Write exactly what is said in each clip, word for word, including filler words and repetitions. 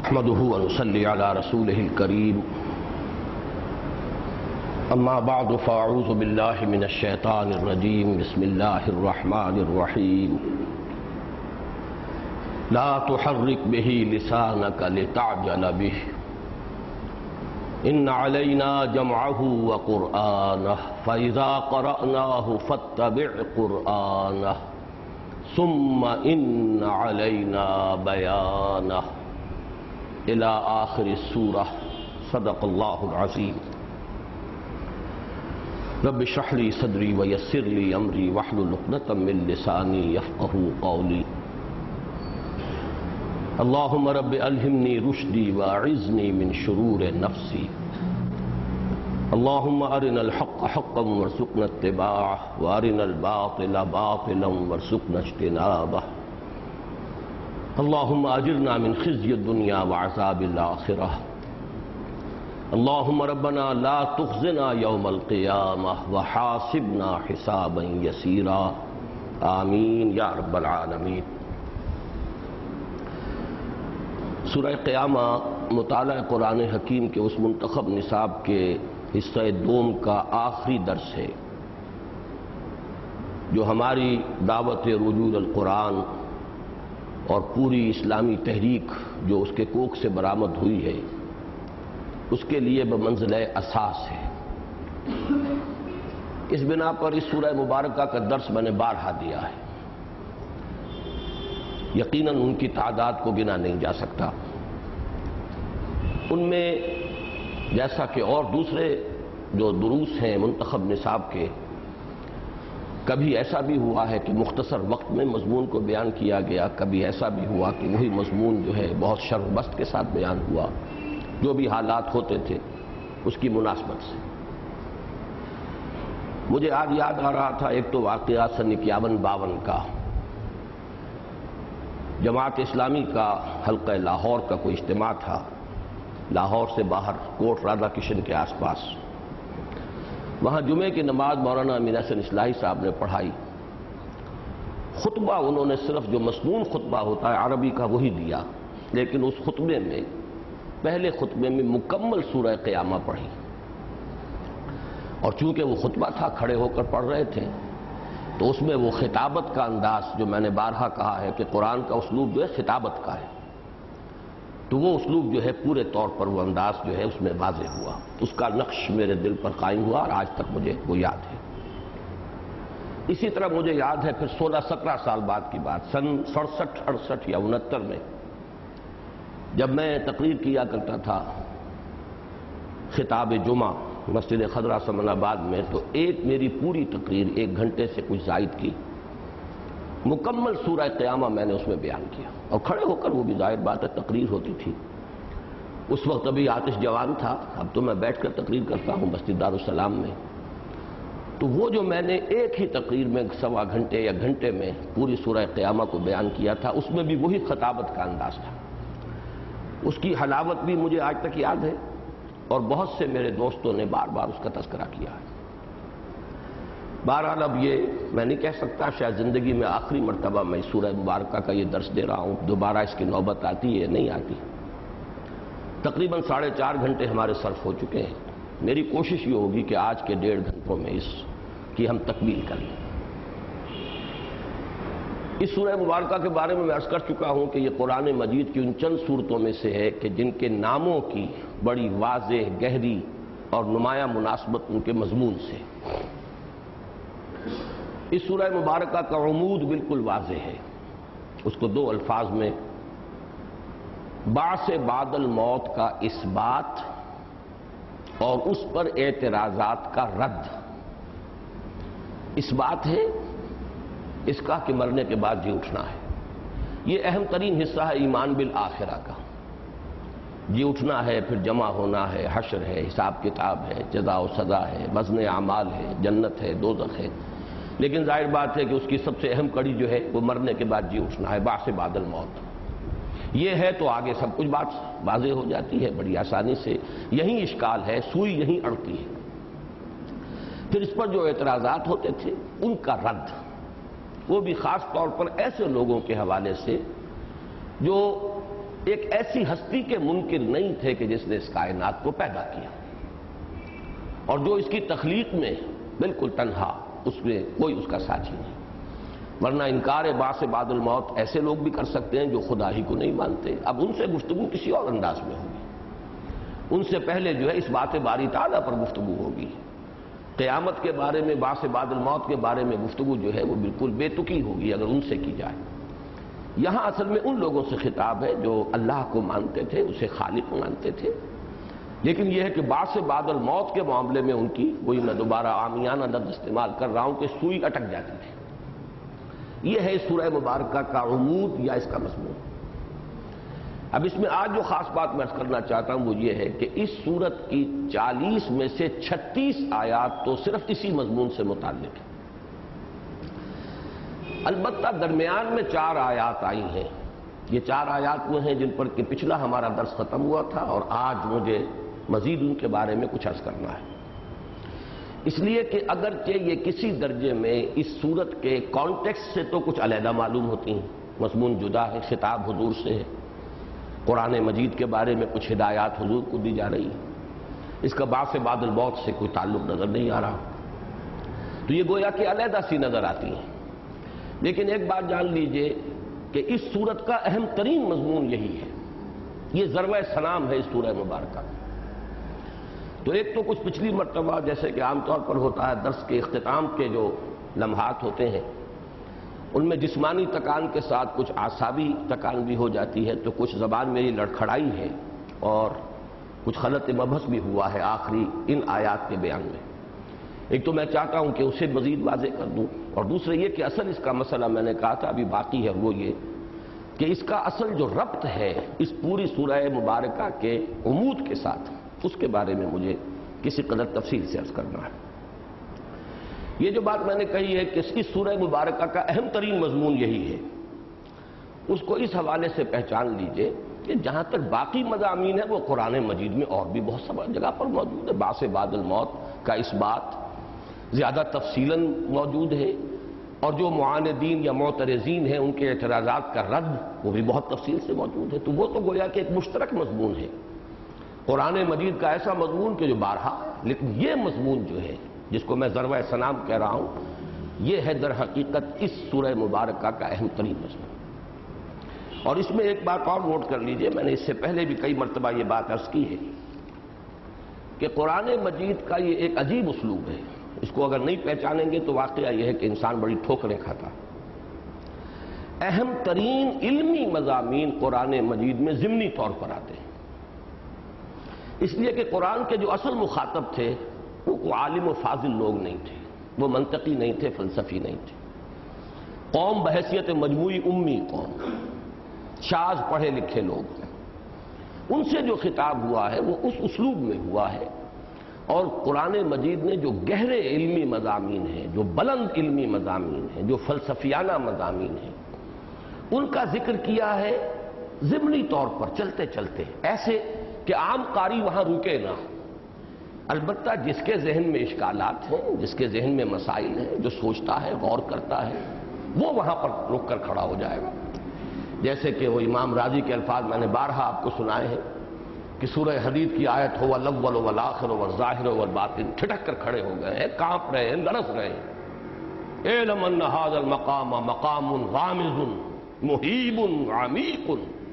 نحمده ونصلي على رسوله الكريم اما بعد فاعوذ بالله من الشيطان الرجيم بسم الله الرحمن الرحيم لا تحرك به لسانك لتعجل به ان علينا جمعه وقرآنه فإذا قرأناه فاتبع قرآنه ثم ان علينا بيانه الى آخر السورة صدق اللہ العظیم رب اشرح لي صدری ویسر لي امری واحلل عقدۃ من لسانی یفقهوا قولی اللهم رب الہمنی رشدی واعذنی من شرور نفسی اللهم ارنا الحق حقا وارزقنا اتباعه وارنا الباطل باطلا وارزقنا اجتنابه اللهم اجرنا من خزي الدنيا وعذاب الآخرة اللهم ربنا لا تخزنا يوم القيامة وحاسبنا حسابا يسيرا آمین یا رب العالمین۔ سورہ قیامہ مطالعہ قرآن حکیم کے اس منتخب نصاب کے حصہ دوم کا آخری درس ہے جو ہماری دعوت رجوع القرآن اور پوری اسلامی تحریک جو اس کے کوکھ سے برآمد ہوئی ہے اس کے لیے بمنزلہ اساس ہے۔ اس بنا پر اس سورہ مبارکہ کا درس میں نے بارہا دیا ہے، یقیناً ان کی تعداد کو گنا نہیں جا سکتا۔ ان میں جیسا کہ اور دوسرے جو دروس ہیں منتخب نصاب کے، کبھی ایسا بھی ہوا ہے کہ مختصر وقت میں مضمون کو بیان کیا گیا، کبھی ایسا بھی ہوا کہ وہی مضمون جو ہے بہت شرح و بسط کے ساتھ بیان ہوا، جو بھی حالات ہوتے تھے اس کی مناسبت سے۔ مجھے آج یاد آ رہا تھا ایک تو واقعہ سن اکیاون باون کا، جماعت اسلامی کا حلقہ لاہور کا کوئی اجتماع تھا، لاہور سے باہر کوٹ رادا کشن کے آس پاس۔ وہاں جمعے کی نماز مولانا امین حسن اصلاحی صاحب نے پڑھائی۔ خطبہ انہوں نے صرف جو مسنون خطبہ ہوتا ہے عربی کا وہی دیا، لیکن اس خطبے میں پہلے خطبے میں مکمل سورہ قیامہ پڑھی، اور چونکہ وہ خطبہ تھا کھڑے ہو کر پڑھ رہے تھے تو اس میں وہ خطابت کا انداز جو میں نے بارہا کہا ہے کہ قرآن کا اسلوب جو ہے خطابت کا ہے، تو وہ اسلوب جو ہے پورے طور پر وہ انداز جو ہے اس میں واضح ہوا، اس کا نقش میرے دل پر قائم ہوا اور آج تک مجھے وہ یاد ہے۔ اسی طرح مجھے یاد ہے پھر سولہ سترہ سال بعد کی بات، سن سڑسٹھ اڑسٹھ یا انہتر میں جب میں تقریر کیا کرتا تھا خطاب جمعہ مسجد خضرہ سمن آباد میں، تو ایک میری پوری تقریر ایک گھنٹے سے کچھ زائد کی مکمل سورہ قیامہ میں نے اس میں بیان کیا، اور کھڑے ہو کر، وہ بھی ظاہر بات ہے تقریر ہوتی تھی۔ اس وقت ابھی آتش جوان تھا، اب تو میں بیٹھ کر تقریر کرتا ہوں مسجد دارالسلام میں۔ تو وہ جو میں نے ایک ہی تقریر میں سوا گھنٹے یا گھنٹے میں پوری سورہ قیامہ کو بیان کیا تھا، اس میں بھی وہی خطابت کا انداز تھا۔ اس کی حلاوت بھی مجھے آج تک یاد ہے، اور بہت سے میرے دوستوں نے بار بار اس کا تذکرہ کیا ہے۔ بہرحال اب یہ میں نہیں کہہ سکتا، شاید زندگی میں آخری مرتبہ میں سورہ مبارکہ کا یہ درس دے رہا ہوں، دوبارہ اس کی نوبت آتی ہے نہیں آتی۔ تقریباً ساڑھے چار گھنٹے ہمارے صرف ہو چکے ہیں۔ میری کوشش یہ ہوگی کہ آج کے ڈیڑھ گھنٹوں میں اس کی ہم تکمیل کر لیں۔ اس سورہ مبارکہ کے بارے میں میں عرض کر چکا ہوں کہ یہ قرآن مجید کی ان چند صورتوں میں سے ہے کہ جن کے ناموں کی بڑی واضح، گہری اور نمایاں مناسبت ان کے مضمون سے۔ اس سورہ مبارکہ کا عمود بالکل واضح ہے، اس کو دو الفاظ میں بعث بعد الموت کا اثبات اور اس پر اعتراضات کا رد۔ اثبات ہے اس کا کہ مرنے کے بعد جی اٹھنا ہے، یہ اہم ترین حصہ ہے ایمان بالآخرہ کا۔ جی اٹھنا ہے، پھر جمع ہونا ہے، حشر ہے، حساب کتاب ہے، جزا و سزا ہے، وزن اعمال ہے، جنت ہے، دوزخ ہے، لیکن ظاہر بات ہے کہ اس کی سب سے اہم کڑی جو ہے وہ مرنے کے بعد جی اٹھنا ہے، بعث بعد الموت۔ یہ ہے تو آگے سب کچھ بات واضح ہو جاتی ہے بڑی آسانی سے۔ یہی اشکال ہے، سوئی یہیں اڑتی ہے۔ پھر اس پر جو اعتراضات ہوتے تھے ان کا رد، وہ بھی خاص طور پر ایسے لوگوں کے حوالے سے جو ایک ایسی ہستی کے منکر نہیں تھے کہ جس نے اس کائنات کو پیدا کیا اور جو اس کی تخلیق میں بالکل تنہا، اس میں کوئی اس کا ساتھی نہیں۔ ورنہ انکار بعث بعد الموت ایسے لوگ بھی کر سکتے ہیں جو خدا ہی کو نہیں مانتے۔ اب ان سے گفتگو کسی اور انداز میں ہوگی، ان سے پہلے جو ہے اس بات باری تعالیٰ پر گفتگو ہوگی۔ قیامت کے بارے میں، بعث بعد الموت کے بارے میں گفتگو جو ہے وہ بالکل بے تکی ہوگی اگر ان سے کی جائے۔ یہاں اصل میں ان لوگوں سے خطاب ہے جو اللہ کو مانتے تھے، اسے خالق مانتے تھے، لیکن یہ ہے کہ بعث بعد الموت کے معاملے میں ان کی، وہی میں دوبارہ عامیانہ لفظ استعمال کر رہا ہوں کہ سوئی اٹک جاتی تھی۔ یہ ہے سورہ مبارکہ کا عمود یا اس کا مضمون۔ اب اس میں آج جو خاص بات میں عرض کرنا چاہتا ہوں وہ یہ ہے کہ اس سورت کی چالیس میں سے چھتیس آیات تو صرف اسی مضمون سے متعلق ہیں۔ البتہ درمیان میں چار آیات آئی ہیں، یہ چار آیات وہ ہیں جن پر کہ پچھلا ہمارا درس ختم ہوا تھا اور آج مجھے مزید ان کے بارے میں کچھ عرض کرنا ہے، اس لیے کہ اگرچہ یہ کسی درجے میں اس سورت کے کانٹیکسٹ سے تو کچھ علیحدہ معلوم ہوتی ہیں، مضمون جدا ہے، خطاب حضور سے ہے، قرآن مجید کے بارے میں کچھ ہدایات حضور کو دی جا رہی ہے، اس کا بعث بعد الموت سے کوئی تعلق نظر نہیں آ رہا، تو یہ گویا کہ علیحدہ سی نظر آتی ہیں۔ لیکن ایک بات جان لیجئے کہ اس سورت کا اہم ترین مضمون یہی ہے، یہ ذروہ سلام ہے اس سورہ مبارکہ۔ تو ایک تو کچھ پچھلی مرتبہ جیسے کہ عام طور پر ہوتا ہے درس کے اختتام کے جو لمحات ہوتے ہیں ان میں جسمانی تکان کے ساتھ کچھ اعصابی تکان بھی ہو جاتی ہے، تو کچھ زبان میری لڑکھڑائی ہے اور کچھ خلط مبحث بھی ہوا ہے آخری ان آیات کے بیان میں۔ ایک تو میں چاہتا ہوں کہ اسے مزید واضح کر دوں، اور دوسرے یہ کہ اصل اس کا مسئلہ میں نے کہا تھا ابھی باقی ہے، وہ یہ کہ اس کا اصل جو ربط ہے اس پوری سورہ مبارکہ کے عمود کے ساتھ، اس کے بارے میں مجھے کسی قدر تفصیل سے عرض کرنا ہے۔ یہ جو بات میں نے کہی ہے کہ اس سورہ مبارکہ کا اہم ترین مضمون یہی ہے، اس کو اس حوالے سے پہچان لیجئے کہ جہاں تک باقی مضامین ہے وہ قرآن مجید میں اور بھی بہت سب جگہ پر موجود ہے۔ بعث بعد الموت کا اس بات زیادہ تفصیلاً موجود ہے، اور جو معاندین یا معترضین ہیں ان کے اعتراضات کا رد وہ بھی بہت تفصیل سے موجود ہے، تو وہ تو گویا کہ ایک مشترک مضمون ہے قرآن مجید کا، ایسا مضمون کہ جو بارہا، لیکن یہ مضمون جو ہے جس کو میں ذروہ سلام کہہ رہا ہوں، یہ ہے در حقیقت اس سورہ مبارکہ کا اہم ترین مضمون۔ اور اس میں ایک بات اور نوٹ کر لیجئے، میں نے اس سے پہلے بھی کئی مرتبہ یہ بات عرض کی ہے کہ قرآن مجید کا یہ ایک عجیب اسلوب ہے، اس کو اگر نہیں پہچانیں گے تو واقعہ یہ ہے کہ انسان بڑی ٹھوکریں کھاتا۔ اہم ترین علمی مضامین قرآن مجید میں ضمنی طور پر آتے ہیں، اس لیے کہ قرآن کے جو اصل مخاطب تھے وہ کوئی عالم و فاضل لوگ نہیں تھے، وہ منطقی نہیں تھے، فلسفی نہیں تھے، قوم بحیثیت مجموعی امی قوم، شاذ پڑھے لکھے لوگ، ان سے جو خطاب ہوا ہے وہ اس اسلوب میں ہوا ہے۔ اور قرآن مجید نے جو گہرے علمی مضامین ہیں، جو بلند علمی مضامین ہیں، جو فلسفیانہ مضامین ہیں، ان کا ذکر کیا ہے ضمنی طور پر، چلتے چلتے، ایسے کہ عام قاری وہاں رکے نہ۔ البتہ جس کے ذہن میں اشکالات ہیں، جس کے ذہن میں مسائل ہیں، جو سوچتا ہے، غور کرتا ہے، وہ وہاں پر رک کر کھڑا ہو جائے گا۔ جیسے کہ وہ امام راضی کے الفاظ میں نے بارہا آپ کو سنائے ہیں کہ سورہ حدید کی آیت ہو الاول والآخر والظاہر والباطن، ٹھٹک کر کھڑے ہو گئے ہیں، کانپ رہے ہیں، لرز رہے ہیں۔ اعلم ان ھذا المقام مقام غامض محیب عمیق۔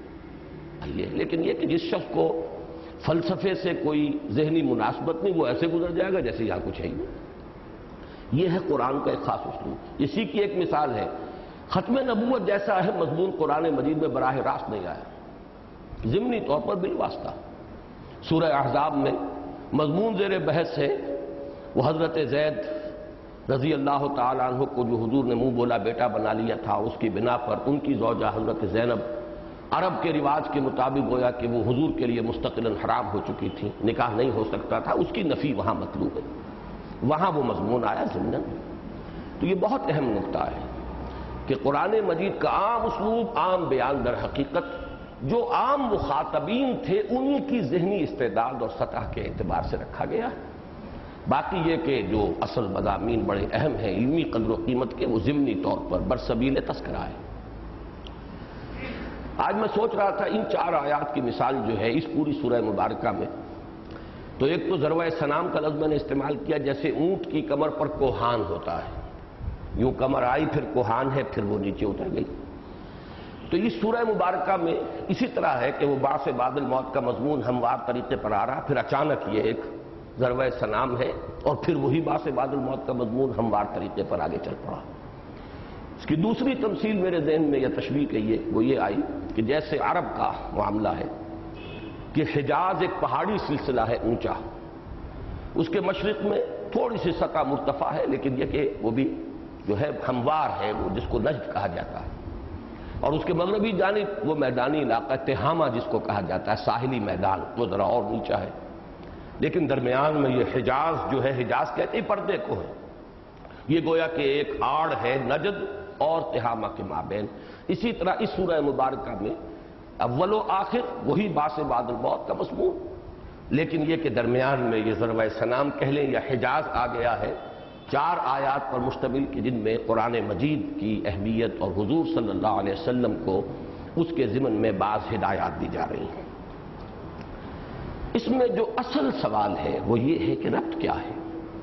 لیکن یہ کہ جس شخص کو فلسفے سے کوئی ذہنی مناسبت نہیں، وہ ایسے گزر جائے گا جیسے یہاں کچھ ہے ہی نہیں۔ یہ ہے قرآن کا ایک خاص اسلوب۔ اسی کی ایک مثال ہے، ختم نبوت جیسا اہم مضمون قرآن مجید میں براہ راست نہیں آیا، ضمنی طور پر بالواسطہ۔ سورہ احزاب میں مضمون زیر بحث ہے، وہ حضرت زید رضی اللہ تعالیٰ عنہ کو جو حضور نے منہ بولا بیٹا بنا لیا تھا، اس کی بنا پر ان کی زوجہ حضرت زینب عرب کے رواج کے مطابق گویا کہ وہ حضور کے لیے مستقلاً حرام ہو چکی تھی، نکاح نہیں ہو سکتا تھا، اس کی نفی وہاں مطلوب ہے، وہاں وہ مضمون آیا ضمناً۔ تو یہ بہت اہم نکتہ ہے کہ قرآن مجید کا عام اسلوب، عام بیان در حقیقت جو عام مخاطبین تھے انہی کی ذہنی استعداد اور سطح کے اعتبار سے رکھا گیا۔ باقی یہ کہ جو اصل مضامین بڑے اہم ہیں علمی قدر و قیمت کے، وہ ضمنی طور پر برسبیل تذکرہ ہے۔ آج میں سوچ رہا تھا ان چار آیات کی مثال جو ہے اس پوری سورہ مبارکہ میں، تو ایک تو ذروۂ سنام کا لفظ میں نے استعمال کیا، جیسے اونٹ کی کمر پر کوہان ہوتا ہے، یوں کمر آئی پھر کوہان ہے پھر وہ نیچے اتر گئی. تو اس سورہ مبارکہ میں اسی طرح ہے کہ وہ بعث بعد الموت کا مضمون ہموار طریقے پر آ رہا، پھر اچانک یہ ایک ذروۂ سنام ہے اور پھر وہی بعث بعد الموت کا مضمون ہموار طریقے پر آگے چل پڑا. اس کی دوسری تمثیل میرے ذہن میں یا تشبیہ کہیے وہ یہ آئی کہ جیسے عرب کا معاملہ ہے کہ حجاز ایک پہاڑی سلسلہ ہے اونچا، اس کے مشرق میں تھوڑی سی سطح مرتفع ہے، لیکن یہ کہ وہ بھی جو ہے ہموار ہے، وہ جس کو نجد کہا جاتا ہے، اور اس کے مغربی جانب وہ میدانی علاقہ تہامہ جس کو کہا جاتا ہے، ساحلی میدان، وہ ذرا اور نیچا ہے، لیکن درمیان میں یہ حجاز جو ہے، حجاز کہتے ہیں پردے کو ہے، یہ گویا کہ ایک آڑ ہے نجد اور تہامہ کے مابین. اسی طرح اس سورہ مبارکہ میں اول و آخر وہی بعث بعد الموت کا مضمون، لیکن یہ کہ درمیان میں یہ ذروۂ سنام کہہ لیں یا حجاز آ گیا ہے، چار آیات پر مشتمل کہ جن میں قرآن مجید کی اہمیت اور حضور صلی اللہ علیہ وسلم کو اس کے ضمن میں بعض ہدایات دی جا رہی ہیں. اس میں جو اصل سوال ہے وہ یہ ہے کہ ربط کیا ہے؟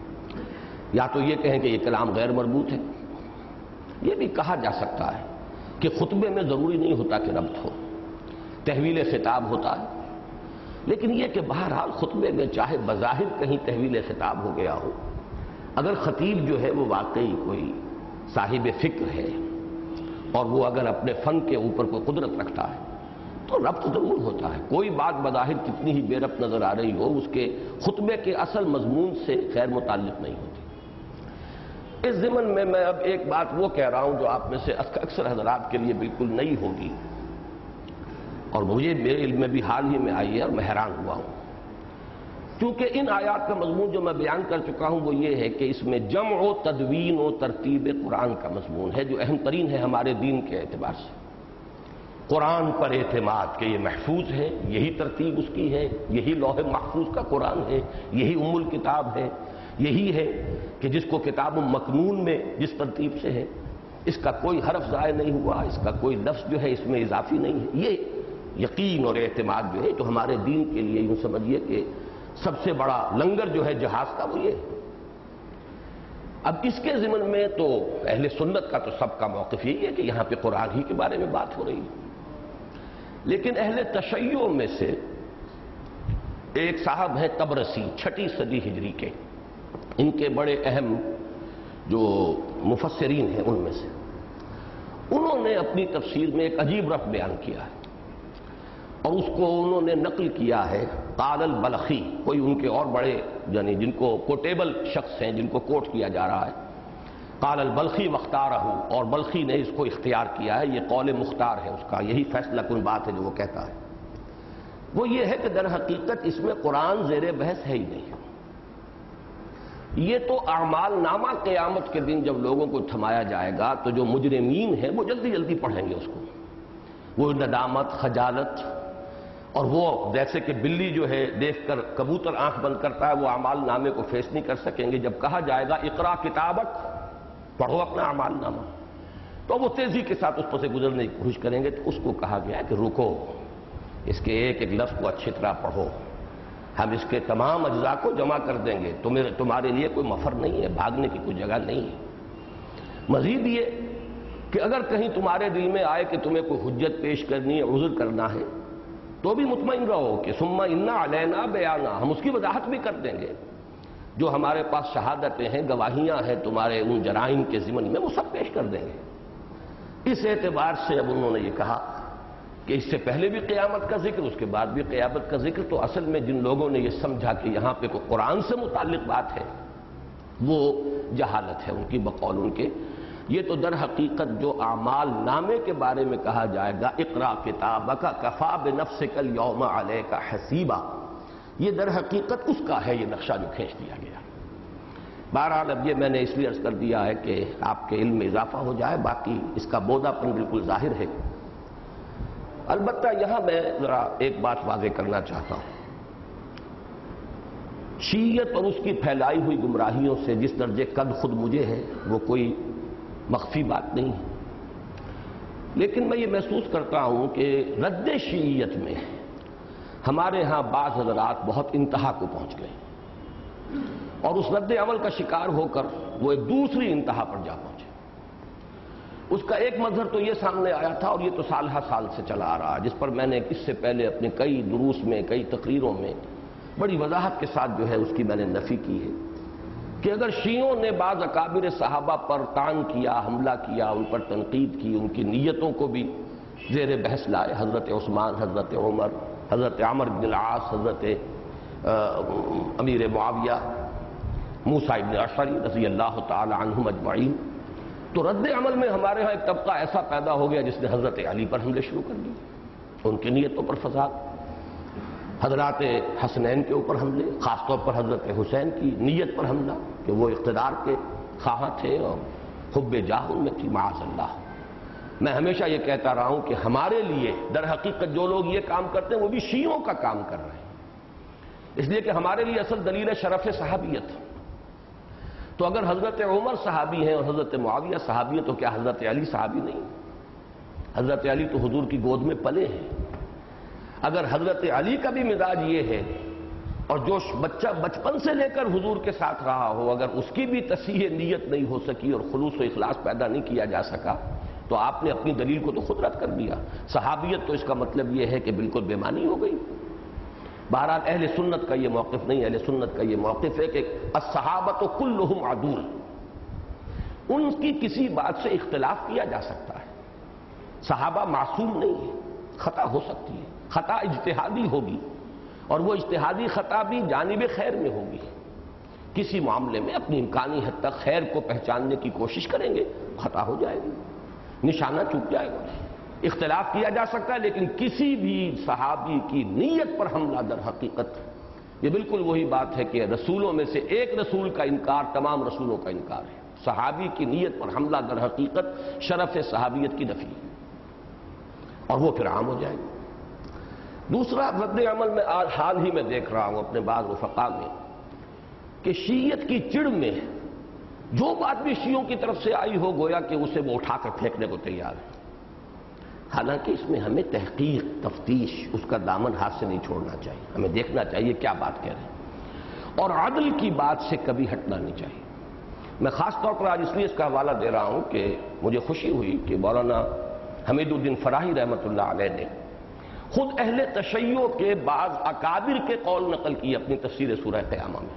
یا تو یہ کہیں کہ یہ کلام غیر مربوط ہے، یہ بھی کہا جا سکتا ہے کہ خطبے میں ضروری نہیں ہوتا کہ ربط ہو، تحویل خطاب ہوتا ہے، لیکن یہ کہ بہرحال خطبے میں چاہے بظاہر کہیں تحویل خطاب ہو گیا ہو، اگر خطیب جو ہے وہ واقعی کوئی صاحب فکر ہے اور وہ اگر اپنے فن کے اوپر کوئی قدرت رکھتا ہے تو ربط ضرور ہوتا ہے. کوئی بات بظاہر کتنی ہی بے ربط نظر آ رہی ہو، اس کے خطبے کے اصل مضمون سے غیر متعلق نہیں ہوتی. اس ضمن میں میں اب ایک بات وہ کہہ رہا ہوں جو آپ میں سے اکثر حضرات کے لیے بالکل نئی ہوگی، اور مجھے میرے علم میں بھی حال ہی میں آئی ہے اور میں حیران ہوا ہوں، کیونکہ ان آیات کا مضمون جو میں بیان کر چکا ہوں وہ یہ ہے کہ اس میں جمع و تدوین و ترتیب قرآن کا مضمون ہے، جو اہم ترین ہے ہمارے دین کے اعتبار سے. قرآن پر اعتماد کہ یہ محفوظ ہے، یہی ترتیب اس کی ہے، یہی لوح محفوظ کا قرآن ہے، یہی ام الکتاب ہے، یہی ہے کہ جس کو کتاب مکنون میں جس ترتیب سے ہے اس کا کوئی حرف ضائع نہیں ہوا، اس کا کوئی لفظ جو ہے اس میں اضافی نہیں ہے. یہ یقین اور اعتماد جو ہے جو ہمارے دین کے لیے یوں سمجھیے کہ سب سے بڑا لنگر جو ہے جہاز کا وہ یہ. اب اس کے ضمن میں تو اہل سنت کا تو سب کا موقف یہی ہے کہ یہاں پہ قرآن ہی کے بارے میں بات ہو رہی ہے، لیکن اہل تشیع میں سے ایک صاحب ہے طبرسی، چھٹی صدی ہجری کے، ان کے بڑے اہم جو مفسرین ہیں ان میں سے، انہوں نے اپنی تفسیر میں ایک عجیب رفع بیان کیا ہے اور اس کو انہوں نے نقل کیا ہے قال البلخی، کوئی ان کے اور بڑے یعنی جن کو کوٹیبل شخص ہیں جن کو کوٹ کیا جا رہا ہے، قال البلخی واختارہ، اور بلخی نے اس کو اختیار کیا ہے، یہ قول مختار ہے اس کا، یہی فیصلہ کن بات ہے جو وہ کہتا ہے. وہ یہ ہے کہ در حقیقت اس میں قرآن زیر بحث ہے ہی نہیں. یہ تو اعمال نامہ قیامت کے دن جب لوگوں کو تھمایا جائے گا تو جو مجرمین ہیں وہ جلدی جلدی پڑھیں گے اس کو، وہ ندامت، خجالت، اور وہ جیسے کہ بلی جو ہے دیکھ کر کبوتر آنکھ بند کرتا ہے وہ اعمال نامے کو فیس نہیں کر سکیں گے. جب کہا جائے گا اقرا کتابک، پڑھو اپنا اعمال نامہ، تو وہ تیزی کے ساتھ اس پر سے گزرنے کی کوشش کریں گے. تو اس کو کہا گیا کہ رکو، اس کے ایک ایک لفظ کو اچھی طرح پڑھو، ہم اس کے تمام اجزاء کو جمع کر دیں گے، تمہیں تمہارے لیے کوئی مفر نہیں ہے، بھاگنے کی کوئی جگہ نہیں ہے. مزید یہ کہ اگر کہیں تمہارے دل میں آئے کہ تمہیں کوئی حجت پیش کرنی ہے، عذر کرنا ہے، تو بھی مطمئن رہو کہ ثم ان علینا بیانا، ہم اس کی وضاحت بھی کر دیں گے. جو ہمارے پاس شہادتیں ہیں، گواہیاں ہیں تمہارے ان جرائم کے ضمن میں، وہ سب پیش کر دیں گے. اس اعتبار سے اب انہوں نے یہ کہا کہ اس سے پہلے بھی قیامت کا ذکر، اس کے بعد بھی قیامت کا ذکر، تو اصل میں جن لوگوں نے یہ سمجھا کہ یہاں پہ کوئی قرآن سے متعلق بات ہے وہ جہالت ہے ان کی بقول ان کے. یہ تو در حقیقت جو اعمال نامے کے بارے میں کہا جائے گا اقرا کتابک کفی بنفسک اليوم علیک حسیبا، یہ در حقیقت اس کا ہے یہ نقشہ جو کھینچ دیا گیا. بہرحال اب یہ میں نے اس لیے عرض کر دیا ہے کہ آپ کے علم میں اضافہ ہو جائے، باقی اس کا بودا پن بالکل ظاہر ہے. البتہ یہاں میں ذرا ایک بات واضح کرنا چاہتا ہوں، شیعیت اور اس کی پھیلائی ہوئی گمراہیوں سے جس درجے قد خود مجھے ہے وہ کوئی مخفی بات نہیں ہے. لیکن میں یہ محسوس کرتا ہوں کہ رد شیعیت میں ہمارے ہاں بعض حضرات بہت انتہا کو پہنچ گئے اور اس رد عمل کا شکار ہو کر وہ ایک دوسری انتہا پر جا پہنچے۔ اس کا ایک مظہر تو یہ سامنے آیا تھا، اور یہ تو سال ہا سال سے چلا آ رہا، جس پر میں نے اس سے پہلے اپنے کئی دروس میں، کئی تقریروں میں بڑی وضاحت کے ساتھ جو ہے اس کی میں نے نفی کی ہے کہ اگر شیعوں نے بعض اکابر صحابہ پر طعن کیا، حملہ کیا، ان پر تنقید کی، ان کی نیتوں کو بھی زیر بحث لائے، حضرت عثمان، حضرت عمر، حضرت عمر بن العاص، حضرت امیر معاویہ، موسیٰ ابن اشعری رضی اللہ تعالی عنہم اجمعین، تو رد عمل میں ہمارے ہاں ایک طبقہ ایسا پیدا ہو گیا جس نے حضرت علی پر حملے شروع کر دیے، ان کی نیتوں پر فساد، حضرات حسنین کے اوپر حملے، خاص طور پر حضرت حسین کی نیت پر حملہ کہ وہ اقتدار کے خواہاں تھے اور حب جاہ ان میں تھی، معاذ اللہ۔ میں ہمیشہ یہ کہتا رہا ہوں کہ ہمارے لیے در حقیقت جو لوگ یہ کام کرتے ہیں وہ بھی شیعوں کا کام کر رہے ہیں، اس لیے کہ ہمارے لیے اصل دلیل ہے شرف صحابیت۔ تو اگر حضرت عمر صحابی ہیں اور حضرت معاویہ صحابی ہیں تو کیا حضرت علی صحابی نہیں؟ حضرت علی تو حضور کی گود میں پلے ہیں۔ اگر حضرت علی کا بھی مزاج یہ ہے اور جو بچہ بچپن سے لے کر حضور کے ساتھ رہا ہو، اگر اس کی بھی تصحیح نیت نہیں ہو سکی اور خلوص و اخلاص پیدا نہیں کیا جا سکا تو آپ نے اپنی دلیل کو تو خود رد کر دیا۔ صحابیت تو اس کا مطلب یہ ہے کہ بالکل بے معنی ہو گئی۔ بہرحال اہل سنت کا یہ موقف نہیں، اہل سنت کا یہ موقف ہے کہ الصحابۃ کلہم عدول، ان کی کسی بات سے اختلاف کیا جا سکتا ہے، صحابہ معصوم نہیں ہے، خطا ہو سکتی ہے، خطا اجتہادی ہوگی اور وہ اجتہادی خطا بھی جانب خیر میں ہوگی، کسی معاملے میں اپنی امکانی حد تک خیر کو پہچاننے کی کوشش کریں گے، خطا ہو جائے گی، نشانہ چوک جائے گا، اختلاف کیا جا سکتا ہے، لیکن کسی بھی صحابی کی نیت پر حملہ در حقیقت یہ بالکل وہی بات ہے کہ رسولوں میں سے ایک رسول کا انکار تمام رسولوں کا انکار ہے۔ صحابی کی نیت پر حملہ در حقیقت شرف صحابیت کی نفی ہے اور وہ پھر عام ہو جائے گا۔ دوسرا رد عمل میں آج حال ہی میں دیکھ رہا ہوں اپنے بعض رفقا میں کہ شیعت کی چڑ میں جو بات بھی شیعوں کی طرف سے آئی ہو گویا کہ اسے وہ اٹھا کر پھینکنے کو تیار ہے، حالانکہ اس میں ہمیں تحقیق، تفتیش، اس کا دامن ہاتھ سے نہیں چھوڑنا چاہیے، ہمیں دیکھنا چاہیے کیا بات کہہ رہے ہیں اور عدل کی بات سے کبھی ہٹنا نہیں چاہیے۔ میں خاص طور پر آج اس لیے اس کا حوالہ دے رہا ہوں کہ مجھے خوشی ہوئی کہ مولانا حمید الدین فراہی رحمۃ اللہ علیہ نے خود اہل تشیع کے بعض اکابر کے قول نقل کی اپنی تفسیر سورہ قیامہ میں،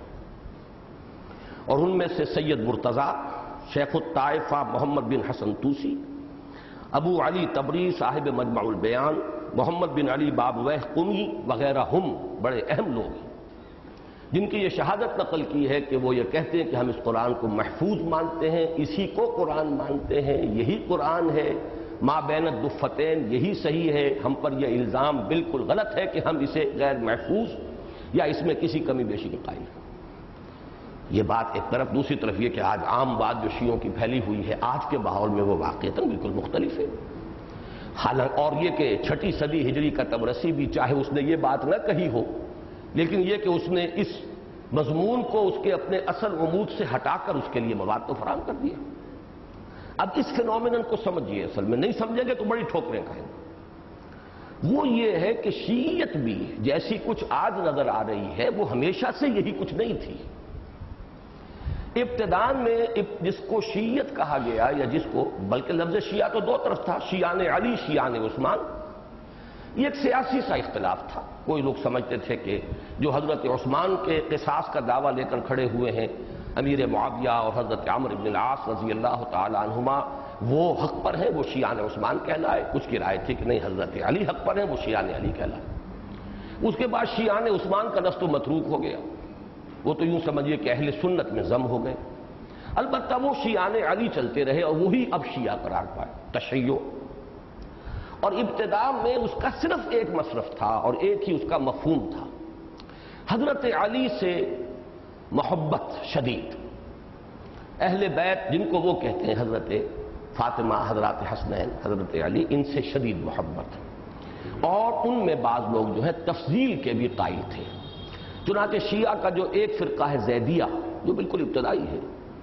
اور ان میں سے سید مرتضیٰ، شیخ الطائفہ محمد بن حسن توسی، ابو علی تبریز صاحب مجمع البیان، محمد بن علی بابویہ قمی وغیرہ ہم بڑے اہم لوگ ہیں جن کی یہ شہادت نقل کی ہے کہ وہ یہ کہتے ہیں کہ ہم اس قرآن کو محفوظ مانتے ہیں، اسی کو قرآن مانتے ہیں، یہی قرآن ہے، ما بین الدفتین یہی صحیح ہے، ہم پر یہ الزام بالکل غلط ہے کہ ہم اسے غیر محفوظ یا اس میں کسی کمی بیشی کے قائل ہیں۔ یہ بات ایک طرف، دوسری طرف یہ کہ آج عام بات جو شیعوں کی پھیلی ہوئی ہے آج کے ماحول میں وہ واقعتاً بالکل مختلف ہے۔ حالانکہ اور یہ کہ چھٹی صدی ہجری کا تبرسی بھی چاہے اس نے یہ بات نہ کہی ہو، لیکن یہ کہ اس نے اس مضمون کو اس کے اپنے اصل عمود سے ہٹا کر اس کے لیے مواد تو فراہم کر دیا۔ اب اس فینومینن کو سمجھیے، اصل میں نہیں سمجھیں گے تو بڑی ٹھوکریں کھائیں گے۔ وہ یہ ہے کہ شیعیت بھی جیسی کچھ آج نظر آ رہی ہے وہ ہمیشہ سے یہی کچھ نہیں تھی۔ ابتدان میں جس کو شیعیت کہا گیا یا جس کو، بلکہ لفظ شیعہ تو دو طرف تھا، شیعان علی، شیعان عثمان، یہ ایک سیاسی سا اختلاف تھا۔ کوئی لوگ سمجھتے تھے کہ جو حضرت عثمان کے قصاص کا دعویٰ لے کر کھڑے ہوئے ہیں امیر معاویہ اور حضرت عمر بن العاص رضی اللہ تعالی عنہما، وہ حق پر ہیں، وہ شیعان عثمان کہلائے۔ کچھ کی رائے تھی کہ نہیں، حضرت علی حق پر ہیں، وہ شیعان علی کہلائے۔ اس کے بعد شیعان عثمان کا لفظ تو متروک ہو گیا، وہ تو یوں سمجھیے کہ اہل سنت میں ضم ہو گئے۔ البتہ وہ شیعان علی چلتے رہے اور وہی اب شیعہ قرار پائے، تشیع۔ اور ابتدا میں اس کا صرف ایک مصرف تھا اور ایک ہی اس کا مفہوم تھا، حضرت علی سے محبت شدید، اہل بیت جن کو وہ کہتے ہیں حضرت فاطمہ، حضرات حسنین، حضرت علی، ان سے شدید محبت، اور ان میں بعض لوگ جو ہے تفضیل کے بھی قائل تھے۔ چنانچہ شیعہ کا جو ایک فرقہ ہے زیدیہ، جو بالکل ابتدائی ہے،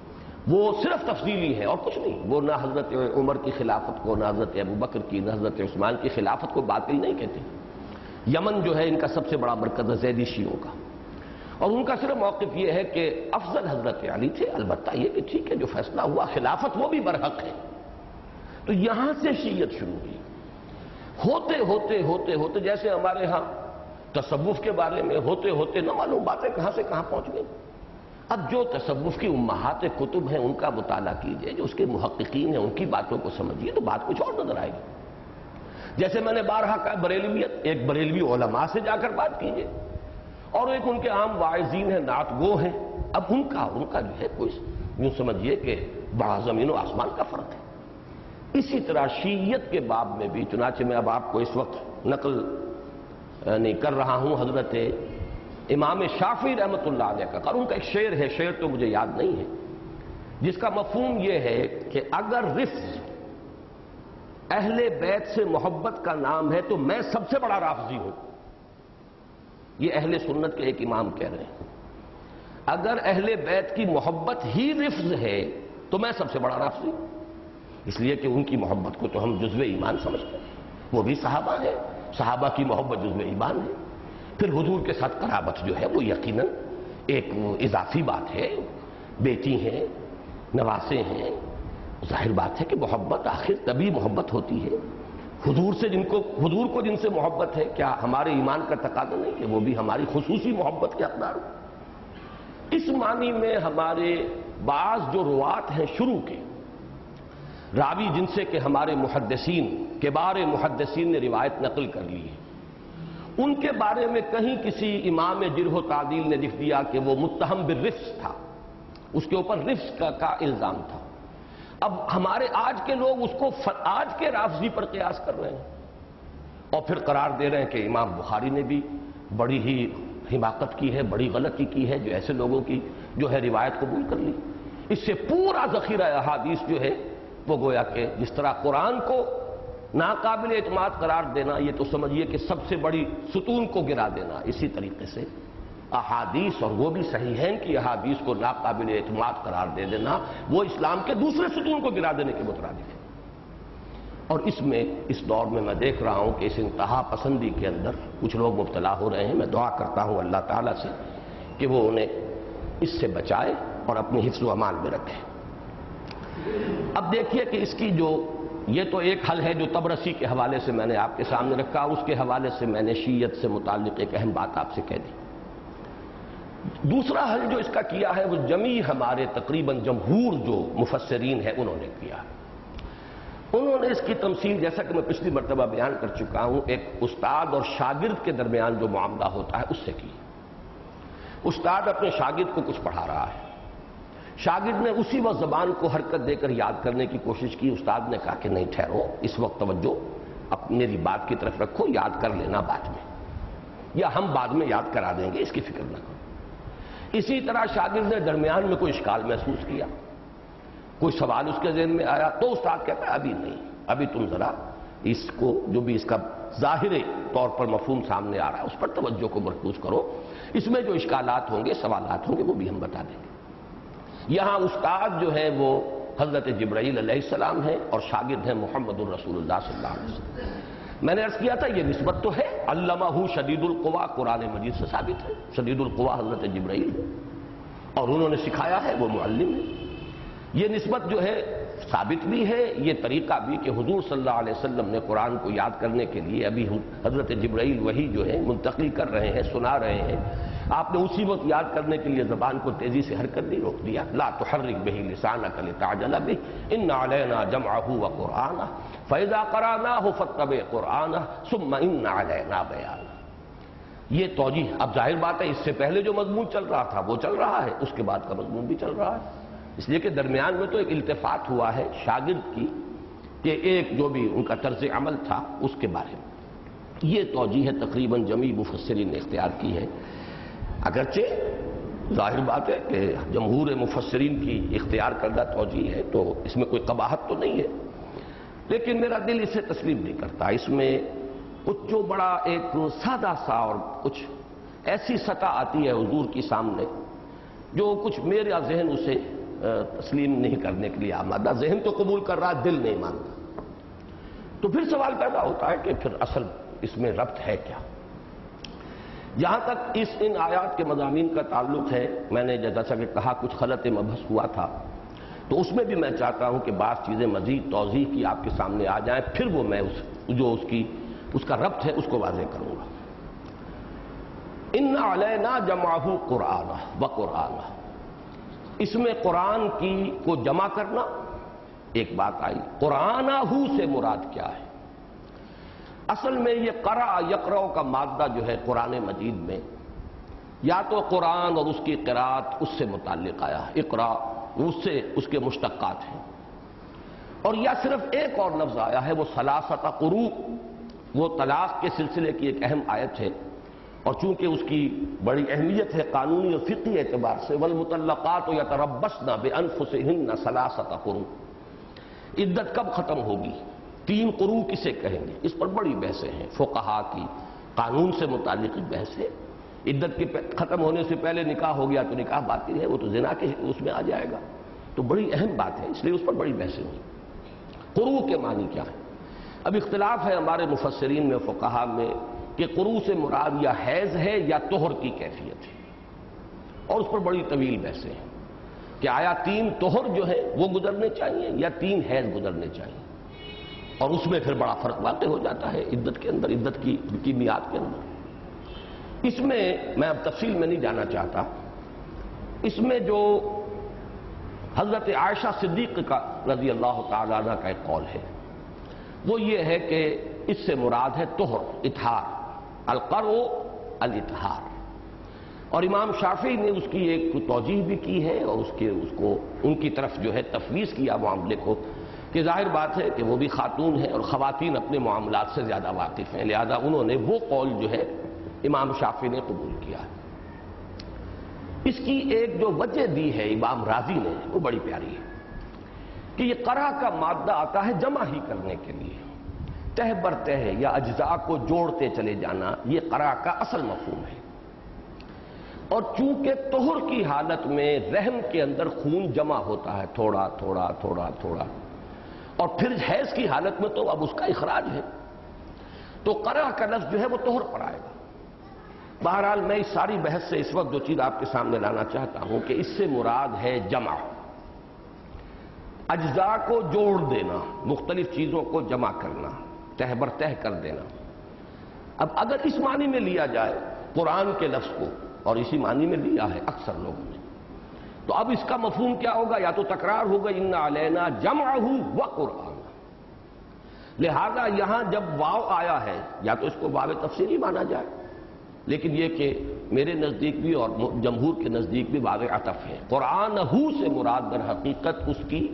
وہ صرف تفصیلی ہے اور کچھ نہیں. وہ نہ حضرت عمر کی خلافت کو، نہ حضرت ابو بکر کی، نہ حضرت عثمان کی خلافت کو باطل نہیں کہتے. یمن جو ہے ان کا سب سے بڑا مرکز ہے زیدی شیعوں کا، اور ان کا صرف موقف یہ ہے کہ افضل حضرت علی تھے، البتہ یہ کہ ٹھیک ہے جو فیصلہ ہوا خلافت وہ بھی برحق ہے. تو یہاں سے شیعت شروع ہوئی. ہوتے ہوتے ہوتے ہوتے جیسے ہمارے ہاں تصوف کے بارے میں ہوتے ہوتے نہ معلوم باتیں کہاں سے کہاں پہنچ گئی. اب جو تصوف کی امہات کتب ہیں ان کا مطالعہ کیجئے، جو اس کے محققین ہیں ان کی باتوں کو سمجھیے تو بات کچھ اور نظر آئے گی. جیسے میں نے بارہا کہا بریلویت، ایک بریلوی علماء سے جا کر بات کیجئے اور ایک ان کے عام واعظین ہیں، نعت گو ہیں. اب ان کا ان کا جو ہے کوئی یوں سمجھیے کہ بڑا زمین و آسمان کا فرق ہے. اسی طرح شیعیت کے باب میں بھی، چنانچہ میں اب آپ کو اس وقت نقل نہیں کر رہا ہوں حضرت امام شافعی رحمۃ اللہ علیہ کا، اور ان کا ایک شعر ہے، شعر تو مجھے یاد نہیں ہے، جس کا مفہوم یہ ہے کہ اگر رفض اہل بیت سے محبت کا نام ہے تو میں سب سے بڑا رافضی ہوں. یہ اہل سنت کے ایک امام کہہ رہے ہیں اگر اہل بیت کی محبت ہی رفض ہے تو میں سب سے بڑا رافضی ہوں. اس لیے کہ ان کی محبت کو تو ہم جزو ایمان سمجھتے ہیں، وہ بھی صحابہ ہیں، صحابہ کی محبت جزو ایمان ہے. پھر حضور کے ساتھ قرابت جو ہے وہ یقیناً ایک اضافی بات ہے، بیٹی ہیں، نواسے ہیں. ظاہر بات ہے کہ محبت آخر تبھی محبت ہوتی ہے. حضور سے جن کو حضور کو جن سے محبت ہے، کیا ہمارے ایمان کا تقاضا نہیں کہ وہ بھی ہماری خصوصی محبت کے حقدار ہوں؟ اس معنی میں ہمارے بعض جو روات ہیں شروع کے راوی جن سے کہ ہمارے محدثین کبار محدثین نے روایت نقل کر لی ہے، ان کے بارے میں کہیں کسی امام جرح و تعدیل نے لکھ دیا کہ وہ متہم بالرفض تھا، اس کے اوپر رفض کا, کا الزام تھا. اب ہمارے آج کے لوگ اس کو آج کے رافضی پر قیاس کر رہے ہیں اور پھر قرار دے رہے ہیں کہ امام بخاری نے بھی بڑی ہی حماقت کی ہے، بڑی غلطی کی ہے جو ایسے لوگوں کی جو ہے روایت قبول کر لی. اس سے پورا ذخیرہ احادیث جو ہے وہ گویا کہ جس طرح قرآن کو ناقابل اعتماد قرار دینا یہ تو سمجھیے کہ سب سے بڑی ستون کو گرا دینا، اسی طریقے سے احادیث اور وہ بھی صحیحین کی احادیث کو ناقابل اعتماد قرار دے دینا وہ اسلام کے دوسرے ستون کو گرا دینے کے مترادف ہے. اور اس میں اس دور میں میں دیکھ رہا ہوں کہ اس انتہا پسندی کے اندر کچھ لوگ مبتلا ہو رہے ہیں. میں دعا کرتا ہوں اللہ تعالیٰ سے کہ وہ انہیں اس سے بچائے اور اپنی حفظ و امان میں رکھے. اب دیکھیے کہ اس کی جو یہ تو ایک حل ہے جو طبرسی کے حوالے سے میں نے آپ کے سامنے رکھا، اس کے حوالے سے میں نے شیعت سے متعلق ایک اہم بات آپ سے کہہ دی. دوسرا حل جو اس کا کیا ہے وہ جمیع ہمارے تقریباً جمہور جو مفسرین ہیں انہوں نے کیا ہے. انہوں نے اس کی تمثیل جیسا کہ میں پچھلی مرتبہ بیان کر چکا ہوں ایک استاد اور شاگرد کے درمیان جو معاملہ ہوتا ہے اس سے کی. استاد اپنے شاگرد کو کچھ پڑھا رہا ہے، شاگرد نے اسی وقت زبان کو حرکت دے کر یاد کرنے کی کوشش کی. استاد نے کہا کہ نہیں ٹھہرو، اس وقت توجہ اب میری بات کی طرف رکھو، یاد کر لینا بعد میں، یا ہم بعد میں یاد کرا دیں گے، اس کی فکر نہ کرو. اسی طرح شاگرد نے درمیان میں کوئی اشکال محسوس کیا، کوئی سوال اس کے ذہن میں آیا تو استاد کہتا ہے ابھی نہیں، ابھی تم ذرا اس کو جو بھی اس کا ظاہری طور پر مفہوم سامنے آ رہا ہے اس پر توجہ کو مرکوز کرو، اس میں جو اشکالات ہوں گے سوالات ہوں گے وہ بھی ہم بتا دیں گے. یہاں استاد جو ہے وہ حضرت جبرائیل علیہ السلام ہیں اور شاگرد ہیں محمد الرسول اللہ صلی اللہ علیہ وسلم. میں نے عرض کیا تھا یہ نسبت تو ہے، علمہ شدید القوا قرآن مجید سے ثابت ہے، شدید القوا حضرت جبرائیل ہے اور انہوں نے سکھایا ہے، وہ معلم ہے. یہ نسبت جو ہے ثابت بھی ہے، یہ طریقہ بھی کہ حضور صلی اللہ علیہ وسلم نے قرآن کو یاد کرنے کے لیے ابھی حضرت جبرائیل وہی جو ہے منتقل کر رہے ہیں، سنا رہے ہیں، آپ نے اسی وقت یاد کرنے کے لیے زبان کو تیزی سے حرکت نہیں روک دیا. لا تحرک بہ لسانک لتعجل بہ ان علینا جمعہ وقرآنہ فاذا قرأناہ فاتبع قرآنہ ثم ان علینا بیانہ. یہ توجیہ اب ظاہر بات ہے اس سے پہلے جو مضمون چل رہا تھا وہ چل رہا ہے، اس کے بعد کا مضمون بھی چل رہا ہے، اس لیے کہ درمیان میں تو ایک التفات ہوا ہے شاگرد کی کہ ایک جو بھی ان کا طرز عمل تھا اس کے بارے میں. یہ توجیہ تقریباً جمیع مفسرین نے اختیار کی ہے، اگرچہ ظاہر بات ہے کہ جمہور مفسرین کی اختیار کردہ توجیہ ہے تو اس میں کوئی قباحت تو نہیں ہے، لیکن میرا دل اسے تسلیم نہیں کرتا. اس میں کچھ جو بڑا ایک سادہ سا اور کچھ ایسی سطح آتی ہے حضور کی سامنے جو کچھ میرا ذہن اسے تسلیم نہیں کرنے کے لیے آمادہ، ذہن تو قبول کر رہا، دل نہیں مانتا۔ تو پھر سوال پیدا ہوتا ہے کہ پھر اصل اس میں ربط ہے کیا؟ جہاں تک اس ان آیات کے مضامین کا تعلق ہے، میں نے جیسا کہ کہا کچھ خلط مبحث ہوا تھا، تو اس میں بھی میں چاہتا ہوں کہ بعض چیزیں مزید توضیح کی آپ کے سامنے آ جائیں، پھر وہ میں اس جو اس کی اس کا ربط ہے اس کو واضح کروں گا۔ ان علینا جمعہ قرآن و قرآن، اس میں قرآن کی کو جمع کرنا ایک بات آئی۔ قرآنہ سے مراد کیا ہے؟ اصل میں یہ قرأ یقرأ کا مادہ جو ہے قرآن مجید میں، یا تو قرآن اور اس کی قرأت اس سے متعلق آیا، اقرأ اس سے اس کے مشتقات ہیں، اور یا صرف ایک اور لفظ آیا ہے وہ ثلاثۃ قروء، وہ طلاق کے سلسلے کی ایک اہم آیت ہے، اور چونکہ اس کی بڑی اہمیت ہے قانونی اور فقہی اعتبار سے، والمطلقات یتربصن بانفسہن ثلاثۃ قروء، عدت کب ختم ہوگی، تین قروء کسے کہیں گے، اس پر بڑی بحثیں ہیں فقہا کی، قانون سے متعلق بحث ہے۔ عدت کے ختم ہونے سے پہلے نکاح ہو گیا تو نکاح باطل ہے، وہ تو زنا کے اس میں آ جائے گا، تو بڑی اہم بات ہے، اس لیے اس پر بڑی بحثیں ہوئی۔ قروء کے معنی کیا ہے؟ اب اختلاف ہے ہمارے مفسرین میں، فقہا میں، کہ قروء سے مراد یا حیض ہے یا طہر کی کیفیت ہے، اور اس پر بڑی طویل بحثیں ہیں کہ آیا تین طہر جو ہے وہ گزرنے چاہیے یا تین حیض گزرنے چاہیے، اور اس میں پھر بڑا فرق واقع ہو جاتا ہے عدت کے اندر، عدت کی کی میعاد کے اندر۔ اس میں میں اب تفصیل میں نہیں جانا چاہتا، اس میں جو حضرت عائشہ صدیق کا رضی اللہ تعالیٰ عنہ کا ایک قول ہے وہ یہ ہے کہ اس سے مراد ہے طہر، اطہار، القرء الاطہار، اور امام شافعی نے اس کی ایک توجیہ بھی کی ہے، اور اس کے اس کو ان کی طرف جو ہے تفویض کیا معاملے کو، کہ ظاہر بات ہے کہ وہ بھی خاتون ہیں اور خواتین اپنے معاملات سے زیادہ واقف ہیں، لہذا انہوں نے وہ قول جو ہے امام شافعی نے قبول کیا ہے۔ اس کی ایک جو وجہ دی ہے امام راضی نے وہ بڑی پیاری ہے کہ یہ قرأ کا مادہ آتا ہے جمع ہی کرنے کے لیے، تہ بر تہ یا اجزاء کو جوڑتے چلے جانا، یہ قرأ کا اصل مفہوم ہے۔ اور چونکہ طہر کی حالت میں رحم کے اندر خون جمع ہوتا ہے تھوڑا تھوڑا تھوڑا تھوڑا، اور پھر حیض کی حالت میں تو اب اس کا اخراج ہے، تو قرأ کا لفظ جو ہے وہ طہر پر آئے گا۔ بہرحال میں اس ساری بحث سے اس وقت جو چیز آپ کے سامنے لانا چاہتا ہوں کہ اس سے مراد ہے جمع، اجزاء کو جوڑ دینا، مختلف چیزوں کو جمع کرنا، تہ بر تہ کر دینا۔ اب اگر اس معنی میں لیا جائے قرآن کے لفظ کو، اور اسی معنی میں لیا ہے اکثر لوگوں نے، تو اب اس کا مفہوم کیا ہوگا؟ یا تو تکرار ہوگا ان علینا جمعہ و قرآن، لہذا یہاں جب واو آیا ہے یا تو اس کو واو تفسیری مانا جائے، لیکن یہ کہ میرے نزدیک بھی اور جمہور کے نزدیک بھی واو عطف ہے۔ قرآن ہو سے مراد در حقیقت اس کی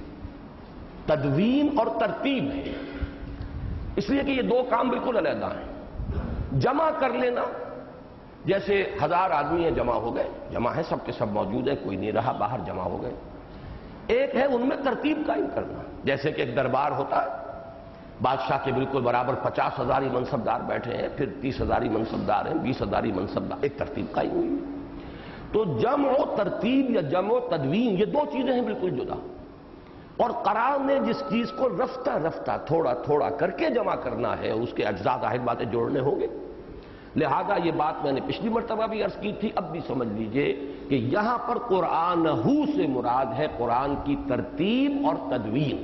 تدوین اور ترتیب ہے، اس لیے کہ یہ دو کام بالکل علیحدہ ہیں۔ جمع کر لینا، جیسے ہزار آدمی ہیں جمع ہو گئے، جمع ہے سب کے سب موجود ہیں، کوئی نہیں رہا باہر جمع ہو گئے۔ ایک ہے ان میں ترتیب قائم کرنا، جیسے کہ ایک دربار ہوتا ہے، بادشاہ کے بالکل برابر پچاس ہزاری منصبدار بیٹھے ہیں، پھر تیس ہزاری منصبدار ہیں، بیس ہزاری منصبدار، ایک ترتیب قائم ہوئی ہے۔ تو جمع و ترتیب یا جمع و تدوین یہ دو چیزیں ہیں بالکل جدا، اور قرآن نے جس چیز کو رفتہ رفتہ تھوڑا تھوڑا کر کے جمع کرنا ہے، اس کے اجزاء ظاہر باتیں جوڑنے ہوں گے، لہذا یہ بات میں نے پچھلی مرتبہ بھی عرض کی تھی، اب بھی سمجھ لیجئے کہ یہاں پر قرآن ہو سے مراد ہے قرآن کی ترتیب اور تدوین۔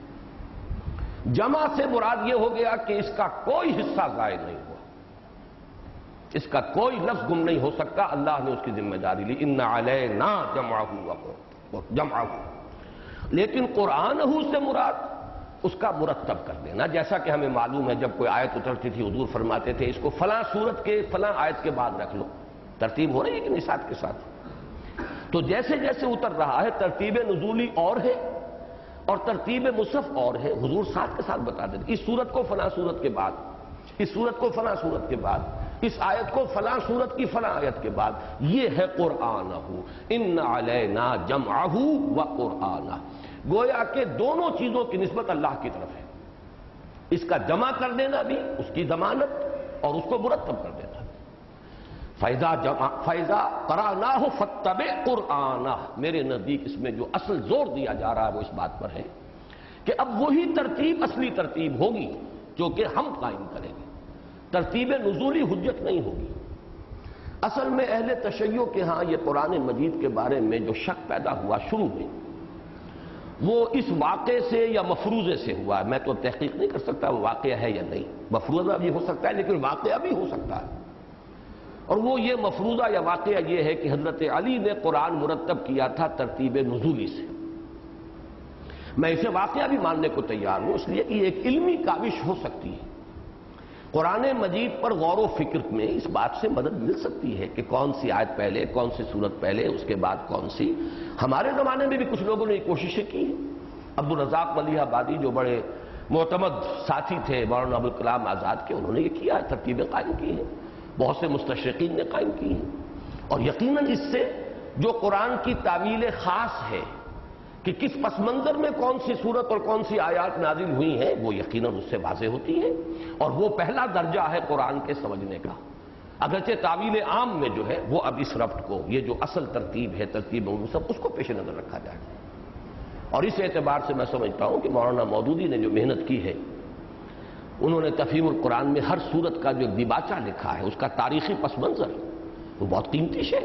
جمع سے مراد یہ ہو گیا کہ اس کا کوئی حصہ ضائع نہیں ہوا، اس کا کوئی لفظ گم نہیں ہو سکتا، اللہ نے اس کی ذمہ داری لی، ان علینا جمعہ جمعہ۔ لیکن قرآن ہو سے مراد اس کا مرتب کر دینا، جیسا کہ ہمیں معلوم ہے جب کوئی آیت اترتی تھی حضور فرماتے تھے اس کو فلاں سورت کے فلاں آیت کے بعد رکھ لو، ترتیب ہو رہی ہے کہ نہیں ساتھ کے ساتھ؟ تو جیسے جیسے اتر رہا ہے ترتیب نزولی اور ہے اور ترتیب مصحف اور ہے، حضور ساتھ کے ساتھ بتا دیتے اس سورت کو فلاں سورت کے بعد، اس سورت کو فلاں سورت کے بعد، اس آیت کو فلاں سورت کی فلاں آیت کے بعد، یہ ہے قرآنہ، ان علینا جمعہ و قرآنہ۔ گویا کہ دونوں چیزوں کی نسبت اللہ کی طرف ہے، اس کا جمع کر دینا بھی اس کی ضمانت اور اس کو مرتب کر دینا۔ فیضا جمع فیضا قرأناہ فاتبع قرآنہ، میرے نزدیک اس میں جو اصل زور دیا جا رہا ہے وہ اس بات پر ہے کہ اب وہی ترتیب اصلی ترتیب ہوگی جو کہ ہم قائم کریں گے، ترتیب نزولی حجت نہیں ہوگی۔ اصل میں اہل تشیع کے ہاں یہ قرآن مجید کے بارے میں جو شک پیدا ہوا شروع میں، وہ اس واقعے سے یا مفروضے سے ہوا ہے۔ میں تو تحقیق نہیں کر سکتا وہ واقعہ ہے یا نہیں، مفروضہ بھی ہو سکتا ہے لیکن واقعہ بھی ہو سکتا ہے، اور وہ یہ مفروضہ یا واقعہ یہ ہے کہ حضرت علی نے قرآن مرتب کیا تھا ترتیب نزولی سے۔ میں اسے واقعہ بھی ماننے کو تیار ہوں، اس لیے کہ یہ ایک علمی کاوش ہو سکتی ہے۔ قرآن مجید پر غور و فکر میں اس بات سے مدد مل سکتی ہے کہ کون سی آیت پہلے، کون سی سورت پہلے، اس کے بعد کون سی۔ ہمارے زمانے میں بھی کچھ لوگوں نے یہ کوششیں کی ہیں۔ عبدالرزاق ملیح آبادی جو بڑے معتمد ساتھی تھے مولانا ابوالکلام آزاد کے، انہوں نے یہ کیا ہے، ترتیبیں قائم کی ہیں، بہت سے مستشرقین نے قائم کی ہیں، اور یقیناً اس سے جو قرآن کی تعویل خاص ہے کہ کس پس منظر میں کون سی صورت اور کون سی آیات نازل ہوئی ہیں، وہ یقیناً اس سے واضح ہوتی ہے، اور وہ پہلا درجہ ہے قرآن کے سمجھنے کا۔ اگرچہ تعویل عام میں جو ہے وہ اب اس ربط کو، یہ جو اصل ترتیب ہے ترتیب مصحف، اس کو پیش نظر رکھا جائے، اور اس اعتبار سے میں سمجھتا ہوں کہ مولانا مودودی نے جو محنت کی ہے، انہوں نے تفہیم القرآن میں ہر صورت کا جو دیباچہ لکھا ہے، اس کا تاریخی پس منظر، وہ بہت قیمتی شے۔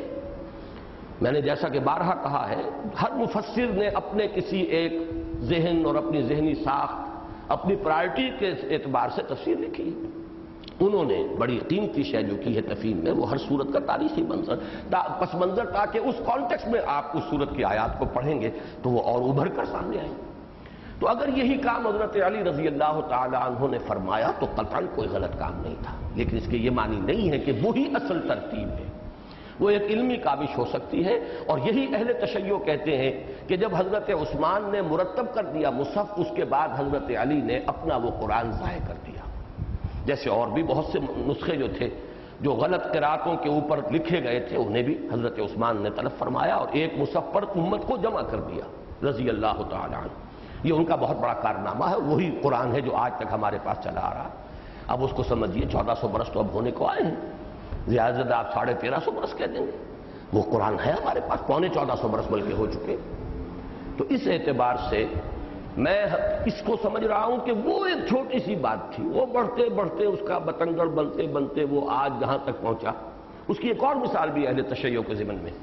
میں نے جیسا کہ بارہا کہا ہے، ہر مفسر نے اپنے کسی ایک ذہن اور اپنی ذہنی ساخت، اپنی پرائرٹی کے اعتبار سے تفسیر لکھی۔ انہوں نے بڑی قیمتی شے جو کی ہے تفہیم میں، وہ ہر صورت کا تاریخی منظر پس منظر، تاکہ اس کانٹیکسٹ میں آپ اس صورت کی آیات کو پڑھیں گے تو وہ اور ابھر کر سامنے آئیں۔ تو اگر یہی کام حضرت علی رضی اللہ تعالی عنہ نے فرمایا تو قطعاً کوئی غلط کام نہیں تھا، لیکن اس کے یہ معنی نہیں ہے کہ وہی اصل ترتیب ہے، وہ ایک علمی کاوش ہو سکتی ہے۔ اور یہی اہل تشیع کہتے ہیں کہ جب حضرت عثمان نے مرتب کر دیا مصحف، اس کے بعد حضرت علی نے اپنا وہ قرآن ضائع کر دیا، جیسے اور بھی بہت سے نسخے جو تھے جو غلط قراتوں کے اوپر لکھے گئے تھے، انہیں بھی حضرت عثمان نے طلب فرمایا اور ایک مصحف پر امت کو جمع کر دیا رضی اللہ تعالی عنہ۔ یہ ان کا بہت بڑا کارنامہ ہے، وہی قرآن ہے جو آج تک ہمارے پاس چلا آ رہا ہے۔ اب اس کو سمجھیے چودہ سو برس تو اب ہونے کو آئے ہیں، زیادہ سے زیادہ آپ ساڑھے تیرہ سو برس کہہ دیں گے، وہ قرآن ہے ہمارے پاس، پونے چودہ سو برس بلکہ ہو چکے۔ تو اس اعتبار سے میں اس کو سمجھ رہا ہوں کہ وہ ایک چھوٹی سی بات تھی، وہ بڑھتے بڑھتے اس کا بتنگڑ بنتے بنتے وہ آج جہاں تک پہنچا۔ اس کی ایک اور مثال بھی اہل تشیع کے ضمن میں،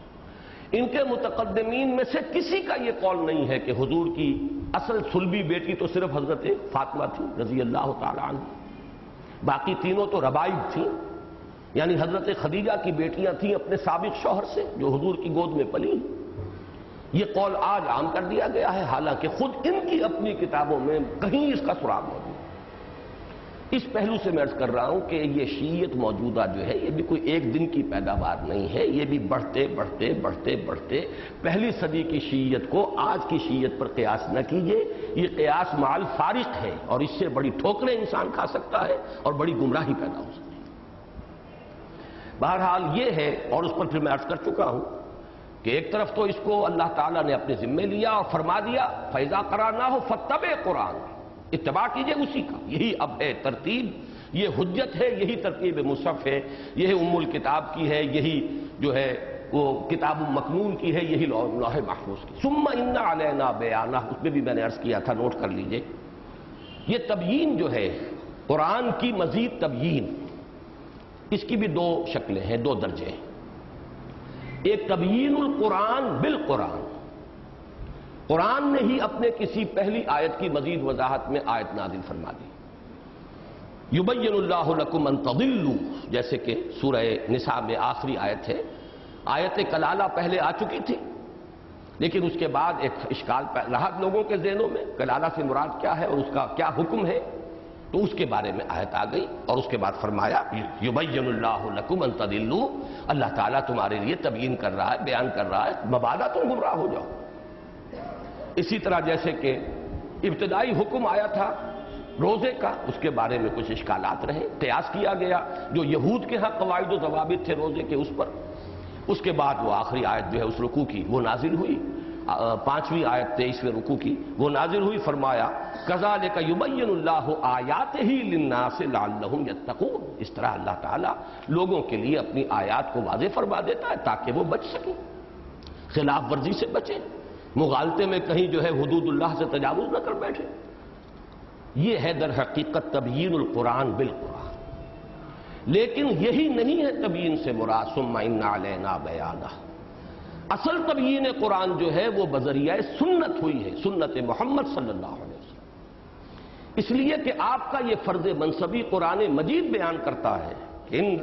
ان کے متقدمین میں سے کسی کا یہ قول نہیں ہے کہ حضور کی اصل صلبی بیٹی تو صرف حضرت فاطمہ تھی رضی اللہ تعالی عنہ، باقی تینوں تو ربائب تھیں، یعنی حضرت خدیجہ کی بیٹیاں تھیں اپنے سابق شوہر سے جو حضور کی گود میں پلی۔ یہ قول آج عام کر دیا گیا ہے، حالانکہ خود ان کی اپنی کتابوں میں کہیں اس کا سراغ موجود ہے۔ اس پہلو سے میں عرض کر رہا ہوں کہ یہ شیعیت موجودہ جو ہے یہ بھی کوئی ایک دن کی پیداوار نہیں ہے، یہ بھی بڑھتے بڑھتے بڑھتے بڑھتے پہلی صدی کی شیعیت کو آج کی شیعیت پر قیاس نہ کیجیے، یہ قیاس مع الفارق ہے، اور اس سے بڑی ٹھوکریں انسان کھا سکتا ہے اور بڑی گمراہی پیدا ہو سکتی ہے۔ بہرحال یہ ہے، اور اس پر پھر میں عرض کر چکا ہوں کہ ایک طرف تو اس کو اللہ تعالیٰ نے اپنے ذمے لیا اور فرما دیا فَإِذَا قَرَأْنَاهُ فَاتَّبِعْ قرآن، اتباع کیجئے اسی کا، یہی اب ہے ترتیب، یہ حجت ہے، یہی ترتیب مصحف ہے، یہی ام الکتاب کی ہے، یہی جو ہے وہ کتاب مکنون کی ہے، یہی لوح محفوظ کی۔ ثُمَّ إِنَّ عَلَيْنَا بَيَانَهُ، اس میں بھی میں نے عرض کیا تھا، نوٹ کر لیجئے، یہ تبیین جو ہے قرآن کی مزید تبیین، اس کی بھی دو شکلیں ہیں، دو درجے ہیں۔ ایک تبیین القرآن بالقرآن، قرآن نے ہی اپنے کسی پہلی آیت کی مزید وضاحت میں آیت نازل فرما دی، یبین اللہ لکم ان تضلوا، جیسے کہ سورہ نساء میں آخری آیت ہے۔ آیت کلالہ پہلے آ چکی تھی، لیکن اس کے بعد ایک اشکال رہا لوگوں کے ذہنوں میں، کلالہ سے مراد کیا ہے اور اس کا کیا حکم ہے، تو اس کے بارے میں آیت آ گئی، اور اس کے بعد فرمایا یبین اللہ لکم ان تضلوا، اللہ تعالیٰ تمہارے لیے تبیین کر رہا ہے، بیان کر رہا ہے، مبادا تم گمراہ ہو جاؤ۔ اسی طرح جیسے کہ ابتدائی حکم آیا تھا روزے کا، اس کے بارے میں کچھ اشکالات رہے، قیاس کیا گیا جو یہود کے ہاں قواعد و ضوابط تھے روزے کے اس پر، اس کے بعد وہ آخری آیت جو ہے اس رکوع کی وہ نازل ہوئی، پانچویں آیت تیئیسویں رکوع کی وہ نازل ہوئی، فرمایا کذالک یبین اللہ آیاتہ للناس لعلہم یتقون، اس طرح اللہ تعالیٰ لوگوں کے لیے اپنی آیات کو واضح فرما دیتا ہے تاکہ وہ بچ سکیں، خلاف ورزی سے بچیں، مغالطے میں کہیں جو ہے حدود اللہ سے تجاوز نہ کر بیٹھے۔ یہ ہے در حقیقت تبیین القرآن بالقرآن، لیکن یہی نہیں ہے تبیین سے مراد ثم ان علینا بیانہ۔ اصل تبیین قرآن جو ہے وہ بذریعہ سنت ہوئی ہے، سنت محمد صلی اللہ علیہ وسلم، اس لیے کہ آپ کا یہ فرض منصبی قرآن مجید بیان کرتا ہے کہ ان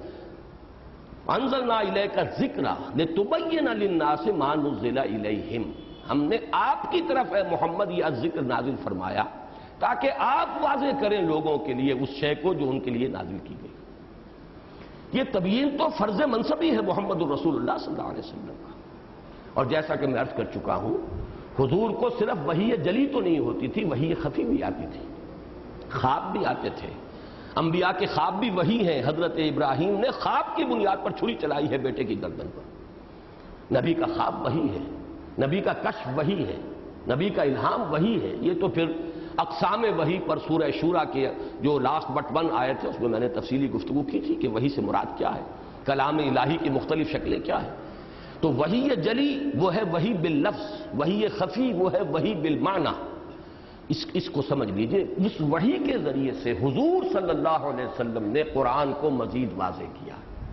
انزلنا الیک الذکر لتبین للناس ما نزل الیہم، ہم نے آپ کی طرف اے محمد یہ ذکر نازل فرمایا تاکہ آپ واضح کریں لوگوں کے لیے اس شے کو جو ان کے لیے نازل کی گئی۔ یہ تبیین تو فرض منصبی ہے محمد الرسول اللہ صلی اللہ علیہ وسلم کا، اور جیسا کہ میں عرض کر چکا ہوں حضور کو صرف وحی جلی تو نہیں ہوتی تھی، وحی خفی بھی آتی تھی، خواب بھی آتے تھے، انبیاء کے خواب بھی وہی ہیں۔ حضرت ابراہیم نے خواب کی بنیاد پر چھری چلائی ہے بیٹے کی گردن پر، نبی کا خواب وہی ہے، نبی کا کشف وہی ہے، نبی کا الہام وہی ہے۔ یہ تو پھر اقسام وحی پر سورہ شورا کے جو لاسٹ بٹ ون آئے تھے اس میں میں نے تفصیلی گفتگو کی تھی کہ وحی سے مراد کیا ہے، کلام الہی کی مختلف شکلیں کیا ہیں۔ تو وحی جلی وہ ہے وحی باللفظ، وحی خفی وہ ہے وحی بالمعنی۔ اس اس کو سمجھ لیجئے، اس وحی کے ذریعے سے حضور صلی اللہ علیہ وسلم نے قرآن کو مزید واضح کیا۔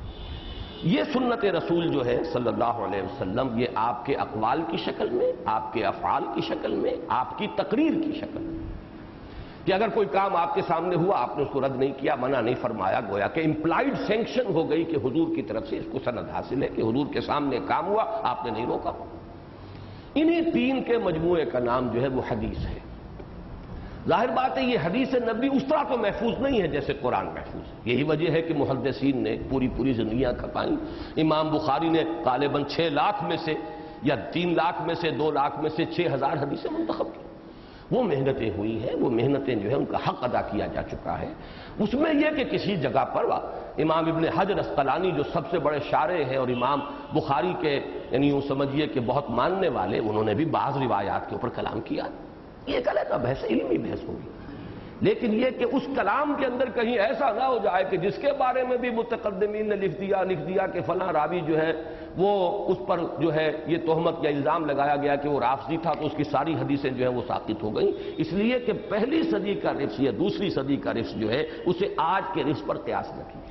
یہ سنت رسول جو ہے صلی اللہ علیہ وسلم، یہ آپ کے اقوال کی شکل میں، آپ کے افعال کی شکل میں، آپ کی تقریر کی شکل میں، کہ اگر کوئی کام آپ کے سامنے ہوا آپ نے اس کو رد نہیں کیا، منع نہیں فرمایا، گویا کہ امپلائڈ سینکشن ہو گئی کہ حضور کی طرف سے اس کو سند حاصل ہے کہ حضور کے سامنے کام ہوا آپ نے نہیں روکا۔ انہی تین کے مجموعے کا نام جو ہے وہ حدیث ہے۔ ظاہر بات ہے یہ حدیث نبی اس طرح تو محفوظ نہیں ہے جیسے قرآن محفوظ ہے، یہی وجہ ہے کہ محدثین نے پوری پوری زندگیاں کھپائیں۔ امام بخاری نے غالباً چھ لاکھ میں سے یا تین لاکھ میں سے دو لاکھ میں سے چھ ہزار حدیثیں منتخب کی۔ وہ محنتیں ہوئی ہیں، وہ محنتیں جو ہے ان کا حق ادا کیا جا چکا ہے۔ اس میں یہ کہ کسی جگہ پر امام ابن حجر اسقلانی جو سب سے بڑے شارح ہیں اور امام بخاری کے یعنی یوں سمجھیے کہ بہت ماننے والے، انہوں نے بھی بعض روایات کے اوپر کلام کیا، یہ ایک علیحدہ بحث، علمی بحث ہوگی۔ لیکن یہ کہ اس کلام کے اندر کہیں ایسا نہ ہو جائے کہ جس کے بارے میں بھی متقدمین نے لکھ دیا لکھ دیا کہ فلاں راوی جو ہے وہ اس پر جو ہے یہ تہمت یا الزام لگایا گیا کہ وہ رافضی تھا تو اس کی ساری حدیثیں جو ہیں وہ ساقط ہو گئیں، اس لیے کہ پہلی صدی کا رفظ یا دوسری صدی کا رفظ جو ہے اسے آج کے رفظ پر قیاس نہ کیجیے۔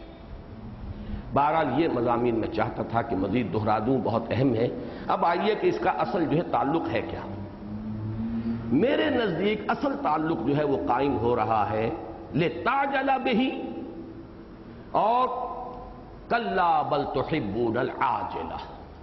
بہرحال یہ مضامین میں چاہتا تھا کہ مزید دہرا دوں، بہت اہم ہے۔ اب آئیے کہ اس کا اصل جو ہے تعلق ہے کیا۔ میرے نزدیک اصل تعلق جو ہے وہ قائم ہو رہا ہے لِتَعْجَلَ بِهِ اور کَلَّا بَلْ تُحِبُّونَ الْعَاجِلَةَ۔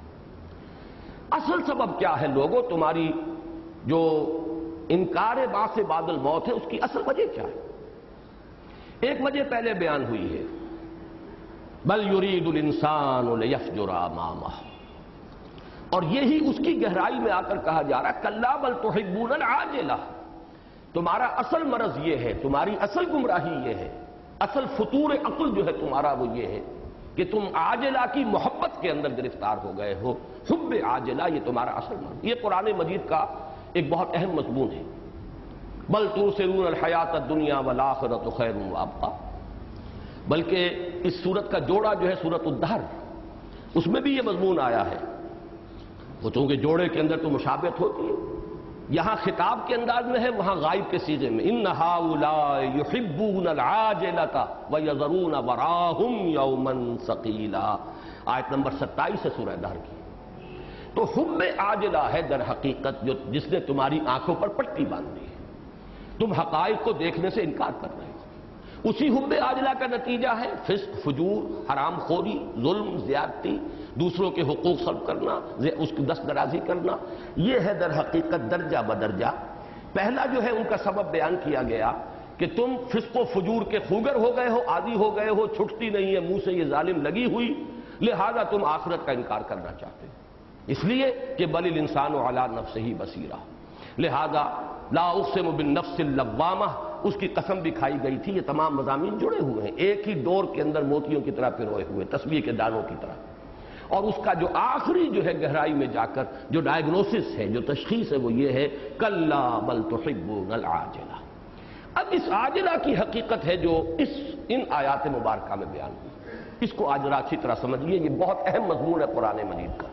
اصل سبب کیا ہے لوگوں، تمہاری جو انکار بعث بعد الموت ہے اس کی اصل وجہ کیا ہے؟ ایک وجہ پہلے بیان ہوئی ہے، بَلْ يُرِيدُ الْإِنسَانُ لِيَفْجُرَ أَمَامَهُ، اور یہی اس کی گہرائی میں آ کر کہا جا رہا ہے کَلَّا بَلْ تُحِبُّونَ الْعَاجِلَةَ۔ تمہارا اصل مرض یہ ہے، تمہاری اصل گمراہی یہ ہے، اصل فطور عقل جو ہے تمہارا وہ یہ ہے کہ تم عاجلہ کی محبت کے اندر گرفتار ہو گئے ہو، حب عاجلہ یہ تمہارا اصل مرض۔ یہ قرآن مجید کا ایک بہت اہم مضمون ہے، بل تؤثرون الحیات الدنیا والآخرۃ خیر وابقیٰ، بلکہ اس سورت کا جوڑا جو ہے سورۃ الدہر، اس میں بھی یہ مضمون آیا ہے۔ وہ چونکہ جوڑے کے اندر تو مشابہت ہوتی ہے، یہاں خطاب کے انداز میں ہے، وہاں غائب کے صیغے میں، ان ہؤلاء یحبون العاجلۃ ویذرون وراءہم یوما ثقیلا، آیت نمبر ستائیس ہے سورہ دہر کی۔ تو حب عاجلہ ہے در حقیقت جو جس نے تمہاری آنکھوں پر پٹی باندھ دی ہے، تم حقائق کو دیکھنے سے انکار کر رہے ہو۔ اسی حب عاجلہ کا نتیجہ ہے فسق، فجور، حرام خوری، ظلم، زیادتی، دوسروں کے حقوق سلب کرنا، اس کی دست درازی کرنا۔ یہ ہے در حقیقت درجہ بدرجہ۔ پہلا جو ہے ان کا سبب بیان کیا گیا کہ تم فسق و فجور کے خوگر ہو گئے ہو، عادی ہو گئے ہو، چھٹتی نہیں ہے منہ سے یہ ظالم لگی ہوئی، لہذا تم آخرت کا انکار کرنا چاہتے ہو، اس لیے کہ بل الانسان علی نفسہ بصیرہ، لہذا لا اقسم بالنفس اللوامہ، اس کی قسم بھی کھائی گئی تھی۔ یہ تمام مضامین جڑے ہوئے ہیں، ایک ہی ڈور کے اندر موتیوں کی طرح پروئے ہوئے، تسبیح کے دانوں کی طرح۔ اور اس کا جو آخری جو ہے گہرائی میں جا کر جو ڈائگنوسس ہے، جو تشخیص ہے، وہ یہ ہے کلا بل تحبون العاجلہ۔ اب اس عاجلہ کی حقیقت ہے جو اس ان آیات مبارکہ میں بیان ہوئی، اس کو آج ذرا اچھی طرح سمجھیے، یہ بہت اہم مضمون ہے قرآن مجید کا۔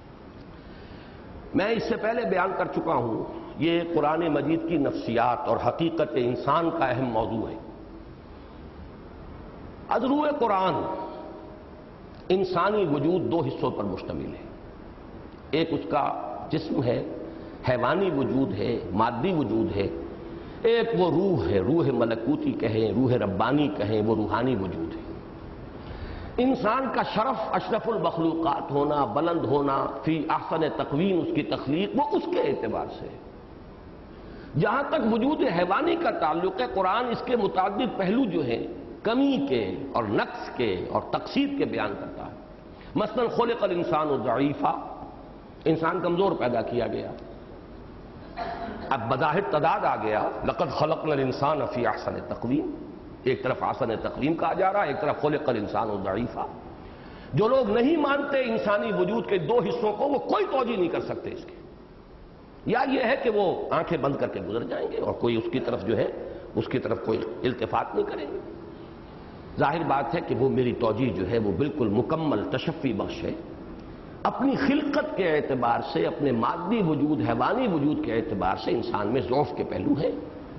میں اس سے پہلے بیان کر چکا ہوں، یہ قرآن مجید کی نفسیات اور حقیقت انسان کا اہم موضوع ہے۔ ازروع قرآن انسانی وجود دو حصوں پر مشتمل ہے، ایک اس کا جسم ہے، حیوانی وجود ہے، مادی وجود ہے، ایک وہ روح ہے، روح ملکوتی کہیں، روح ربانی کہیں، وہ روحانی وجود ہے۔ انسان کا شرف اشرف المخلوقات ہونا، بلند ہونا، فی احسن تقویم اس کی تخلیق، وہ اس کے اعتبار سے ہے۔ جہاں تک وجود حیوانی کا تعلق ہے، قرآن اس کے متعدد پہلو جو ہیں کمی کے اور نقص کے اور تقصیر کے بیان کرتا ہے۔ مثلا خلق الانسان ضعیفا، انسان کمزور پیدا کیا گیا۔ اب بظاہر تضاد آ گیا، لقد خلقنا الانسان فی احسن تقویم، ایک طرف احسن تقویم کہا جا رہا ہے، ایک طرف خلق الانسان ضعیفا۔ جو لوگ نہیں مانتے انسانی وجود کے دو حصوں کو، وہ کوئی توجیہ نہیں کر سکتے اس کی، یا یہ ہے کہ وہ آنکھیں بند کر کے گزر جائیں گے اور کوئی اس کی طرف جو ہے اس کی طرف کوئی التفات نہیں کریں گے۔ ظاہر بات ہے کہ وہ میری توجیہ جو ہے وہ بالکل مکمل تشفی بخش ہے۔ اپنی خلقت کے اعتبار سے، اپنے مادی وجود، حیوانی وجود کے اعتبار سے انسان میں ضعف کے پہلو ہیں۔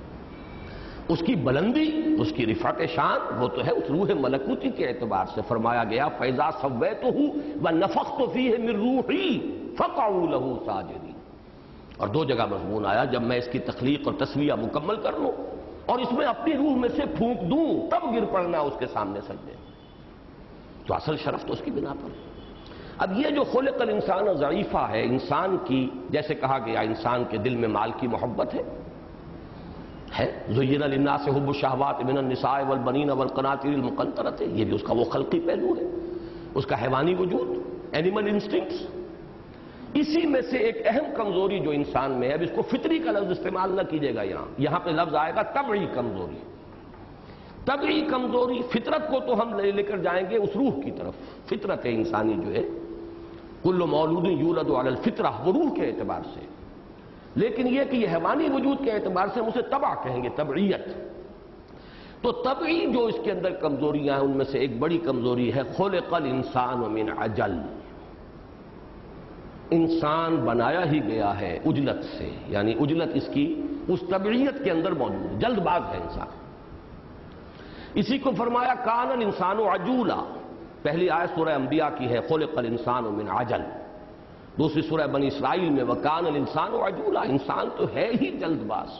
اس کی بلندی، اس کی رفعت شان، وہ تو ہے اس روح ملکوتی کے اعتبار سے۔ فرمایا گیا فَإِذَا سَوَّيْتُهُ وَنَفَخْتُ فِيهِ مِن رُوحِي فَقَعُوا لَهُ سَاجِدِينَ۔ اور دو جگہ مضمون آیا، جب میں اس کی تخلیق اور تسویہ مکمل کر لوں اور اس میں اپنی روح میں سے پھونک دوں، تب گر پڑنا اس کے سامنے سجدے۔ تو اصل شرف تو اس کی بنا پر۔ اب یہ جو خلق الانسان ضعیفہ ہے، انسان کی، جیسے کہا گیا انسان کے دل میں مال کی محبت ہے ہے زُيِّنَ لِلنَّاسِ حُبُّ الشَّهَوَاتِ مِنَ النِّسَاءِ وَالْبَنِينَ وَالْقَنَاطِيرِ الْمُقَنطَرَةِ، یہ بھی اس کا وہ خلقی پہلو ہے، اس کا حیوانی وجود، اینیمل انسٹنکٹس۔ اسی میں سے ایک اہم کمزوری جو انسان میں ہے، اب اس کو فطری کا لفظ استعمال نہ کیجیے گا، یہاں یہاں پہ لفظ آئے گا طبعی کمزوری۔ طبعی کمزوری، فطرت کو تو ہم لے کر جائیں گے اس روح کی طرف، فطرت انسانی جو ہے کل مولود یولد علی الفطرہ، وہ روح کے اعتبار سے، لیکن یہ کہ یہ حیوانی وجود کے اعتبار سے ہم اسے طبع کہیں گے، طبعیت۔ تو طبعی جو اس کے اندر کمزوریاں ہیں، ان میں سے ایک بڑی کمزوری ہے خلق الانسان من عجل، انسان بنایا ہی گیا ہے عجلت سے، یعنی عجلت اس کی اس طبعیت کے اندر موجود ہے، جلد باز ہے انسان۔ اسی کو فرمایا کان الانسان عجولا، پہلی آیت سورہ انبیاء کی ہے خلق الانسان من عجل، دوسری سورہ بنی اسرائیل میں وکان الانسان عجولا، انسان تو ہے ہی جلد باز۔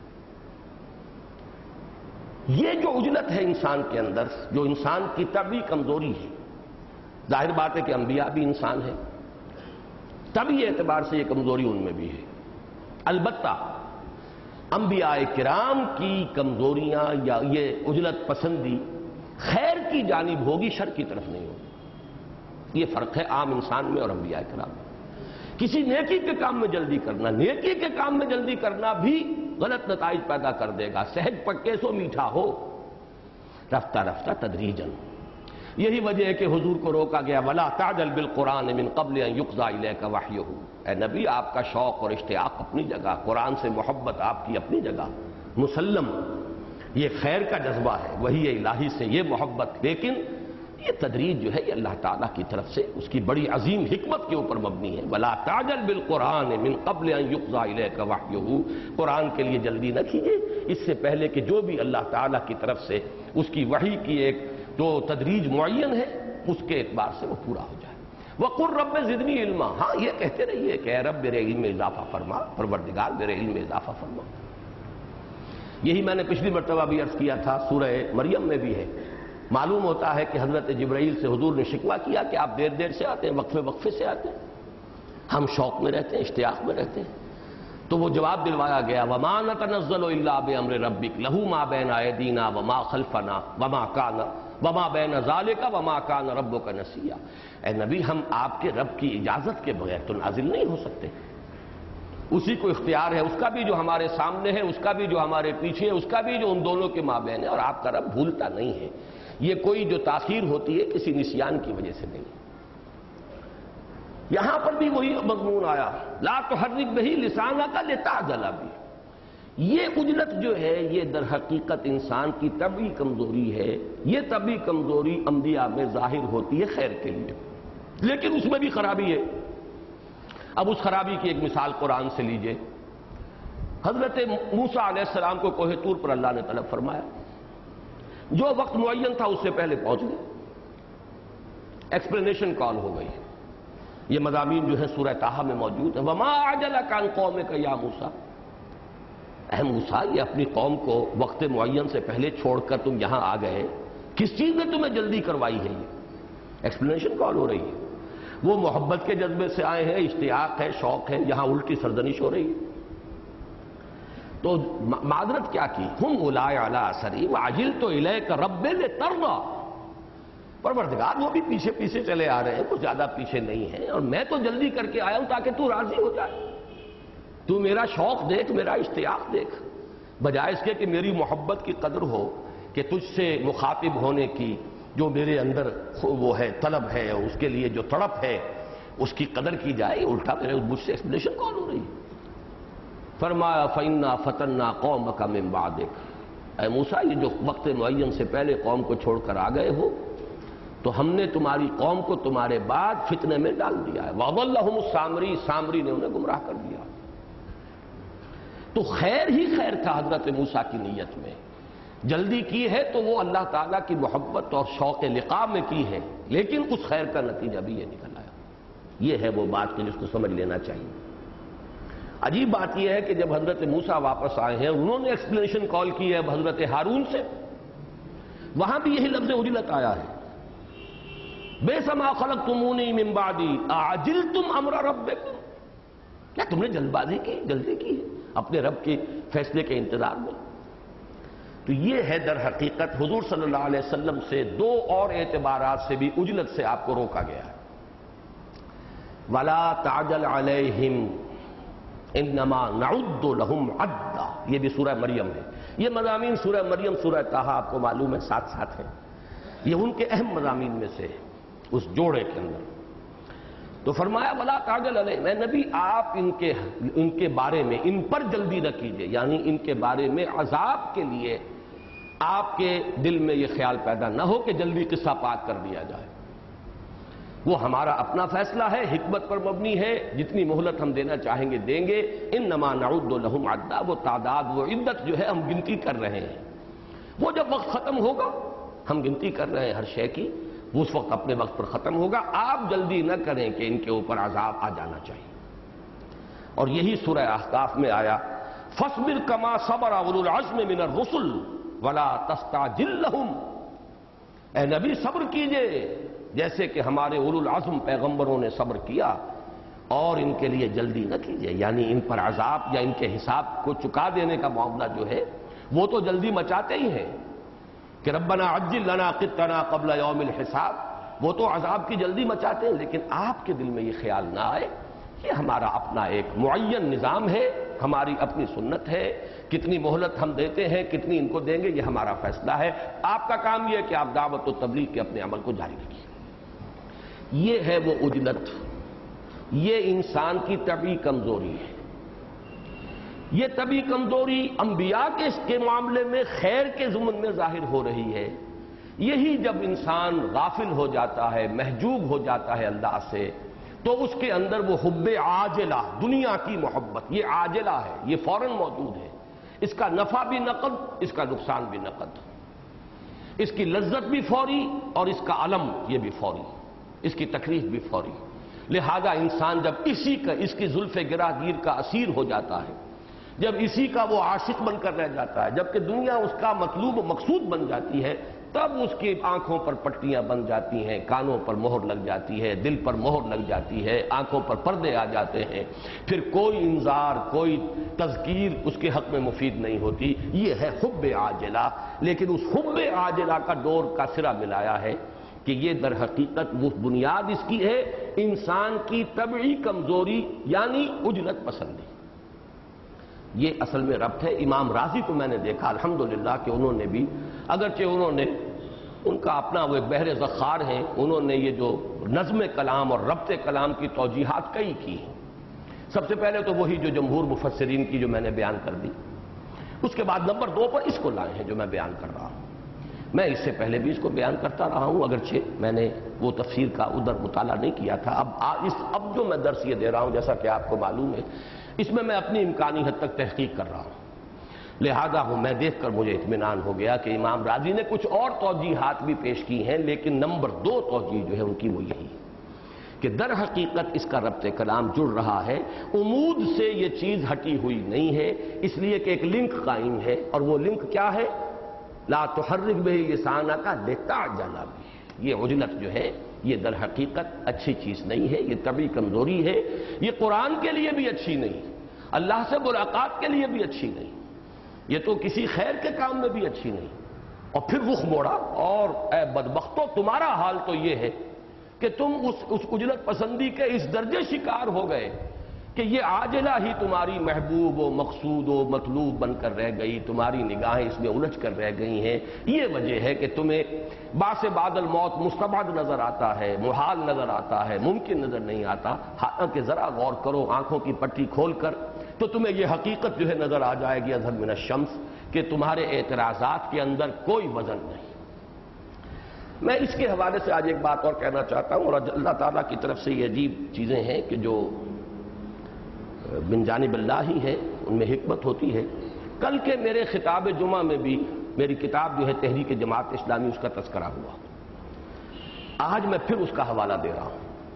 یہ جو عجلت ہے انسان کے اندر، جو انسان کی طبعی کمزوری ہے، ظاہر بات ہے کہ انبیاء بھی انسان ہیں، طبعی اعتبار سے یہ کمزوری ان میں بھی ہے۔ البتہ انبیاء کرام کی کمزوریاں یا یہ عجلت پسندی خیر کی جانب ہوگی، شر کی طرف نہیں ہوگی۔ یہ فرق ہے عام انسان میں اور انبیاء کرام میں۔ کسی نیکی کے کام میں جلدی کرنا، نیکی کے کام میں جلدی کرنا بھی غلط نتائج پیدا کر دے گا، سہج پکے سو میٹھا ہو، رفتہ رفتہ تدریجاً۔ یہی وجہ ہے کہ حضور کو روکا گیا وَلَا تَعْجَلْ بِالْقُرْآنِ مِن قَبْلِ أَن يُقْضَىٰ إِلَيْكَ وَحْيُهُ، اے نبی آپ کا شوق اور اشتیاق اپنی جگہ، قرآن سے محبت آپ کی اپنی جگہ، مسلم یہ خیر کا جذبہ ہے، وہی الہی سے یہ محبت، لیکن یہ تدریج جو ہے یہ اللہ تعالیٰ کی طرف سے اس کی بڑی عظیم حکمت کے اوپر مبنی ہے۔ وَلَا تَعْجَلْ بِالْقُرْآنِ مِن قَبْلِ أَن يُقْضَىٰ إِلَيْكَ وَحْيُهُ، قرآن کے لیے جلدی نہ کیجیے اس سے پہلے کہ جو بھی اللہ تعالیٰ کی طرف سے اس کی وحی کی ایک جو تدریج معین ہے اس کے اعتبار سے وہ پورا ہو جائے۔ وَقُلْ رَبِّ زِدْنِي عِلْمًا، ہاں یہ کہتے رہیے کہ اے رب میرے علم میں اضافہ فرما، پروردگار میرے علم میں اضافہ فرما۔ یہی میں نے پچھلی مرتبہ بھی عرض کیا تھا، سورہ مریم میں بھی ہے۔ معلوم ہوتا ہے کہ حضرت جبرائیل سے حضور نے شکوہ کیا کہ آپ دیر دیر سے آتے ہیں، وقفے وقفے سے آتے ہیں، ہم شوق میں رہتے ہیں، اشتیاق میں رہتے ہیں۔ تو وہ جواب دلوایا گیا وَمَا نَتَنَزَّلُ إِلَّا بِأَمْرِ رَبِّكَ لَهُ مَا بَيْنَ أَيْدِينَا وَمَا خَلْفَنَا وَمَا كَانَ وَمَا بَيْنَ ذَلِكَ وَمَا كَانَ رَبُّكَ نَسِيًّا، اے نبی ہم آپ کے رب کی اجازت کے بغیر تو نازل نہیں ہو سکتے، اسی کو اختیار ہے، اس کا بھی جو ہمارے سامنے ہے، اس کا بھی جو ہمارے پیچھے ہے، اس کا بھی جو ان دونوں کے مابین ہے، اور آپ کا رب بھولتا نہیں ہے۔ یہ کوئی جو تاخیر ہوتی ہے کسی نسیان کی وجہ سے نہیں۔ یہاں پر بھی وہی مضمون آیا، لا تحرک بہ لسانک لتعجل بہ۔ یہ عجلت جو ہے یہ در حقیقت انسان کی طبعی کمزوری ہے۔ یہ طبعی کمزوری انبیاء میں ظاہر ہوتی ہے خیر کے لیے، لیکن اس میں بھی خرابی ہے۔ اب اس خرابی کی ایک مثال قرآن سے لیجئے۔ حضرت موسیٰ علیہ السلام کو کوہ طور پر اللہ نے طلب فرمایا، جو وقت معین تھا اس سے پہلے پہنچ گئے، ایکسپلینیشن کال ہو گئی۔ یہ مضامین جو ہے سورہ طٰہٰ میں موجود ہے، وَمَا أَعْجَلَكَ عَنْ قَوْمِكَ يَا موسیٰ۔ اے موسیٰ، یہ اپنی قوم کو وقت معین سے پہلے چھوڑ کر تم یہاں آ گئے، کس چیز نے تمہیں جلدی کروائی ہے؟ یہ ایکسپلینیشن کال ہو رہی ہے۔ وہ محبت کے جذبے سے آئے ہیں، اشتیاق ہے، شوق ہے، یہاں الٹی سرزنش ہو رہی ہے۔ تو معذرت کیا کی؟ ہم اولئک علی اثری وعجلت الیک رب لترضی۔ پروردگار وہ بھی پیچھے پیچھے چلے آ رہے ہیں، کچھ زیادہ پیچھے نہیں ہیں، اور میں تو جلدی کر کے آیا ہوں تاکہ تو راضی ہو جائے۔ تو میرا شوق دیکھ، میرا اشتیاق دیکھ، بجائے اس کے کہ میری محبت کی قدر ہو، کہ تجھ سے مخاطب ہونے کی جو میرے اندر وہ ہے طلب ہے، اس کے لیے جو تڑپ ہے اس کی قدر کی جائے، الٹا میرے مجھ سے ایکسپلینیشن کون ہو رہی ہے۔ فرمایا فَإِنَّا فَتَنَّا قَوْمَكَ مِن بَعْدِكَ۔ اے موسیٰ، یہ جو وقت معین سے پہلے قوم کو چھوڑ کر آ گئے ہو، تو ہم نے تمہاری قوم کو تمہارے بعد فتنے میں ڈال دیا ہے۔ وَأَضَلَّهُمُ السَّامِرِي، سامری نے انہیں گمراہ کر دیا۔ تو خیر ہی خیر تھا حضرت موسیٰ کی نیت میں، جلدی کی ہے تو وہ اللہ تعالیٰ کی محبت اور شوق لقاء میں کی ہے، لیکن اس خیر کا نتیجہ بھی یہ نکل آیا۔ یہ ہے وہ بات کہ جس کو سمجھ لینا چاہیے۔ عجیب بات یہ ہے کہ جب حضرت موسیٰ واپس آئے ہیں، انہوں نے ایکسپلینیشن کال کی ہے حضرت ہارون سے، وہاں بھی یہی لفظ عجلت آیا ہے، بئس ما خلقتمونی من بعدی اعجلتم امر ربکم۔ کیا تم نے جلد بازی کی، جلدی کی ہے اپنے رب کے فیصلے کے انتظار میں؟ تو یہ ہے در حقیقت حضور صلی اللہ علیہ وسلم سے دو اور اعتبارات سے بھی عجلت سے آپ کو روکا گیا ہے۔ وَلَا تَعْجَلْ عَلَيْهِمْ انما نعد لهم عدا، یہ بھی سورہ مریم ہے۔ یہ مضامین سورہ مریم، سورہ طٰہٰ آپ کو معلوم ہے ساتھ ساتھ ہیں، یہ ان کے اہم مضامین میں سے اس جوڑے کے اندر۔ تو فرمایا ولا تعجل علیہم، اے نبی آپ ان کے ان کے بارے میں ان پر جلدی نہ کیجیے، یعنی ان کے بارے میں عذاب کے لیے آپ کے دل میں یہ خیال پیدا نہ ہو کہ جلدی قصہ پاک کر دیا جائے۔ وہ ہمارا اپنا فیصلہ ہے، حکمت پر مبنی ہے، جتنی مہلت ہم دینا چاہیں گے دیں گے۔ انما نعد لهم عدا، وہ تعداد وہ عدت جو ہے ہم گنتی کر رہے ہیں، وہ جب وقت ختم ہوگا، ہم گنتی کر رہے ہیں ہر شے کی، وہ اس وقت اپنے وقت پر ختم ہوگا۔ آپ جلدی نہ کریں کہ ان کے اوپر عذاب آ جانا چاہیے۔ اور یہی سورہ احقاف میں آیا فاصبر کما صبر اولو العزم من الرسل ولا تستعجل لهم، اے نبی صبر کیجئے جیسے کہ ہمارے اولو العزم پیغمبروں نے صبر کیا، اور ان کے لیے جلدی نہ کیجئے، یعنی ان پر عذاب یا ان کے حساب کو چکا دینے کا معاملہ جو ہے وہ تو جلدی مچاتے ہی ہیں کہ ربنا عجل لنا قطنا قبل یوم الحساب، وہ تو عذاب کی جلدی مچاتے ہیں، لیکن آپ کے دل میں یہ خیال نہ آئے کہ ہمارا اپنا ایک معین نظام ہے، ہماری اپنی سنت ہے، کتنی مہلت ہم دیتے ہیں، کتنی ان کو دیں گے، یہ ہمارا فیصلہ ہے۔ آپ کا کام یہ ہے کہ آپ دعوت و تبلیغ کے اپنے عمل کو جاری رکھیے۔ یہ ہے وہ عجلت، یہ انسان کی طبعی کمزوری ہے۔ یہ طبعی کمزوری انبیاء کے اس کے معاملے میں خیر کے ضمن میں ظاہر ہو رہی ہے۔ یہی جب انسان غافل ہو جاتا ہے، محجوب ہو جاتا ہے اللہ سے، تو اس کے اندر وہ حب عاجلہ، دنیا کی محبت، یہ عاجلہ ہے، یہ فوراً موجود ہے، اس کا نفع بھی نقد، اس کا نقصان بھی نقد، اس کی لذت بھی فوری اور اس کا علم یہ بھی فوری، اس کی تکلیف بھی فوری۔ لہذا انسان جب اسی کا اس کی زلف گراہ گیر کا اسیر ہو جاتا ہے، جب اسی کا وہ عاشق بن کر رہ جاتا ہے، جبکہ دنیا اس کا مطلوب و مقصود بن جاتی ہے، تب اس کی آنکھوں پر پٹیاں بن جاتی ہیں، کانوں پر مہر لگ جاتی ہے، دل پر مہر لگ جاتی ہے، آنکھوں پر پردے آ جاتے ہیں، پھر کوئی انذار، کوئی تذکیر اس کے حق میں مفید نہیں ہوتی۔ یہ ہے حب عاجلہ۔ لیکن اس حب عاجلہ کا دور کا سرا ملایا ہے کہ یہ در حقیقت وہ بنیاد اس کی ہے انسان کی طبعی کمزوری، یعنی عجلت پسندی۔ یہ اصل میں ربط ہے۔ امام راضی کو میں نے دیکھا الحمدللہ کہ انہوں نے بھی، اگرچہ انہوں نے ان کا اپنا وہ ایک بحر ذخار ہیں، انہوں نے یہ جو نظم کلام اور ربط کلام کی توجیحات کئی کی ہیں۔ سب سے پہلے تو وہی جو جمہور مفسرین کی جو میں نے بیان کر دی، اس کے بعد نمبر دو پر اس کو لائے ہیں جو میں بیان کر رہا ہوں۔ میں اس سے پہلے بھی اس کو بیان کرتا رہا ہوں، اگرچہ میں نے وہ تفسیر کا ادھر مطالعہ نہیں کیا تھا۔ اب اس اب جو میں درس یہ دے رہا ہوں، جیسا کہ آپ کو معلوم ہے، اس میں میں اپنی امکانی حد تک تحقیق کر رہا ہوں، لہذا ہوں میں دیکھ کر مجھے اطمینان ہو گیا کہ امام رازی نے کچھ اور توجیحات بھی پیش کی ہیں، لیکن نمبر دو توجیح جو ہے ان کی وہ یہی ہے کہ در حقیقت اس کا ربط کلام جڑ رہا ہے، عمود سے یہ چیز ہٹی ہوئی نہیں ہے، اس لیے کہ ایک لنک قائم ہے، اور وہ لنک کیا ہے؟ لا تحرک بہ لسانک لتعجل بہ۔ یہ عجلت جو ہے یہ در حقیقت اچھی چیز نہیں ہے، یہ طبعی کمزوری ہے، یہ قرآن کے لیے بھی اچھی نہیں، اللہ سے ملاقات کے لیے بھی اچھی نہیں، یہ تو کسی خیر کے کام میں بھی اچھی نہیں۔ اور پھر رخ موڑا، اور اے بدبختو تمہارا حال تو یہ ہے کہ تم اس اس اجلت پسندی کے اس درجے شکار ہو گئے کہ یہ عاجلہ ہی تمہاری محبوب و مقصود و مطلوب بن کر رہ گئی، تمہاری نگاہیں اس میں الجھ کر رہ گئی ہیں۔ یہ وجہ ہے کہ تمہیں باس بعد الموت مستبعد نظر آتا ہے، محال نظر آتا ہے، ممکن نظر نہیں آتا۔ حالانکہ ذرا غور کرو آنکھوں کی پٹی کھول کر تو تمہیں یہ حقیقت جو ہے نظر آ جائے گی اظہر من الشمس کہ تمہارے اعتراضات کے اندر کوئی وزن نہیں۔ میں اس کے حوالے سے آج ایک بات اور کہنا چاہتا ہوں، اور اللہ تعالیٰ کی طرف سے یہ عجیب چیزیں ہیں کہ جو من جانب اللہ ہی ہے، ان میں حکمت ہوتی ہے۔ کل کے میرے خطاب جمعہ میں بھی میری کتاب جو ہے تحریک جماعت اسلامی، اس کا تذکرہ ہوا۔ آج میں پھر اس کا حوالہ دے رہا ہوں۔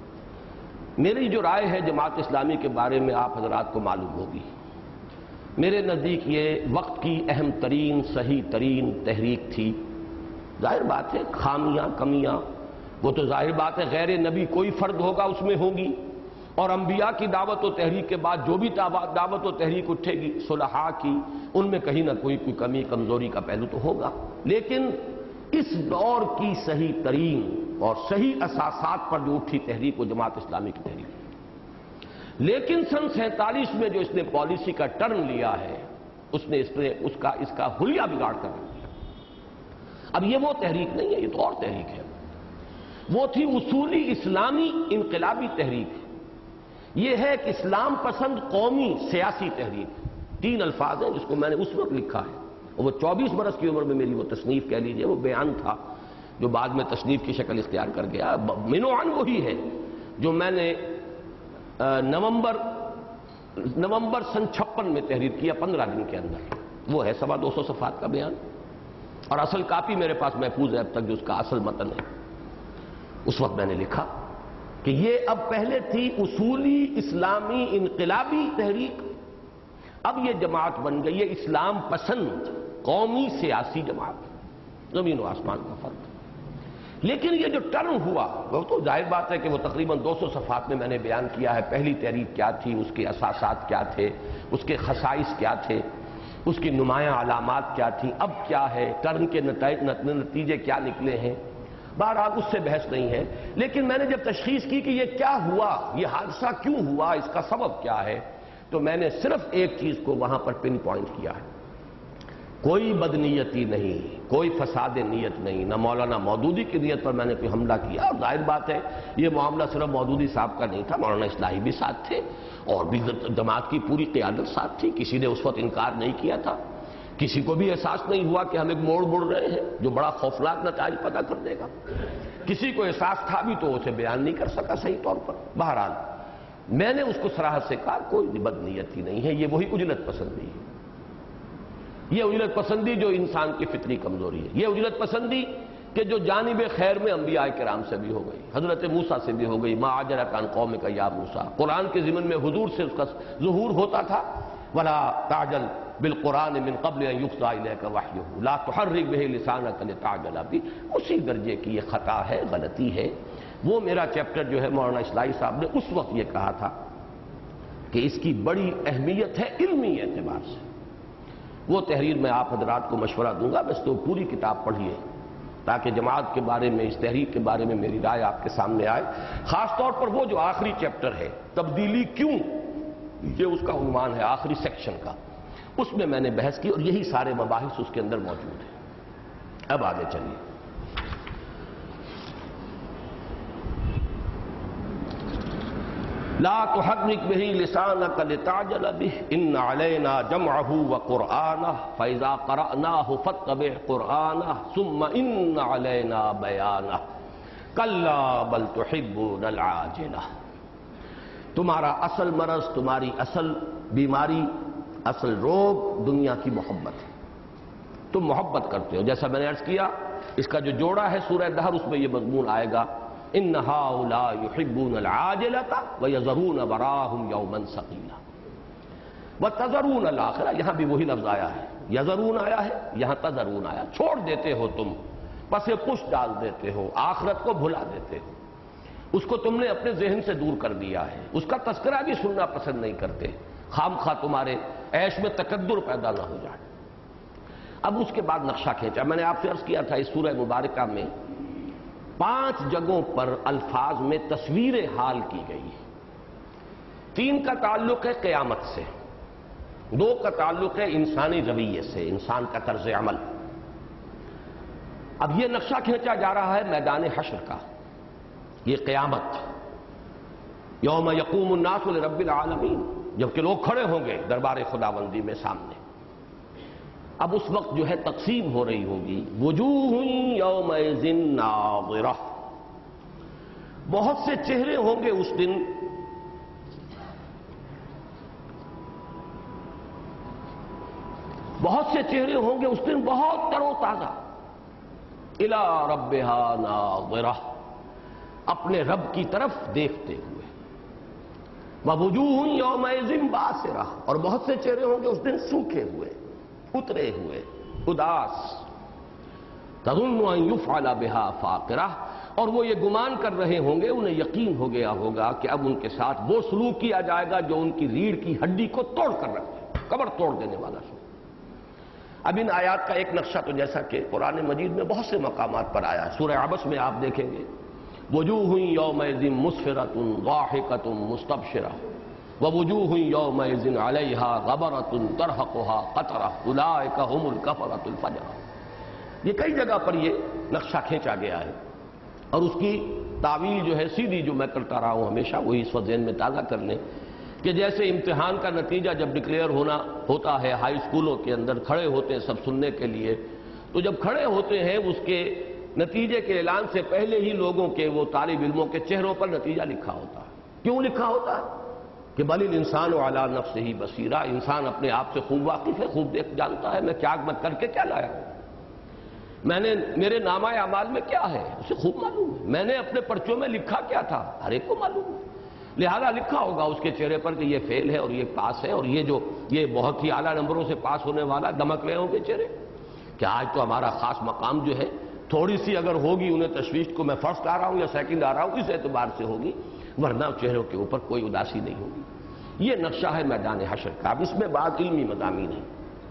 میری جو رائے ہے جماعت اسلامی کے بارے میں آپ حضرات کو معلوم ہوگی۔ میرے نزدیک یہ وقت کی اہم ترین صحیح ترین تحریک تھی۔ ظاہر بات ہے خامیاں کمیاں وہ تو ظاہر بات ہے غیر نبی کوئی فرد ہوگا اس میں ہوگی، اور انبیاء کی دعوت و تحریک کے بعد جو بھی دعوت و تحریک اٹھے گی صلحاء کی، ان میں کہیں نہ کوئی کوئی کمی کمزوری کا پہلو تو ہوگا، لیکن اس دور کی صحیح ترین اور صحیح اساسات پر جو اٹھی تحریک وہ جماعت اسلامی کی تحریک ہے۔ لیکن سن سینتالیس میں جو اس نے پالیسی کا ٹرن لیا ہے، اس نے اس نے اس کا اس کا حلیہ بگاڑ کر رکھ دیا۔ اب یہ وہ تحریک نہیں ہے، یہ تو اور تحریک ہے۔ وہ تھی اصولی اسلامی انقلابی تحریک، یہ ہے کہ اسلام پسند قومی سیاسی تحریک۔ تین الفاظ ہیں جس کو میں نے اس وقت لکھا ہے، اور وہ چوبیس برس کی عمر میں میری وہ تصنیف کہہ لیجئے، وہ بیان تھا جو بعد میں تصنیف کی شکل اختیار کر گیا۔ منوعاً وہی ہے جو میں نے نومبر نومبر سن چھپن میں تحریر کیا، پندرہ دن کے اندر۔ وہ ہے سوا دو سو صفحات کا بیان، اور اصل کاپی میرے پاس محفوظ ہے اب تک جو اس کا اصل متن ہے۔ اس وقت میں نے لکھا کہ یہ اب پہلے تھی اصولی اسلامی انقلابی تحریک، اب یہ جماعت بن گئی ہے اسلام پسند قومی سیاسی جماعت، زمین و آسمان کا فرق۔ لیکن یہ جو ٹرن ہوا وہ تو ظاہر بات ہے کہ وہ تقریباً دو سو صفحات میں میں نے بیان کیا ہے۔ پہلی تحریک کیا تھی، اس کے اساسات کیا تھے، اس کے خصائص کیا تھے، اس کی نمایاں علامات کیا تھیں، اب کیا ہے، ٹرن کے نتیجے کیا نکلے ہیں۔ بہرحال اس سے بحث نہیں ہے، لیکن میں نے جب تشخیص کی کہ یہ کیا ہوا، یہ حادثہ کیوں ہوا، اس کا سبب کیا ہے، تو میں نے صرف ایک چیز کو وہاں پر پن پوائنٹ کیا ہے۔ کوئی بدنیتی نہیں، کوئی فساد نیت نہیں، نہ مولانا مودودی کی نیت پر میں نے کوئی حملہ کیا۔ اور ظاہر بات ہے یہ معاملہ صرف مودودی صاحب کا نہیں تھا، مولانا اصلاحی بھی ساتھ تھے، اور بھی جماعت کی پوری قیادت ساتھ تھی، کسی نے اس وقت انکار نہیں کیا تھا، کسی کو بھی احساس نہیں ہوا کہ ہم ایک موڑ مڑ رہے ہیں جو بڑا خوفناک نتائج پیدا کر دے گا۔ کسی کو احساس تھا بھی تو اسے بیان نہیں کر سکا صحیح طور پر۔ بہرحال میں نے اس کو صراحت سے کہا کوئی بدنیتی نہیں ہے، یہ وہی اجلت پسندی ہے، یہ اجلت پسندی جو انسان کی فطری کمزوری ہے، یہ اجلت پسندی کہ جو جانب خیر میں انبیاء کرام سے بھی ہو گئی، حضرت موسیٰ سے بھی ہو گئی، ما اعجلک عن قومک یا موسیٰ۔ قرآن کے ضمن میں حضور سے اس کا ظہور ہوتا تھا، ولا تعجل بالقرآن من قبل ان یقضى الیک وحیہ لا تحرک بہ لسانک لتعجل بہ۔ اسی درجے کی یہ خطا ہے، غلطی ہے۔ وہ میرا چیپٹر جو ہے مولانا اصلاحی صاحب نے اس وقت یہ کہا تھا کہ اس کی بڑی اہمیت ہے علمی اعتبار سے۔ وہ تحریر میں آپ حضرات کو مشورہ دوں گا، بس تو پوری کتاب پڑھیے تاکہ جماعت کے بارے میں، اس تحریک کے بارے میں میری رائے آپ کے سامنے آئے۔ خاص طور پر وہ جو آخری چیپٹر ہے تبدیلی کیوں، یہ اس کا عنوان ہے آخری سیکشن کا، اس میں میں نے بحث کی اور یہی سارے مباحث اس کے اندر موجود ہیں۔ اب آگے چلیے۔ لا تحرک بہ لسانک لتعجل بہ ان علینا جمعہ وقرآنہ فاذا قرأناہ فاتبع قرآنہ ثم ان علینا بیانہ کلا بل تحبون العاجلہ۔ تمہارا اصل مرض، تمہاری اصل بیماری، اصل روگ دنیا کی محبت ہے۔ تم محبت کرتے ہو، جیسا میں نے عرض کیا اس کا جو جوڑا ہے سورہ دہر، اس میں یہ مضمون آئے گا ان ہؤلاء یحبون العاجلۃ ویذرون وراءہم یوما ثقیلا وتذرون الآخرہ۔ یہاں بھی وہی لفظ آیا ہے، یذرون آیا ہے، یہاں تذرون آیا۔ چھوڑ دیتے ہو تم، پس پش ڈال دیتے ہو، آخرت کو بھلا دیتے ہو، اس کو تم نے اپنے ذہن سے دور کر دیا ہے، اس کا تذکرہ بھی سننا پسند نہیں کرتے، خام خواہ تمہارے عیش میں تکدر پیدا نہ ہو جائے۔ اب اس کے بعد نقشہ کھینچا۔ میں نے آپ سے عرض کیا تھا اس سورہ مبارکہ میں پانچ جگہوں پر الفاظ میں تصویر حال کی گئی ہے۔ تین کا تعلق ہے قیامت سے، دو کا تعلق ہے انسانی رویے سے، انسان کا طرز عمل۔ اب یہ نقشہ کھینچا جا رہا ہے میدان حشر کا، یہ قیامت، یوم یقوم الناس لرب العالمین، جبکہ لوگ کھڑے ہوں گے دربار خداوندی میں سامنے۔ اب اس وقت جو ہے تقسیم ہو رہی ہوگی، وجوہ یومئذ ناظرہ، بہت سے چہرے ہوں گے اس دن بہت سے چہرے ہوں گے اس دن بہت تر و تازہ، الی ربہا ناظرہ، اپنے رب کی طرف دیکھتے ہوئے، ووجوہ یومئذ باسرہ، اور بہت سے چہرے ہوں گے اس دن سوکھے ہوئے، اترے ہوئے، اداس، تظن ان یفعل بہا فاقرہ، اور وہ یہ گمان کر رہے ہوں گے، انہیں یقین ہو گیا ہوگا کہ اب ان کے ساتھ وہ سلوک کیا جائے گا جو ان کی ریڑھ کی ہڈی کو توڑ کر رکھے، کمر توڑ دینے والا سلوک۔ اب ان آیات کا ایک نقشہ تو جیسا کہ قرآن مجید میں بہت سے مقامات پر آیا ہے، سورہ عبس میں آپ دیکھیں گے وجوہ یومئذ مسفرۃ ضاحکۃ مستبشرہ ووجوہ یومئذ علیہا غبرۃ ترہقہا قطرہ اولئک ھم الکفرۃ الفجرہ۔ یہ کئی جگہ پر یہ نقشہ کھینچا گیا ہے، اور اس کی تعویل جو ہے سیدھی جو میں کرتا رہا ہوں ہمیشہ، وہی اس وقت ذہن میں تازہ کر لیں کہ جیسے امتحان کا نتیجہ جب ڈکلیئر ہونا ہوتا ہے ہائی اسکولوں کے اندر، کھڑے ہوتے ہیں سب سننے کے لیے، تو جب کھڑے ہوتے ہیں اس کے نتیجے کے اعلان سے پہلے ہی لوگوں کے، وہ طالب علموں کے چہروں پر نتیجہ لکھا ہوتا ہے۔ کیوں لکھا ہوتا ہے؟ کہ بل الانسان علی نفسہ بصیرہ، انسان اپنے آپ سے خوب واقف ہے، خوب دیکھ جانتا ہے میں کیا میں کر کے کیا لایا ہوں، میں نے میرے نامہ اعمال میں کیا ہے اسے خوب معلوم ہے، میں نے اپنے پرچوں میں لکھا کیا تھا ہر ایک کو معلوم ہے، لہذا لکھا ہوگا اس کے چہرے پر کہ یہ فیل ہے اور یہ پاس ہے، اور یہ جو یہ بہت ہی اعلیٰ نمبروں سے پاس ہونے والا، دمک رہے ہوں گے چہرے کہ آج تو ہمارا خاص مقام جو ہے تھوڑی سی اگر ہوگی انہیں تشویش کو میں فرسٹ آ رہا ہوں یا سیکنڈ آ رہا ہوں اس اعتبار سے ہوگی، ورنہ چہروں کے اوپر کوئی اداسی نہیں ہوگی۔ یہ نقشہ ہے میدان حشر کا۔ اب اس میں بعض علمی مضامین ہیں۔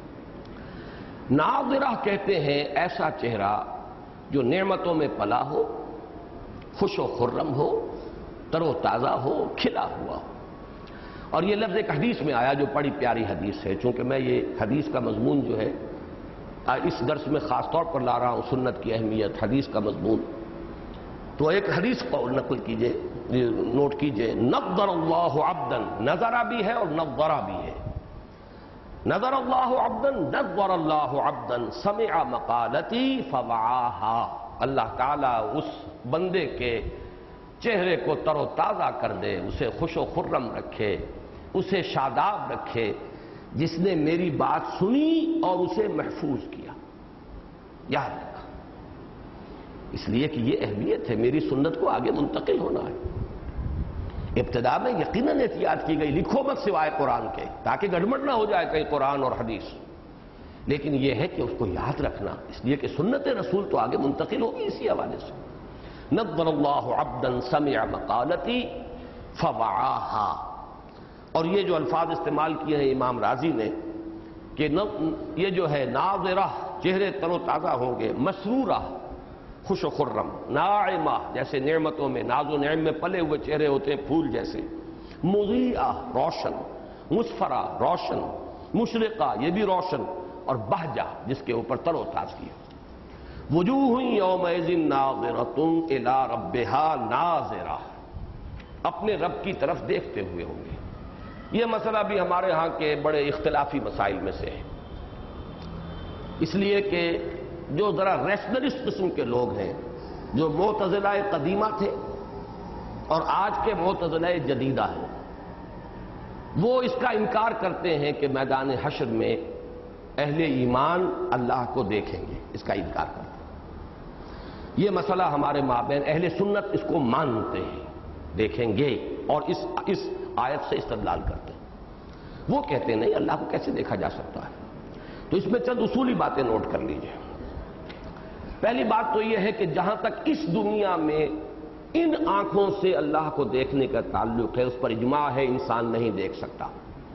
ناظرہ کہتے ہیں ایسا چہرہ جو نعمتوں میں پلا ہو، خوش و خرم ہو، تر و تازہ ہو، کھلا ہوا ہو۔ اور یہ لفظ ایک حدیث میں آیا جو بڑی پیاری حدیث ہے، چونکہ میں یہ حدیث کا مضمون جو ہے اس درس میں خاص طور پر لا رہا ہوں، سنت کی اہمیت، حدیث کا مضمون، تو ایک حدیث قول نقل کیجئے، نوٹ کیجئے، نظر اللہ عبدا، نظرہ بھی ہے اور نظرہ بھی ہے۔ نظر اللہ عبدا، نظر اللہ عبدا سمع مقالتی فوعاہا، اللہ تعالیٰ اس بندے کے چہرے کو تر و تازہ کر دے، اسے خوش و خرم رکھے، اسے شاداب رکھے، جس نے میری بات سنی اور اسے محفوظ کیا، یاد رکھا، اس لیے کہ یہ اہمیت ہے، میری سنت کو آگے منتقل ہونا ہے۔ ابتدا میں یقیناً احتیاط کی گئی، لکھو مت سوائے قرآن کے، تاکہ گڑبڑ نہ ہو جائے کہیں قرآن اور حدیث، لیکن یہ ہے کہ اس کو یاد رکھنا، اس لیے کہ سنت رسول تو آگے منتقل ہوگی اسی حوالے سے۔ نظر اللہ عبدا سمع مقالتی فوعاہا، اور یہ جو الفاظ استعمال کیے ہیں امام رازی نے کہ یہ جو ہے ناظرہ، چہرے تر و تازہ ہوں گے، مسرورہ، خوش و خرم، ناعمہ، جیسے نعمتوں میں ناز و نعم میں پلے ہوئے چہرے ہوتے ہیں پھول جیسے، مضیئہ، روشن، مسفرہ، روشن، مشرقہ، یہ بھی روشن، اور بہجہ، جس کے اوپر تر و تازگی ہے۔ وجوہ یومئذ ناظرۃ الی ربہا ناظرہ، اپنے رب کی طرف دیکھتے ہوئے ہوں گے۔ یہ مسئلہ بھی ہمارے ہاں کے بڑے اختلافی مسائل میں سے ہے، اس لیے کہ جو ذرا ریشنلسٹ قسم کے لوگ ہیں، جو معتزلہ قدیمہ تھے اور آج کے معتزلہ جدیدہ ہیں، وہ اس کا انکار کرتے ہیں کہ میدان حشر میں اہل ایمان اللہ کو دیکھیں گے، اس کا انکار کرتے ہیں۔ یہ مسئلہ ہمارے مابین اہل سنت اس کو مانتے ہیں، دیکھیں گے، اور اس اس آیت سے استدلال کرتے ہیں۔ وہ کہتے ہیں نہیں، اللہ کو کیسے دیکھا جا سکتا ہے؟ تو اس میں چند اصولی باتیں نوٹ کر لیجئے۔ پہلی بات تو یہ ہے کہ جہاں تک اس دنیا میں ان آنکھوں سے اللہ کو دیکھنے کا تعلق ہے، اس پر اجماع ہے، انسان نہیں دیکھ سکتا،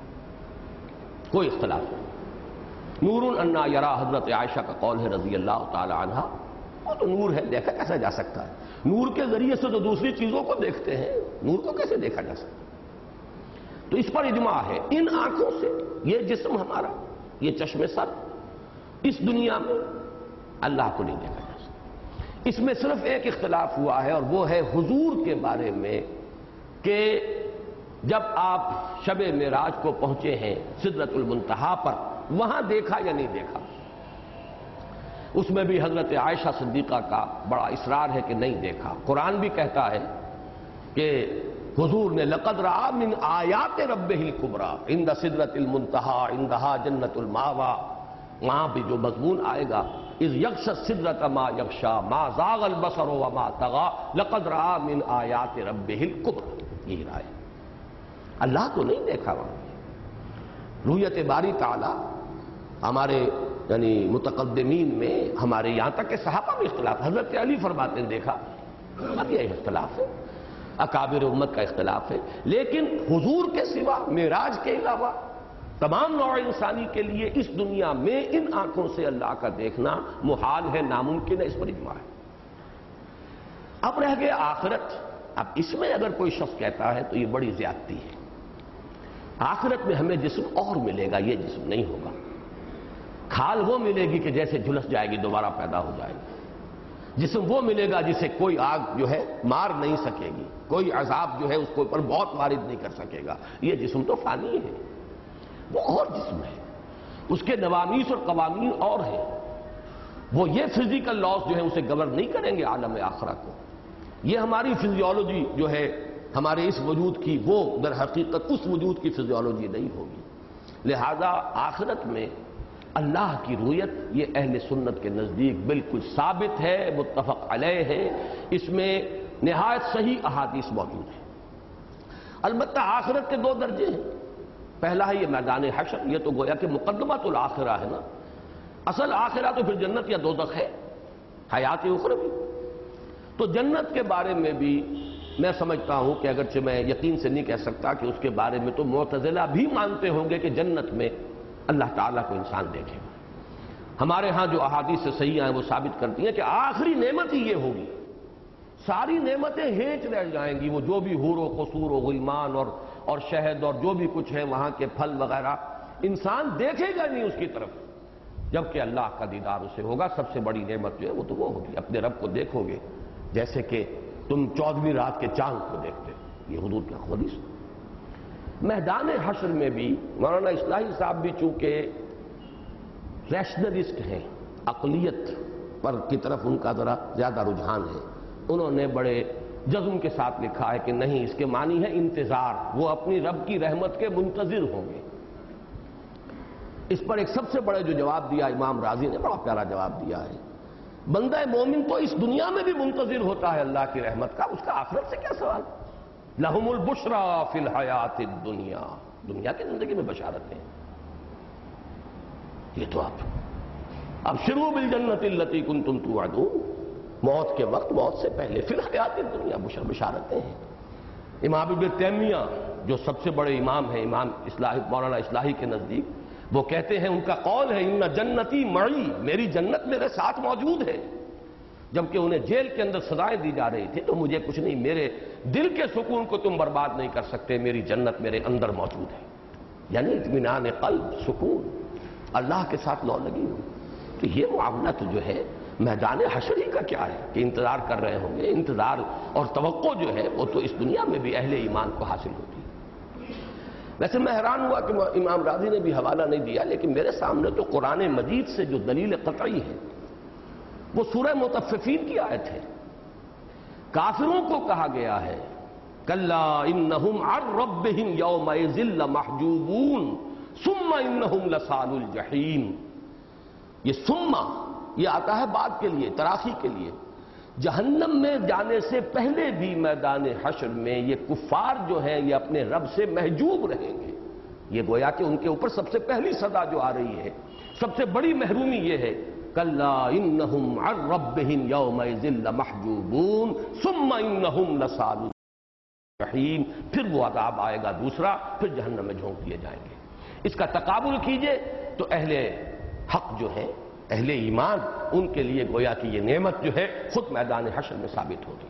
کوئی اختلاف نہیں۔ نور انا یرا، حضرت عائشہ کا قول ہے رضی اللہ تعالی عنہ، وہ تو نور ہے، دیکھا کیسا جا سکتا ہے؟ نور کے ذریعے سے تو دوسری چیزوں کو دیکھتے ہیں، نور کو کیسے دیکھا جا سکتا؟ تو اس پر اجماع ہے، ان آنکھوں سے یہ جسم ہمارا، یہ چشم سر، اس دنیا میں اللہ کو نہیں دیکھا جا سکتا۔ اس میں صرف ایک اختلاف ہوا ہے، اور وہ ہے حضور کے بارے میں، کہ جب آپ شب معراج کو پہنچے ہیں سدرۃ المنتہا پر، وہاں دیکھا یا نہیں دیکھا؟ اس میں بھی حضرت عائشہ صدیقہ کا بڑا اصرار ہے کہ نہیں دیکھا۔ قرآن بھی کہتا ہے کہ حضور نے لقد رأى من آیات ربہ الکبریٰ عند سدرۃ المنتہا عندہا جنت المأویٰ، وہاں بھی جو مضمون آئے گا اذ یغشی السدرۃ ما یغشی ما زاغ البصر وما طغیٰ لقد رأى من آیات ربہ الکبریٰ، یہی رائے۔ اللہ کو نہیں دیکھا وہاں۔ رؤیت باری تعالی ہمارے یعنی متقدمین میں، ہمارے یہاں تک کہ صحابہ میں اختلاف، حضرت علی فرماتے ہیں دیکھا، اب یہ اختلاف ہے، اکابر امت کا اختلاف ہے، لیکن حضور کے سوا، معراج کے علاوہ تمام نوع انسانی کے لیے اس دنیا میں ان آنکھوں سے اللہ کا دیکھنا محال ہے، ناممکن ہے، اس پر اجماع ہے۔ اب رہ گئے آخرت۔ اب اس میں اگر کوئی شخص کہتا ہے تو یہ بڑی زیادتی ہے۔ آخرت میں ہمیں جسم اور ملے گا، یہ جسم نہیں ہوگا۔ کھال وہ ملے گی کہ جیسے جھلس جائے گی دوبارہ پیدا ہو جائے گی، جسم وہ ملے گا جسے کوئی آگ جو ہے مار نہیں سکے گی، کوئی عذاب جو ہے اس کو پر بہت وارد نہیں کر سکے گا۔ یہ جسم تو فانی ہے، وہ اور جسم ہے، اس کے نوامیس اور قوانین اور ہیں، وہ یہ فزیکل لاز جو ہے اسے گورن نہیں کریں گے عالم آخرہ کو۔ یہ ہماری فزیولوجی جو ہے ہمارے اس وجود کی، وہ در حقیقت اس وجود کی فزیولوجی نہیں ہوگی۔ لہذا آخرت میں اللہ کی رؤیت یہ اہل سنت کے نزدیک بالکل ثابت ہے، متفق علیہ ہے، اس میں نہایت صحیح احادیث موجود ہیں۔ البتہ آخرت کے دو درجے ہیں، پہلا ہے یہ میدان حشر، یہ تو گویا کہ مقدمۃ الآخرہ ہے نا، اصل آخرہ تو پھر جنت یا دوزخ ہے، حیات اخروی۔ تو جنت کے بارے میں بھی میں سمجھتا ہوں کہ اگرچہ میں یقین سے نہیں کہہ سکتا کہ اس کے بارے میں تو معتزلہ بھی مانتے ہوں گے کہ جنت میں اللہ تعالیٰ کو انسان دیکھے گا۔ ہمارے ہاں جو احادیث سے صحیح ہیں وہ ثابت کرتی ہیں کہ آخری نعمت ہی یہ ہوگی، ساری نعمتیں ہیچ رہ جائیں گی، وہ جو بھی حور و قصور و غلمان اور اور شہد اور جو بھی کچھ ہے وہاں کے پھل وغیرہ، انسان دیکھے گا نہیں اس کی طرف، جبکہ اللہ کا دیدار اسے ہوگا۔ سب سے بڑی نعمت جو ہے وہ تو وہ ہوگی، اپنے رب کو دیکھو گے جیسے کہ تم چودہویں رات کے چاند کو دیکھتے ہو، یہ حضور کی حدیث۔ میدان حشر میں بھی مولانا اصلاحی صاحب بھی چونکہ ریشنلسٹ ہیں، عقلیت پر کی طرف ان کا ذرا زیادہ رجحان ہے، انہوں نے بڑے جزم کے ساتھ لکھا ہے کہ نہیں، اس کے معنی ہے انتظار، وہ اپنی رب کی رحمت کے منتظر ہوں گے۔ اس پر ایک سب سے بڑے جو جواب دیا امام راضی نے، بڑا پیارا جواب دیا ہے، بندہ مومن تو اس دنیا میں بھی منتظر ہوتا ہے اللہ کی رحمت کا، اس کا آخرت سے کیا سوال؟ لہم البشریٰ فی الحیات الدنیا، دنیا کی زندگی میں بشارتیں، یہ تو آپ ابشروا بالجنۃ التی کنتم توعدون، موت کے وقت، موت سے پہلے، فی الحیات الدنیا بشارتیں ہیں۔ امام ابن تیمیہ جو سب سے بڑے امام ہیں، امام اصلاحی مولانا اصلاحی کے نزدیک، وہ کہتے ہیں، ان کا قول ہے ان جنتی معی، میری جنت میرے ساتھ موجود ہے، جبکہ انہیں جیل کے اندر سزائیں دی جا رہی تھی، تو مجھے کچھ نہیں، میرے دل کے سکون کو تم برباد نہیں کر سکتے، میری جنت میرے اندر موجود ہے، یعنی اطمینان قلب، سکون، اللہ کے ساتھ لو لگی ہوئی۔ تو یہ معاملہ تو جو ہے میدان حشر ہی کا کیا ہے کہ انتظار کر رہے ہوں گے؟ انتظار اور توقع جو ہے وہ تو اس دنیا میں بھی اہل ایمان کو حاصل ہوتی ہے۔ ویسے میں حیران ہوا کہ امام راضی نے بھی حوالہ نہیں دیا، لیکن میرے سامنے تو قرآن مجید سے جو دلیل قطعی ہے وہ سورہ مطففین کی آیت ہے۔ کافروں کو کہا گیا ہے کلا انہم عن ربہم یومئذ لمحجوبون ثم انہم لصال الجحیم۔ یہ ثم یہ آتا ہے بعد کے لیے، تراخی کے لیے۔ جہنم میں جانے سے پہلے بھی میدان حشر میں یہ کفار جو ہیں یہ اپنے رب سے محجوب رہیں گے۔ یہ گویا کہ ان کے اوپر سب سے پہلی صدا جو آ رہی ہے، سب سے بڑی محرومی یہ ہے کلا انہم عن ربہم یومئذ لمحجوبون ثم انہم لصال الجحیم۔ پھر وہ عذاب آئے گا دوسرا، پھر جہنم میں جھونک دیے جائیں گے۔ اس کا تقابل کیجئے تو اہل حق جو ہے، اہل ایمان، ان کے لیے گویا کہ یہ نعمت جو ہے خود میدان حشر میں ثابت ہوگی۔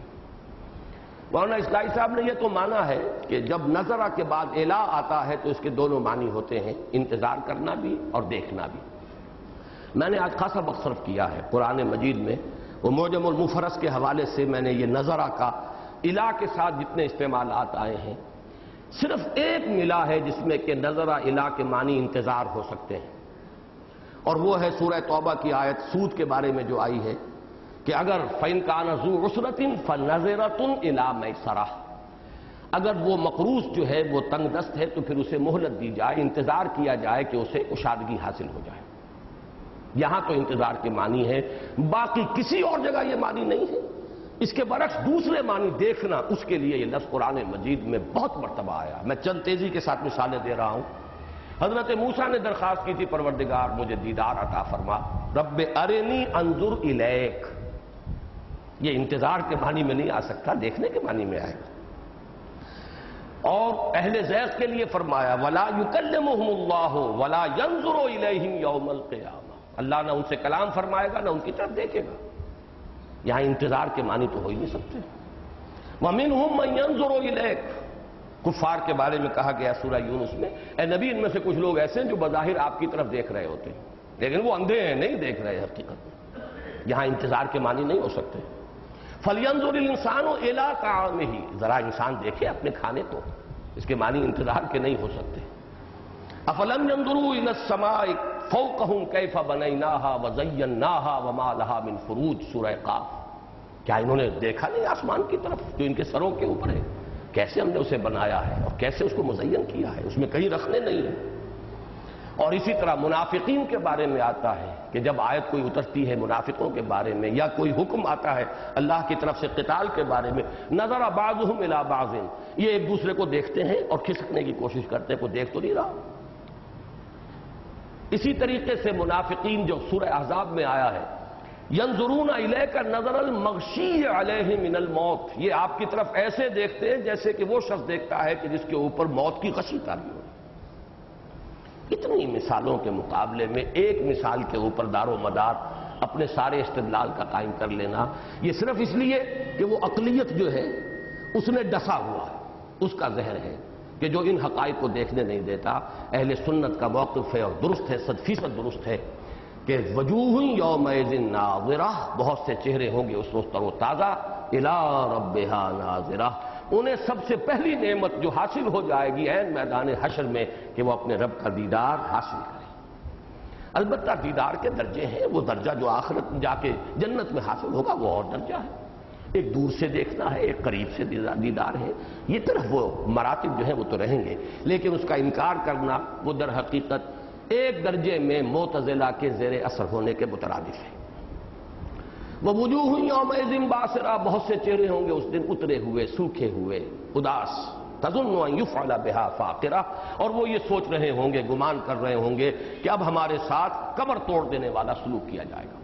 مولانا اصلاحی صاحب نے یہ تو مانا ہے کہ جب نظرہ کے بعد الا آتا ہے تو اس کے دونوں معنی ہوتے ہیں، انتظار کرنا بھی اور دیکھنا بھی۔ میں نے آج خاصا وقت صرف کیا ہے قرآن مجید میں، وہ معجم المفرس کے حوالے سے میں نے یہ نظرہ کا الا کے ساتھ جتنے استعمالات آئے ہیں، صرف ایک ملا ہے جس میں کہ نظرہ الا کے معنی انتظار ہو سکتے ہیں، اور وہ ہے سورہ توبہ کی آیت سود کے بارے میں جو آئی ہے کہ اگر فَإِن كَانَ ذُو عُسْرَةٍ فَنَظِرَةٌ إِلَىٰ مَيْسَرَةٍ، اگر وہ مقروض جو ہے وہ تنگ دست ہے تو پھر اسے مہلت دی جائے، انتظار کیا جائے کہ اسے کشادگی حاصل ہو جائے۔ یہاں تو انتظار کے معنی ہے، باقی کسی اور جگہ یہ معنی نہیں ہے۔ اس کے برعکس دوسرے معنی دیکھنا، اس کے لیے یہ لفظ قرآن مجید میں بہت مرتبہ آیا۔ میں چند تیزی کے ساتھ مثالیں دے رہا ہوں۔ حضرت موسیٰ نے درخواست کی تھی پروردگار مجھے دیدار عطا فرما، رب ارنی انظر الیک۔ یہ انتظار کے معنی میں نہیں آ سکتا، دیکھنے کے معنی میں آئے گا۔ اور اہل زیغ کے لیے فرمایا ولا یکلمہم اللہ ولا ینظر الیہم یوم القیامہ، اللہ نہ ان سے کلام فرمائے گا نہ ان کی طرف دیکھے گا۔ یہاں انتظار کے معنی تو ہو ہی نہیں سکتے۔ ومنہم من ینظر الیک، کفار کے بارے میں کہا گیا سورہ یونس میں، اے نبی ان میں سے کچھ لوگ ایسے ہیں جو بظاہر آپ کی طرف دیکھ رہے ہوتے ہیں لیکن وہ اندھے ہیں، نہیں دیکھ رہے حقیقت میں۔ یہاں انتظار کے معنی نہیں ہو سکتے۔ فَلْيَنظُرِ الْإِنسَانُ إِلَىٰ طَعَامِهِ، ذرا انسان دیکھے اپنے کھانے کو، اس کے معنی انتظار کے نہیں ہو سکتے۔ أَفَلَمْ يَنظُرُوا إِلَى السَّمَاءِ فَوْقَهُمْ كَيْفَ بَنَيْنَاهَا وَزَيَّنَّاهَا وَمَا لَهَا مِنْ فُرُوجٍ، سورہ قاف۔ کیا انہوں نے دیکھا نہیں آسمان کی طرف جو ان کے سروں کے اوپر ہے؟ کیسے ہم نے اسے بنایا ہے اور کیسے اس کو مزین کیا ہے، اس میں کہیں رکھنے نہیں ہیں۔ اور اسی طرح منافقین کے بارے میں آتا ہے کہ جب آیت کوئی اترتی ہے منافقوں کے بارے میں یا کوئی حکم آتا ہے اللہ کی طرف سے قتال کے بارے میں، نظر بعضهم الى بعض، یہ ایک دوسرے کو دیکھتے ہیں اور کھسکنے کی کوشش کرتے ہیں، کوئی دیکھ تو نہیں رہا۔ اسی طریقے سے منافقین جو سورہ احزاب میں آیا ہے ینظرون الیک نظر المغشی علیہ من الموت، یہ آپ کی طرف ایسے دیکھتے ہیں جیسے کہ وہ شخص دیکھتا ہے کہ جس کے اوپر موت کی غشی تاری ہو۔ اتنی مثالوں کے مقابلے میں ایک مثال کے اوپر دار و مدار اپنے سارے استدلال کا قائم کر لینا، یہ صرف اس لیے کہ وہ عقلیت جو ہے اس نے ڈسا ہوا ہے، اس کا زہر ہے کہ جو ان حقائق کو دیکھنے نہیں دیتا۔ اہل سنت کا موقف ہے اور درست ہے، صد فیصد درست ہے کہ وجوہ یومئذ ناظرہ، بہت سے چہرے ہوں گے اس روز تر و تازہ، الی ربہا ناظرہ، انہیں سب سے پہلی نعمت جو حاصل ہو جائے گی عین میدان حشر میں کہ وہ اپنے رب کا دیدار حاصل کریں۔ البتہ دیدار کے درجے ہیں، وہ درجہ جو آخرت میں جا کے جنت میں حاصل ہوگا وہ اور درجہ ہے، ایک دور سے دیکھنا ہے، ایک قریب سے دیدار ہے، یہ طرح وہ مراتب جو ہیں وہ تو رہیں گے، لیکن اس کا انکار کرنا وہ در حقیقت ایک درجے میں معتزلہ کے زیر اثر ہونے کے مترادف ہے۔ وَوُجُوهٌ يَوْمَئِذٍ بَاسِرَةٌ، بہت سے چہرے ہوں گے اس دن اترے ہوئے، سوکھے ہوئے، اداس، تَظُنُّ أَن يُفْعَلَ بِهَا فَاقِرَةٌ، اور وہ یہ سوچ رہے ہوں گے، گمان کر رہے ہوں گے کہ اب ہمارے ساتھ کمر توڑ دینے والا سلوک کیا جائے گا۔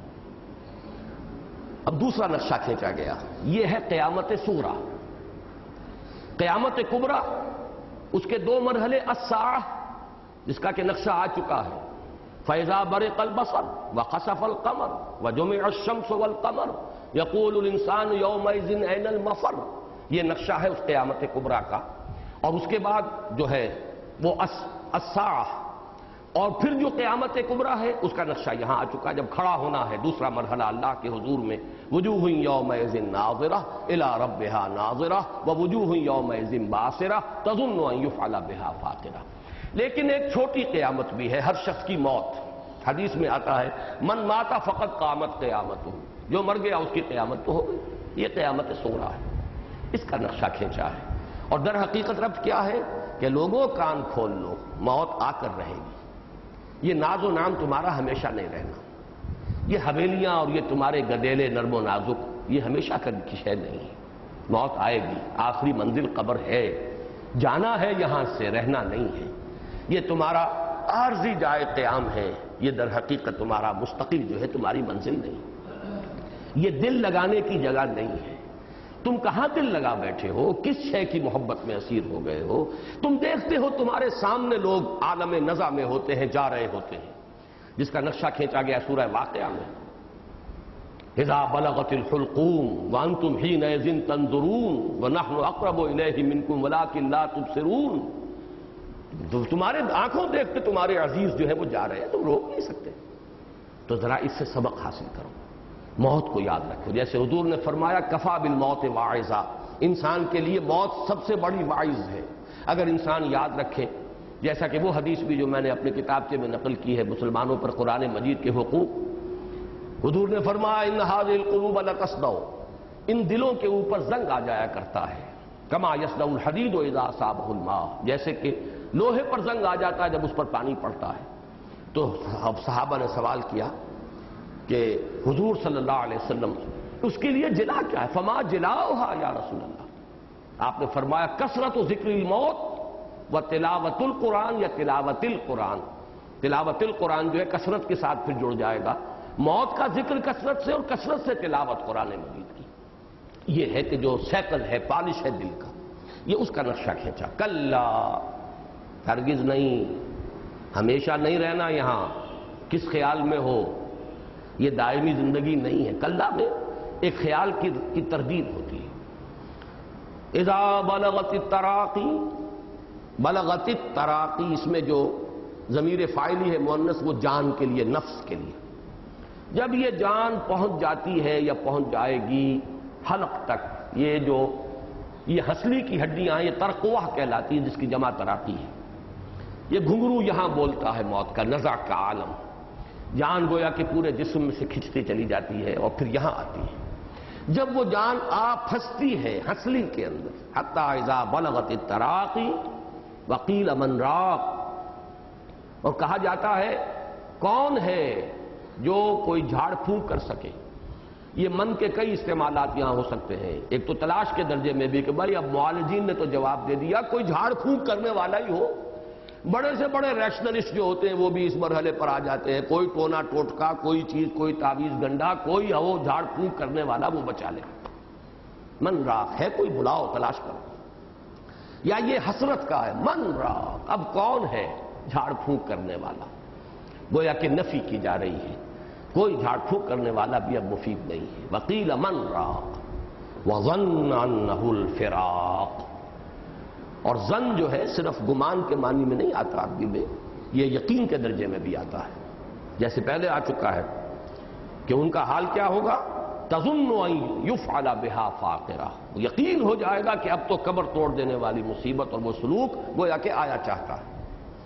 اب دوسرا نقشہ کھینچا گیا، یہ ہے قیامت صغریٰ۔ قیامت کبریٰ اس کے دو مرحلے، الساعہ جس کا کہ نقشہ آ چکا ہے، فَإِذَا بَرِقَ الْبَصَرُ وَخَسَفَ الْقَمَرُ وَجُمِعَ الشَّمْسُ وَالْقَمَرُ يَقُولُ الْإِنسَانُ يَوْمَئِذٍ أَيْنَ الْمَفَرُّ، یہ نقشہ ہے اس قیامت کبریٰ کا۔ اور اس کے بعد جو ہے وہ الساعہ، اور پھر جو قیامت کبریٰ ہے اس کا نقشہ یہاں آ چکا، جب کھڑا ہونا ہے دوسرا مرحلہ اللہ کے حضور میں، وجوہ یومئذ ناظرہ الی ربہا ناظرہ ووجوہ یومئذ باسرہ تظن ان یفعل بہا فاقرہ۔ لیکن ایک چھوٹی قیامت بھی ہے، ہر شخص کی موت۔ حدیث میں آتا ہے من مات فقط قامت قیامتہ، جو مر گیا اس کی قیامت تو ہو گئی۔ یہ قیامت صغریٰ ہے، اس کا نقشہ کھینچا ہے۔ اور در حقیقت رب کیا ہے کہ لوگوں کان کھول لو، موت آ کر رہے گی۔ یہ ناز و نام تمہارا ہمیشہ نہیں رہنا، یہ حویلیاں اور یہ تمہارے گدیلے نرم و نازک یہ ہمیشہ کی شے نہیں ہے۔ موت آئے گی، آخری منزل قبر ہے، جانا ہے یہاں سے، رہنا نہیں ہے۔ یہ تمہارا عارضی جائے قیام ہے، یہ در حقیقت تمہارا مستقل جو ہے تمہاری منزل نہیں، یہ دل لگانے کی جگہ نہیں ہے۔ تم کہاں دل لگا بیٹھے ہو، کس شے کی محبت میں اسیر ہو گئے ہو؟ تم دیکھتے ہو تمہارے سامنے لوگ عالم نزع میں ہوتے ہیں، جا رہے ہوتے ہیں، جس کا نقشہ کھینچا گیا سورہ واقعہ میں، اذا بلغت الحلقوم وانتم حینئذ تنظرون ونحن اقرب الیہ منکم ولکن لا تبصرون۔ تمہارے آنکھوں دیکھتے تمہارے عزیز جو ہے وہ جا رہے ہیں، تم روک نہیں سکتے۔ تو ذرا اس سے سبق حاصل کرو، موت کو یاد رکھو۔ جیسے حضور نے فرمایا کفا بالموت واعظا، انسان کے لیے موت سب سے بڑی واعظ ہے۔ اگر انسان یاد رکھے، جیسا کہ وہ حدیث بھی جو میں نے اپنے کتابچے میں نقل کی ہے، مسلمانوں پر قرآن مجید کے حقوق، حضور نے فرمایا ان هذه القلوب لتصدع، ان دلوں کے اوپر زنگ آ جایا کرتا ہے، کما یصدع الحدید اذا اصابه الماء، جیسے کہ لوہے پر زنگ آ جاتا ہے جب اس پر پانی پڑتا ہے۔ تو صحابہ نے سوال کیا کہ حضور صلی اللہ علیہ وسلم اس کے لیے جلا کیا ہے؟ فما جلاؤہا یا رسول اللہ، آپ نے فرمایا کثرت ذکر الموت و تلاوت القرآن یا تلاوت القرآن۔ تلاوت القرآن جو ہے کثرت کے ساتھ پھر جڑ جائے گا، موت کا ذکر کثرت سے اور کثرت سے تلاوت قرآن مجید کی۔ یہ ہے کہ جو سیکل ہے، پالش ہے دل کا، یہ اس کا نقشہ کھینچا۔ کلا، ہرگز نہیں، ہمیشہ نہیں رہنا یہاں، کس خیال میں ہو، یہ دائمی زندگی نہیں ہے۔ کلا میں ایک خیال کی کی تردید ہوتی ہے۔ اذا بلغت التراقی، بلغت التراقی، اس میں جو ضمیر فاعلی ہے مؤنث، وہ جان کے لیے، نفس کے لیے۔ جب یہ جان پہنچ جاتی ہے یا پہنچ جائے گی حلق تک، یہ جو یہ ہنسلی کی ہڈیاں یہ ترقوہ کہلاتی ہیں، جس کی جمع تراقی ہے۔ یہ گھنگرو یہاں بولتا ہے موت کا، نزع کا عالم، جان گویا کہ پورے جسم میں سے کھنچتی چلی جاتی ہے اور پھر یہاں آتی ہے۔ جب وہ جان آ پھنستی ہے ہنسلی کے اندر، حتی اذا بلغت التراقی وقیل من راق، اور کہا جاتا ہے کون ہے جو کوئی جھاڑ پھونک کر سکے۔ یہ من کے کئی استعمالات یہاں ہو سکتے ہیں، ایک تو تلاش کے درجے میں بھی کہ بھائی اب معالجین نے تو جواب دے دیا، کوئی جھاڑ پھونک کرنے والا ہی ہو۔ بڑے سے بڑے ریشنلسٹ جو ہوتے ہیں وہ بھی اس مرحلے پر آ جاتے ہیں، کوئی ٹونا ٹوٹکا، کوئی چیز، کوئی تعویذ گنڈا، کوئی ہو جھاڑ پھونک کرنے والا، وہ بچا لے۔ من راق ہے، کوئی بلاؤ، تلاش کرو۔ یا یہ حسرت کا ہے، من راق، اب کون ہے جھاڑ پھونک کرنے والا؟ گویا کہ نفی کی جا رہی ہے، کوئی جھاڑ پھونک کرنے والا بھی اب مفید نہیں ہے۔ وقیل من راق وظن انہ الفراق، اور ظن جو ہے صرف گمان کے معنی میں نہیں آتا عربی میں، یہ یقین کے درجے میں بھی آتا ہے، جیسے پہلے آ چکا ہے کہ ان کا حال کیا ہوگا، تظن ان یفعل بہا فاقرہ، یقین ہو جائے گا کہ اب تو قبر توڑ دینے والی مصیبت اور وہ سلوک گویا کہ آیا چاہتا ہے۔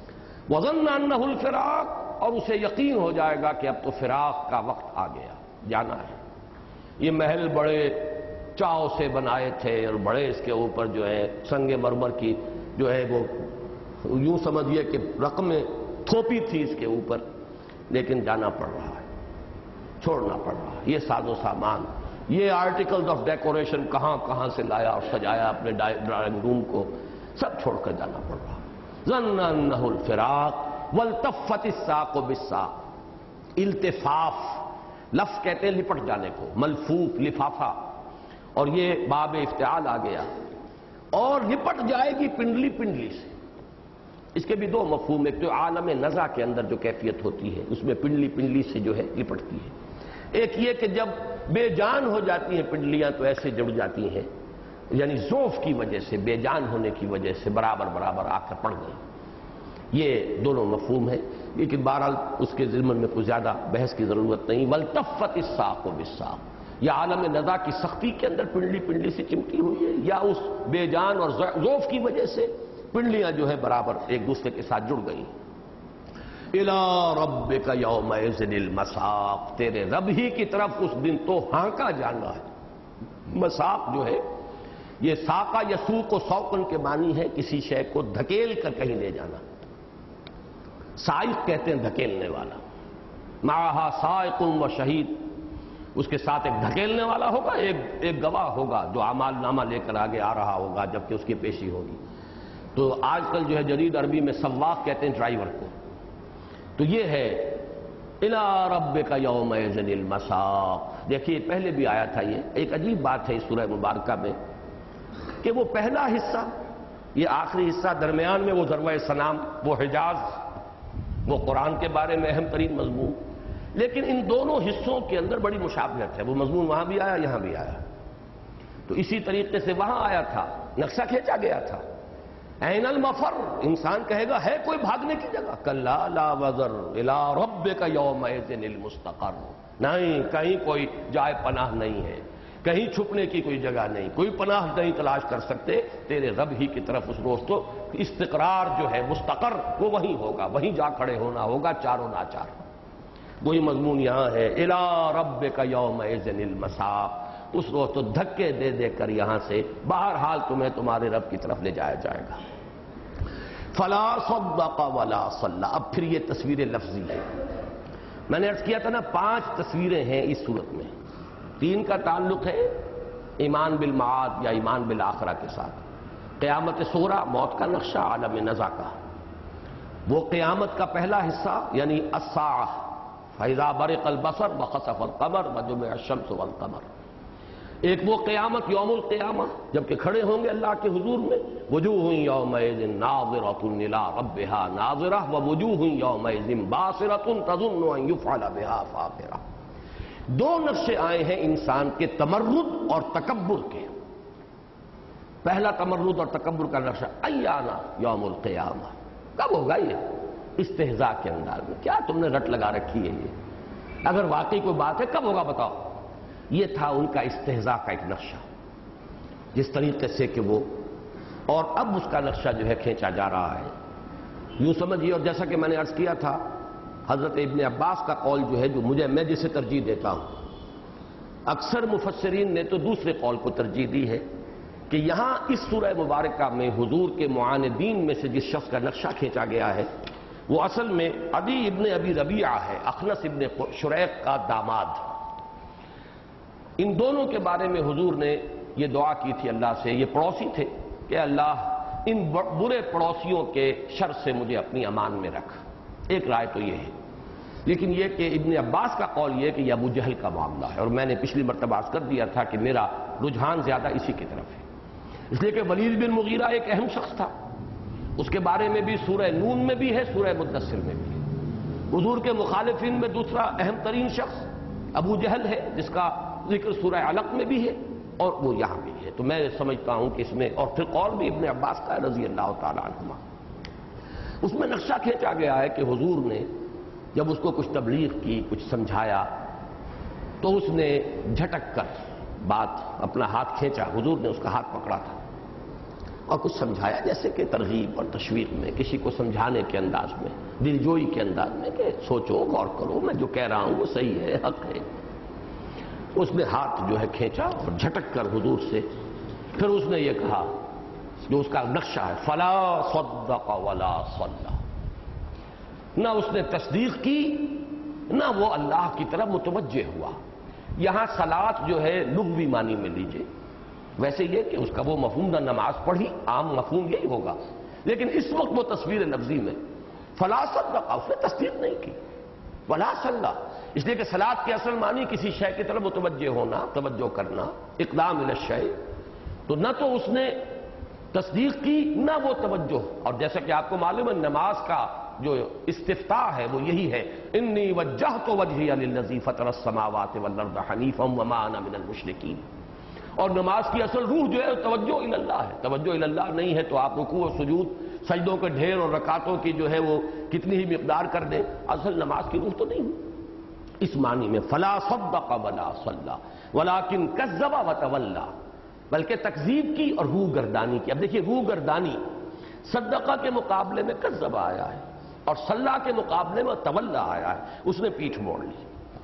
وظن انہ الفراق، اور اسے یقین ہو جائے گا کہ اب تو فراق کا وقت آ گیا، جانا ہے۔ یہ محل بڑے چاؤ سے بنائے تھے اور بڑے اس کے اوپر جو ہے سنگ مرمر کی جو ہے وہ یوں سمجھیے کہ رقم تھوپی تھی اس کے اوپر، لیکن جانا پڑ رہا ہے، چھوڑنا پڑ رہا ہے۔ یہ ساز و سامان، یہ آرٹیکلز آف ڈیکوریشن کہاں کہاں سے لایا اور سجایا اپنے ڈرائنگ روم کو، سب چھوڑ کر جانا پڑ رہا ہے۔ ظن انہ الفراق والتفت الساق بالساق، التفاف، لفظ کہتے ہیں لپٹ جانے کو، ملفوف، لفافہ، اور یہ باب افتعال آ گیا، اور لپٹ جائے گی پنڈلی پنڈلی سے۔ اس کے بھی دو مفہوم، ایک تو عالم نزع کے اندر جو کیفیت ہوتی ہے اس میں پنڈلی پنڈلی سے جو ہے لپٹتی ہے، ایک یہ کہ جب بے جان ہو جاتی ہیں پنڈلیاں تو ایسے جڑ جاتی ہیں، یعنی ضعف کی وجہ سے، بے جان ہونے کی وجہ سے برابر برابر آ کر پڑ گئی۔ یہ دونوں مفہوم ہیں، لیکن بہرحال اس کے ضمن میں کوئی زیادہ بحث کی ضرورت نہیں۔ والتفت الساق بالساق، یا عالم نزا کی سختی کے اندر پنڈلی پنڈلی سے چمٹی ہوئی ہے، یا اس بے جان اور ضعف کی وجہ سے پنڈلیاں جو ہے برابر ایک دوسرے کے ساتھ جڑ گئی۔ الی ربک یومئذ المساق، تیرے رب ہی کی طرف اس دن تو ہانکا جانا ہے۔ مساق جو ہے یہ ساقہ یسوق و سوقن کے معنی ہے کسی شے کو دھکیل کر کہیں لے جانا، سائق کہتے ہیں دھکیلنے والا۔ معہا سائق و شہید، اس کے ساتھ ایک دھکیلنے والا ہوگا، ایک ایک گواہ ہوگا جو اعمال نامہ لے کر آگے آ رہا ہوگا جبکہ اس کی پیشی ہوگی۔ تو آج کل جو ہے جدید عربی میں سواق کہتے ہیں ڈرائیور کو۔ تو یہ ہے الی ربک یومئذ المساق۔ دیکھیے پہلے بھی آیا تھا، یہ ایک عجیب بات ہے اس سورہ مبارکہ میں کہ وہ پہلا حصہ، یہ آخری حصہ، درمیان میں وہ ذروہ سنام، وہ حجاز، وہ قرآن کے بارے میں اہم ترین مضمون، لیکن ان دونوں حصوں کے اندر بڑی مشابہت ہے۔ وہ مضمون وہاں بھی آیا، یہاں بھی آیا، تو اسی طریقے سے وہاں آیا تھا، نقشہ کھینچا گیا تھا۔ این المفر، انسان کہے گا ہے کوئی بھاگنے کی جگہ؟ کلا لا وزر الی ربک یومئذ المستقر، نہیں، کہیں کوئی جائے پناہ نہیں ہے، کہیں چھپنے کی کوئی جگہ نہیں، کوئی پناہ نہیں تلاش کر سکتے، تیرے رب ہی کی طرف اس روز تو استقرار جو ہے مستقر وہ وہیں ہوگا، وہیں جا کھڑے ہونا ہوگا چاروں ناچار۔ وہی مضمون یہاں ہے، الی ربک یومئذ المساق، اس روز تو دھکے دے دے کر یہاں سے بہرحال تمہیں تمہارے رب کی طرف لے جایا جائے گا۔ فلا صدق ولا صلی، اب پھر یہ تصویر لفظی ہے۔ میں نے عرض کیا تھا نا پانچ تصویریں ہیں اس صورت میں، تین کا تعلق ہے ایمان بالمعاد یا ایمان بالآخرہ کے ساتھ، قیامت صغریٰ موت کا نقشہ عالم نزا کا، وہ قیامت کا پہلا حصہ یعنی الساعہ فَإِذَا بَرِقَ الْبَصَرُ وَخَسَفَ الْقَمَرُ وَجُمِعَ الشَّمْسُ وَالْقَمَرُ، ایک وہ قیامت یوم القیامہ جبکہ کھڑے ہوں گے اللہ کے حضور میں، وجوہ یومئذ ناظرۃ الی ربہا ناظرہ ووجوہ یومئذ باسرۃ تظن ان یفعل بہا فاقرہ۔ دو نقشے آئے ہیں انسان کے تمرد اور تکبر کے۔ پہلا تمرد اور تکبر کا نقشہ ایانا یوم القیامہ، کب ہوگا یہ؟ استہزاء کے انداز میں، کیا تم نے رٹ لگا رکھی ہے یہ؟ اگر واقعی کوئی بات ہے کب ہوگا بتاؤ؟ یہ تھا ان کا استہزاء کا ایک نقشہ، جس طریقے سے کہ وہ، اور اب اس کا نقشہ جو ہے کھینچا جا رہا ہے، یوں سمجھیے، اور جیسا کہ میں نے عرض کیا تھا حضرت ابن عباس کا قول جو ہے جو مجھے میں جسے ترجیح دیتا ہوں، اکثر مفسرین نے تو دوسرے قول کو ترجیح دی ہے کہ یہاں اس سورہ مبارکہ میں حضور کے معاندین میں سے جس شخص کا نقشہ کھینچا گیا ہے وہ اصل میں عدی ابن ابی ربیعہ ہے، اخنس ابن شریق کا داماد۔ ان دونوں کے بارے میں حضور نے یہ دعا کی تھی اللہ سے، یہ پڑوسی تھے، کہ اللہ ان برے پڑوسیوں کے شر سے مجھے اپنی امان میں رکھ۔ ایک رائے تو یہ ہے، لیکن یہ کہ ابن عباس کا قول یہ کہ یہ ابو جہل کا معاملہ ہے، اور میں نے پچھلی مرتبہ عرض کر دیا تھا کہ میرا رجحان زیادہ اسی کی طرف ہے، اس لیے کہ ولید بن مغیرہ ایک اہم شخص تھا، اس کے بارے میں بھی سورہ نون میں بھی ہے، سورہ مدثر میں بھی ہے۔ حضور کے مخالفین میں دوسرا اہم ترین شخص ابو جہل ہے، جس کا ذکر سورہ علق میں بھی ہے اور وہ یہاں بھی ہے۔ تو میں سمجھتا ہوں کہ اس میں، اور پھر قول بھی ابن عباس کا ہے رضی اللہ تعالیٰ عنہما، اس میں نقشہ کھینچا گیا ہے کہ حضور نے جب اس کو کچھ تبلیغ کی، کچھ سمجھایا، تو اس نے جھٹک کر بات اپنا ہاتھ کھینچا، حضور نے اس کا ہاتھ پکڑا تھا اور کچھ سمجھایا، جیسے کہ ترغیب اور تشویق میں، کسی کو سمجھانے کے انداز میں، دلجوئی کے انداز میں کہ سوچو، غور کرو، میں جو کہہ رہا ہوں وہ صحیح ہے، حق ہے۔ اس نے ہاتھ جو ہے کھینچا اور جھٹک کر حضور سے پھر اس نے یہ کہا جو اس کا نقشہ ہے، فلا صدق ولا صلی، نہ اس نے تصدیق کی نہ وہ اللہ کی طرف متوجہ ہوا۔ یہاں صلاۃ جو ہے لغوی معنی میں لیجئے، ویسے یہ کہ اس کا وہ مفہوم نہ نماز پڑھی، عام مفہوم یہی ہوگا، لیکن اس وقت وہ تصویر لفظی میں فلا صدق، اس نے تصدیق نہیں کی، ولا صلی، اس لیے کہ صلاۃ کے اصل معنی کسی شے کی طرف متوجہ ہونا، توجہ کرنا، اقدام الی الشیء، تو نہ تو اس نے تصدیق کی نہ وہ توجہ۔ اور جیسا کہ آپ کو معلوم ہے نماز کا جو استفتاح ہے وہ یہی ہے، انی وجہت وجہی للذی فطر السماوات والارض حنیفا وما انا من المشرکین، اور نماز کی اصل روح جو ہے توجہ الی اللہ ہے، توجہ الی اللہ نہیں ہے تو آپ رکوع و سجود سجدوں کے ڈھیر اور رکعتوں کی جو ہے وہ کتنی ہی مقدار کر دیں، اصل نماز کی روح تو نہیں ہوں۔ اس معنی میں فلا صدق ولا صلی ولکن کذب وتولی، بلکہ تکذیب کی اور روح گردانی کی۔ اب دیکھیے روح گردانی صدقہ کے مقابلے میں کذب آیا ہے اور صلی کے مقابلے میں تولی آیا ہے، اس نے پیٹھ موڑ لی۔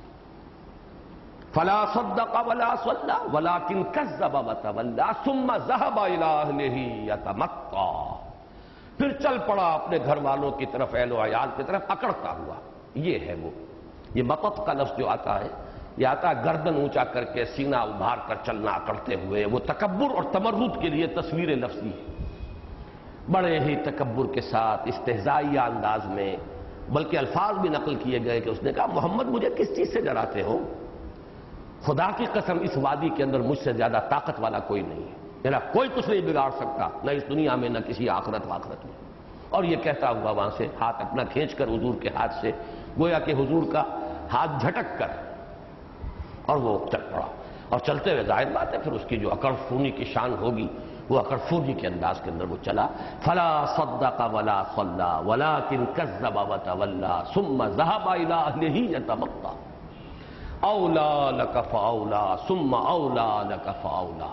فلا صدق ولا صلی ولکن کذب وتولی ثم ذهب الى اهله يتمطى، پھر چل پڑا اپنے گھر والوں کی طرف، اہل و عیال کی طرف اکڑتا ہوا۔ یہ ہے وہ، یہ مطت کا لفظ جو آتا ہے یہ آتا ہے گردن اونچا کر کے سینہ ابھار کر چلنا اکڑتے ہوئے، وہ تکبر اور تمرد کے لیے تصویر لفظی ہے۔ بڑے ہی تکبر کے ساتھ استہزائیہ انداز میں، بلکہ الفاظ بھی نقل کیے گئے کہ اس نے کہا محمد مجھے کس چیز سے ڈراتے ہو؟ خدا کی قسم اس وادی کے اندر مجھ سے زیادہ طاقت والا کوئی نہیں ہے، میرا کوئی کچھ نہیں بگاڑ سکتا، نہ اس دنیا میں نہ کسی آخرت واخرت میں۔ اور یہ کہتا ہوا وہاں سے ہاتھ اپنا کھینچ کر حضور کے ہاتھ سے، گویا کہ حضور کا ہاتھ جھٹک کر، اور وہ چل پڑا۔ اور چلتے ہوئے ظاہر بات ہے پھر اس کی جو اکڑ فونی کی شان ہوگی وہ اکڑ فونی کے انداز کے اندر وہ چلا۔ فلا صدق ولا صلی ولکن کذب وتولی ثم ذهب الى اهله يتمطى اولا لک فاولا ثم اولا لک فاولا۔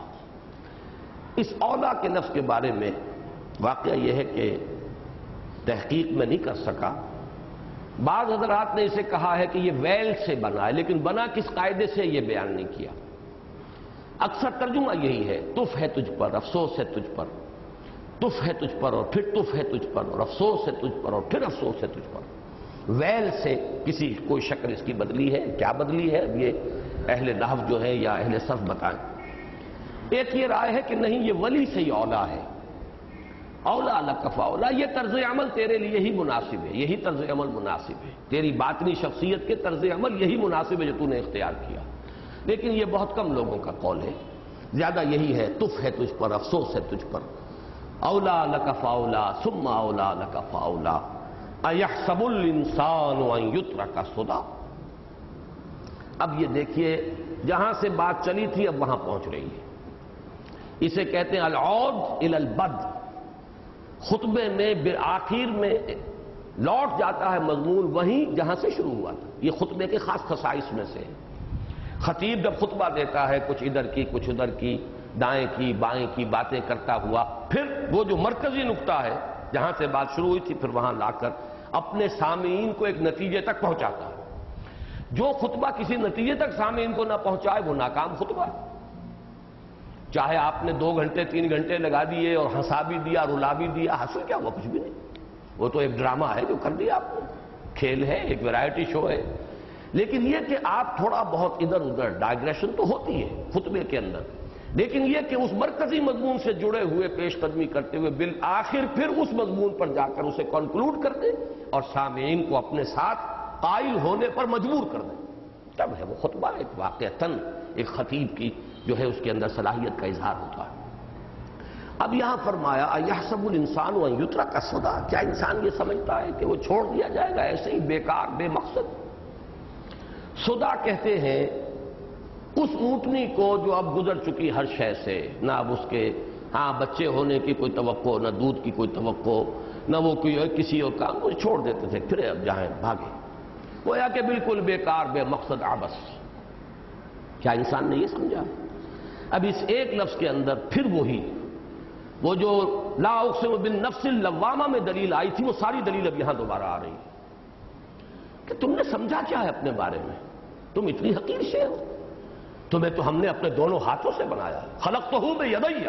اس اولا کے لفظ کے بارے میں واقعہ یہ ہے کہ تحقیق میں نہیں کر سکا، بعض حضرات نے اسے کہا ہے کہ یہ ویل سے بنا ہے، لیکن بنا کس قاعدے سے یہ بیان نہیں کیا۔ اکثر ترجمہ یہی ہے، تف ہے تجھ پر، افسوس ہے تجھ پر، تف ہے تجھ پر اور پھر تف ہے تجھ پر، اور افسوس ہے تجھ پر اور پھر افسوس ہے تجھ پر۔ ویل سے کسی کوئی شکل اس کی بدلی ہے، کیا بدلی ہے یہ اہل نحو جو ہے یا اہل صرف بتائیں۔ ایک یہ رائے ہے کہ نہیں یہ ولی سے ہی اولا ہے، اولا لک فاولا، یہ طرز عمل تیرے لیے ہی مناسب ہے، یہی طرز عمل مناسب ہے، تیری باطنی شخصیت کے طرز عمل یہی مناسب ہے جو تو نے اختیار کیا۔ لیکن یہ بہت کم لوگوں کا قول ہے، زیادہ یہی ہے تف ہے تجھ پر، افسوس ہے تجھ پر، اولا لک فاولا ثم اولا لک فاولا ایحسب الانسان ان یترک سدی۔ اب یہ دیکھیے جہاں سے بات چلی تھی اب وہاں پہنچ رہی ہے، اسے کہتے ہیں العود الی البد۔ خطبے میں بالآخر میں لوٹ جاتا ہے مضمون وہیں جہاں سے شروع ہوا تھا، یہ خطبے کے خاص خصائص میں سے ہے۔ خطیب جب خطبہ دیتا ہے کچھ ادھر کی کچھ ادھر کی، دائیں کی بائیں کی باتیں کرتا ہوا، پھر وہ جو مرکزی نقطہ ہے جہاں سے بات شروع ہوئی تھی پھر وہاں لا کر اپنے سامعین کو ایک نتیجے تک پہنچاتا ہے۔ جو خطبہ کسی نتیجے تک سامعین کو نہ پہنچائے وہ ناکام خطبہ ہے۔ چاہے آپ نے دو گھنٹے تین گھنٹے لگا دیے اور ہنسا بھی دیا رلا بھی دیا، حاصل کیا ہوا؟ کچھ بھی نہیں۔ وہ تو ایک ڈرامہ ہے جو کر دیا آپ نے، کھیل ہے، ایک ویرائٹی شو ہے۔ لیکن یہ کہ آپ تھوڑا بہت ادھر ادھر ڈائگریشن تو ہوتی ہے خطبے کے اندر، لیکن یہ کہ اس مرکزی مضمون سے جڑے ہوئے پیش قدمی کرتے ہوئے بالآخر پھر اس مضمون پر جا کر اسے کنکلوڈ کر دیں اور سامعین کو اپنے ساتھ قائل ہونے پر مجبور کر دیں، تب ہے وہ خطبہ ایک واقعتاً ایک خطیب کی جو ہے اس کے اندر صلاحیت کا اظہار ہوتا ہے۔ اب یہاں فرمایا ایحسب الانسان ان یترک سدی، کیا انسان یہ سمجھتا ہے کہ وہ چھوڑ دیا جائے گا ایسے ہی بیکار بے مقصد؟ سدا کہتے ہیں اس اونٹنی کو جو اب گزر چکی ہر شے سے، نہ اب اس کے ہاں بچے ہونے کی کوئی توقع، نہ دودھ کی کوئی توقع، نہ وہ کوئی کسی اور کام کو چھوڑ دیتے تھے، پھر اب جائیں بھاگے، گویا کہ بالکل بیکار بے مقصد عبث۔ کیا انسان نے یہ سمجھا؟ اب اس ایک لفظ کے اندر پھر وہی وہ جو لا اقسم بالنفس اللوامہ میں دلیل آئی تھی وہ ساری دلیل اب یہاں دوبارہ آ رہی ہے کہ تم نے سمجھا کیا ہے اپنے بارے میں؟ تم اتنی حقیر شے ہو، تمہیں تو ہم نے اپنے دونوں ہاتھوں سے بنایا، خلقتہ بیدی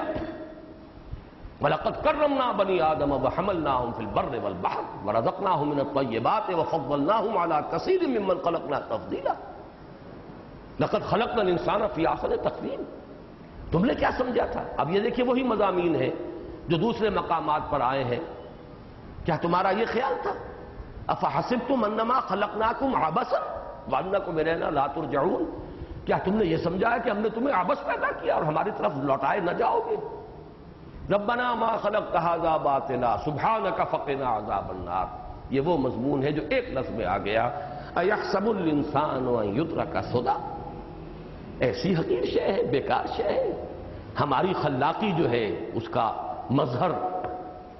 وَلَقَدْ كَرَّمْنَا بَنِي آدَمَ وَحَمَلْنَاهُمْ فِي الْبَرِّ وَالْبَحْرِ وَرَزَقْنَاهُمْ مِنَ الطَّيِّبَاتِ وَفَضَّلْنَاهُمْ عَلَى كَثِيرٍ مِّمَّنْ خَلَقْنَا تَفْضِيلًا لَقَدْ خَلَقْنَا الْإِنسَانَ فِي أَحْسَنِ تَقْوِيمٍ۔ تم نے کیا سمجھا تھا؟ اب یہ دیکھیے وہی مضامین ہیں جو دوسرے مقامات پر آئے ہیں، کیا تمہارا یہ خیال تھا؟ أَفَحَسِبْتُمْ أَنَّمَا خَلَقْنَاكُمْ عَبَثًا وَأَنَّكُمْ إِلَيْنَا لَا تُرْجَعُونَ؟ کیا تم نے یہ سمجھا ہے کہ ہم نے تمہیں عبث پیدا کیا اور ہماری طرف لوٹائے نہ جاؤ گے؟ ربنا ما خلقت هذا باطلا سبحانك فقنا عذاب النار، یہ وہ مضمون ہے جو ایک لفظ میں آ گیا، ایحسب الانسان ان یترک سدی۔ ایسی حقیر شے ہے، بیکار شے ہے، ہماری خلاقی جو ہے اس کا مظہر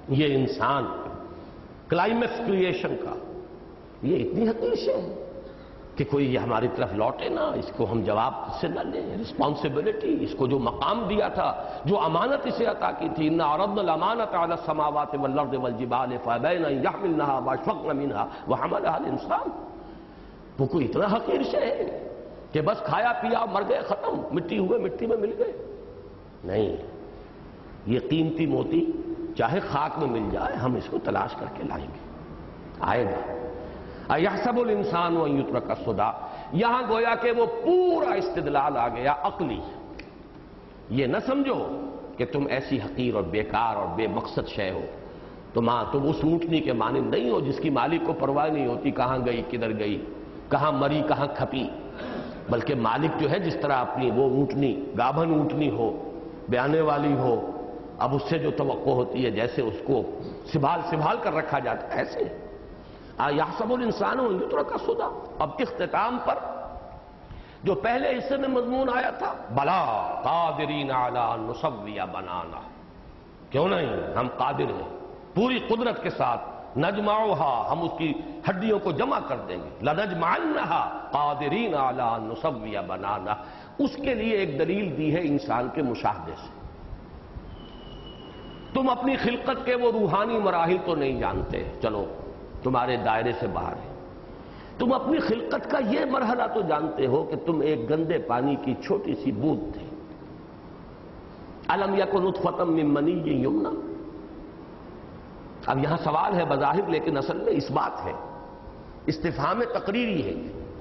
یہ انسان کلائمیکس کریشن کا یہ اتنی حقیر شے ہے کہ کوئی یہ ہماری طرف لوٹے نا، اس کو ہم جواب سے نہ لیں. رسپانسبلٹی، اس کو جو مقام دیا تھا، جو امانت اسے عطا کی تھی، اِنَّا عَرَضْنَا الْأَمَانَةَ عَلَى السَّمَاوَاتِ وَالْأَرْضِ وَالْجِبَالِ فَأَبَيْنَ أَن يَحْمِلْنَهَا وَأَشْفَقْنَ مِنْهَا وَحَمَلَهَا الْإِنسَانُ. وہ کوئی اتنا حقیر شے ہے کہ بس کھایا پیا مر گئے ختم، مٹی ہوئے مٹی میں مل گئے. نہیں، یہ قیمتی موتی چاہے خاک میں مل جائے ہم اس کو تلاش کر کے لائیں گے، آئے گا. اَيَحْسَبُ الْإِنسَانُ أَن يُتْرَكَ سُدًى. یہاں گویا کہ وہ پورا استدلال آ گیا عقلی. یہ نہ سمجھو کہ تم ایسی حقیر اور بیکار اور بے مقصد شے ہو. تم ہاں تم اس اونٹنی کے مانند نہیں ہو جس کی مالک کو پرواہ نہیں ہوتی کہاں گئی کدھر گئی، کہاں مری کہاں کھپی. بلکہ مالک جو ہے جس طرح اپنی وہ اونٹنی گابھن اونٹنی ہو، بیانے والی ہو، اب اس سے جو توقع ہوتی ہے جیسے اس کو سنبھال سنبھال کر رکھا جاتا ہے ایسے. یحسب الانسان ان یترک سدی. اب اختتام پر جو پہلے حصے میں مضمون آیا تھا، بلا قادرین علی ان نسوی بنانا، کیوں نہیں ہم قادر ہیں پوری قدرت کے ساتھ. نجمعها، ہم اس کی ہڈیوں کو جمع کر دیں گے. لنجمعنها قادرین علی ان نسوی بنانا. اس کے لیے ایک دلیل دی ہے انسان کے مشاہدے سے. تم اپنی خلقت کے وہ روحانی مراحل تو نہیں جانتے، چلو تمہارے دائرے سے باہر ہے. تم اپنی خلقت کا یہ مرحلہ تو جانتے ہو کہ تم ایک گندے پانی کی چھوٹی سی بوند تھے. الم یکن نطفۃ من منی یمنی. اب یہاں سوال ہے بظاہر لیکن اصل میں اس بات ہے، استفہام تقریری ہے.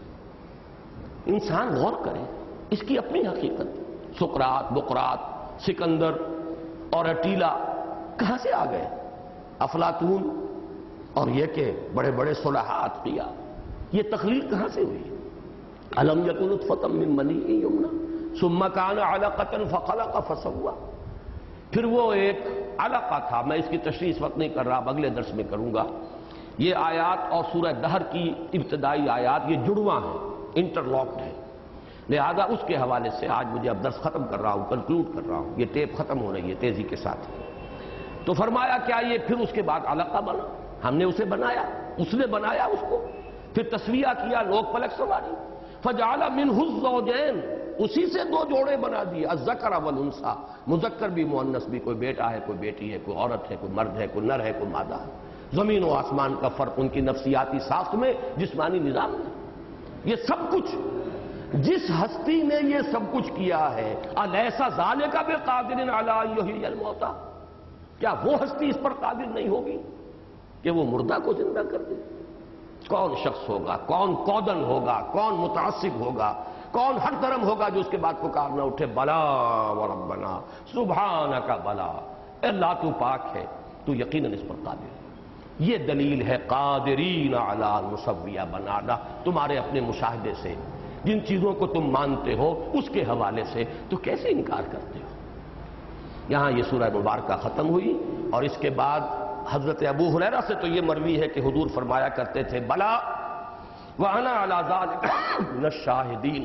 انسان غور کرے، اس کی اپنی حقیقت. سقراط، بقراط، سکندر اور اٹیلا کہاں سے آ گئے؟ افلاطون اور یہ کہ بڑے بڑے صلحاء اتقیاء، یہ تخلیق کہاں سے ہوئی؟ الم یکن نطفۃ من منی یمنی ثم کان علقۃ فخلق فسوی. پھر وہ ایک علقہ تھا. میں اس کی تشریح اس وقت نہیں کر رہا، اب اگلے درس میں کروں گا. یہ آیات اور سورہ دہر کی ابتدائی آیات یہ جڑواں ہیں، انٹرلاکڈ ہیں. لہذا اس کے حوالے سے آج مجھے اب درس ختم کر رہا ہوں، کنکلوڈ کر رہا ہوں، یہ ٹیپ ختم ہو رہی ہے تیزی کے ساتھ. تو فرمایا کیا یہ پھر اس کے بعد علقہ بنا؟ ہم نے اسے بنایا، اس نے بنایا اس کو، پھر تسویہ کیا، نوک پلک سنواری. فجعل منہ الزوجین، اسی سے دو جوڑے بنا دیے، الذکر والانثی، مذکر بھی مؤنث بھی، کوئی بیٹا ہے کوئی بیٹی ہے، کوئی عورت ہے کوئی مرد ہے، کوئی نر ہے کوئی مادہ ہے. زمین و آسمان کا فرق ان کی نفسیاتی ساخت میں، جسمانی نظام میں. یہ سب کچھ جس ہستی نے یہ سب کچھ کیا ہے، الیس ذالک بقادر علی ان یحیی الموتى، کیا وہ ہستی اس پر قادر نہیں ہوگی کہ وہ مردہ کو زندہ کر دے؟ کون شخص ہوگا، کون کودن ہوگا، کون متعصب ہوگا، کون ہر درم ہوگا جو اس کے بعد پکار نہ اٹھے بلا وربنا سبحانک بلا. اے اللہ تو پاک ہے، تو یقیناً اس پر قادر ہے. یہ دلیل ہے قادرین علی ان نسوی بنانا. تمہارے اپنے مشاہدے سے جن چیزوں کو تم مانتے ہو اس کے حوالے سے تو کیسے انکار کرتے ہو؟ یہاں یہ سورہ مبارکہ ختم ہوئی اور اس کے بعد حضرت ابو ہریرہ سے تو یہ مروی ہے کہ حضور فرمایا کرتے تھے بلا وَأَنَا عَلَى ذَلِكَ مِنَ الشَّاهِدِينَ.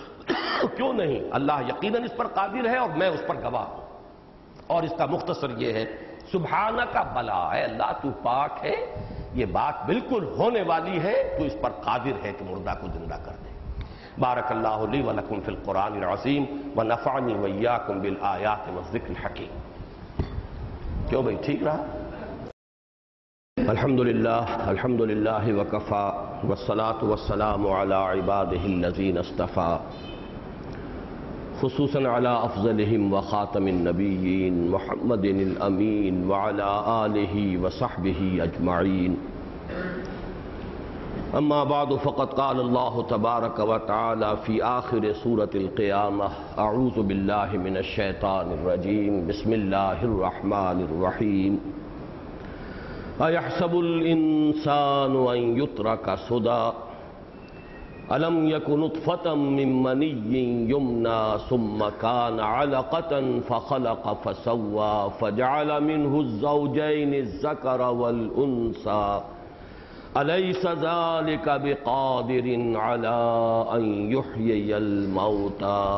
کیوں نہیں، اللہ یقیناً اس پر قادر ہے اور میں اس پر گواہ ہوں. اور اس کا مختصر یہ ہے سبحانک بلا، اے اللہ تو پاک ہے، یہ بات بالکل ہونے والی ہے، تو اس پر قادر ہے کہ مردہ کو زندہ کر دے. بارک اللہ لی ولکم فی القرآن العظیم ونفعنی وإیاکم بالآیات والذکر الحکیم. کیوں بھئی ٹھیک رہا؟ الحمدللہ الحمدللہ وکفا والصلاة والسلام علی عبادہ الذین اصطفا، خصوصاً علی افضلہم وخاتم النبیین محمد الامین وعلی آلہ وصحبہ اجمعین. اما بعد فقد قال اللہ تبارک وتعالی فی آخر سورة القیامہ اعوذ باللہ من الشیطان الرجیم بسم اللہ الرحمن الرحیم. اَيَحْسَبُ الْإِنسَانُ أَن يُتْرَكَ سُدًى أَلَمْ يَكُ نُطْفَةً مِّن مَّنِيٍّ يُمْنَىٰ ثُمَّ كَانَ عَلَقَةً فَخَلَقَ فَسَوَّىٰ فَجَعَلَ مِنْهُ الزَّوْجَيْنِ الذَّكَرَ وَالْأُنثَىٰ أَلَيْسَ ذَلِكَ بِقَادِرٍ عَلَىٰ أَن يُحْيِيَ الْمَوْتَىٰ.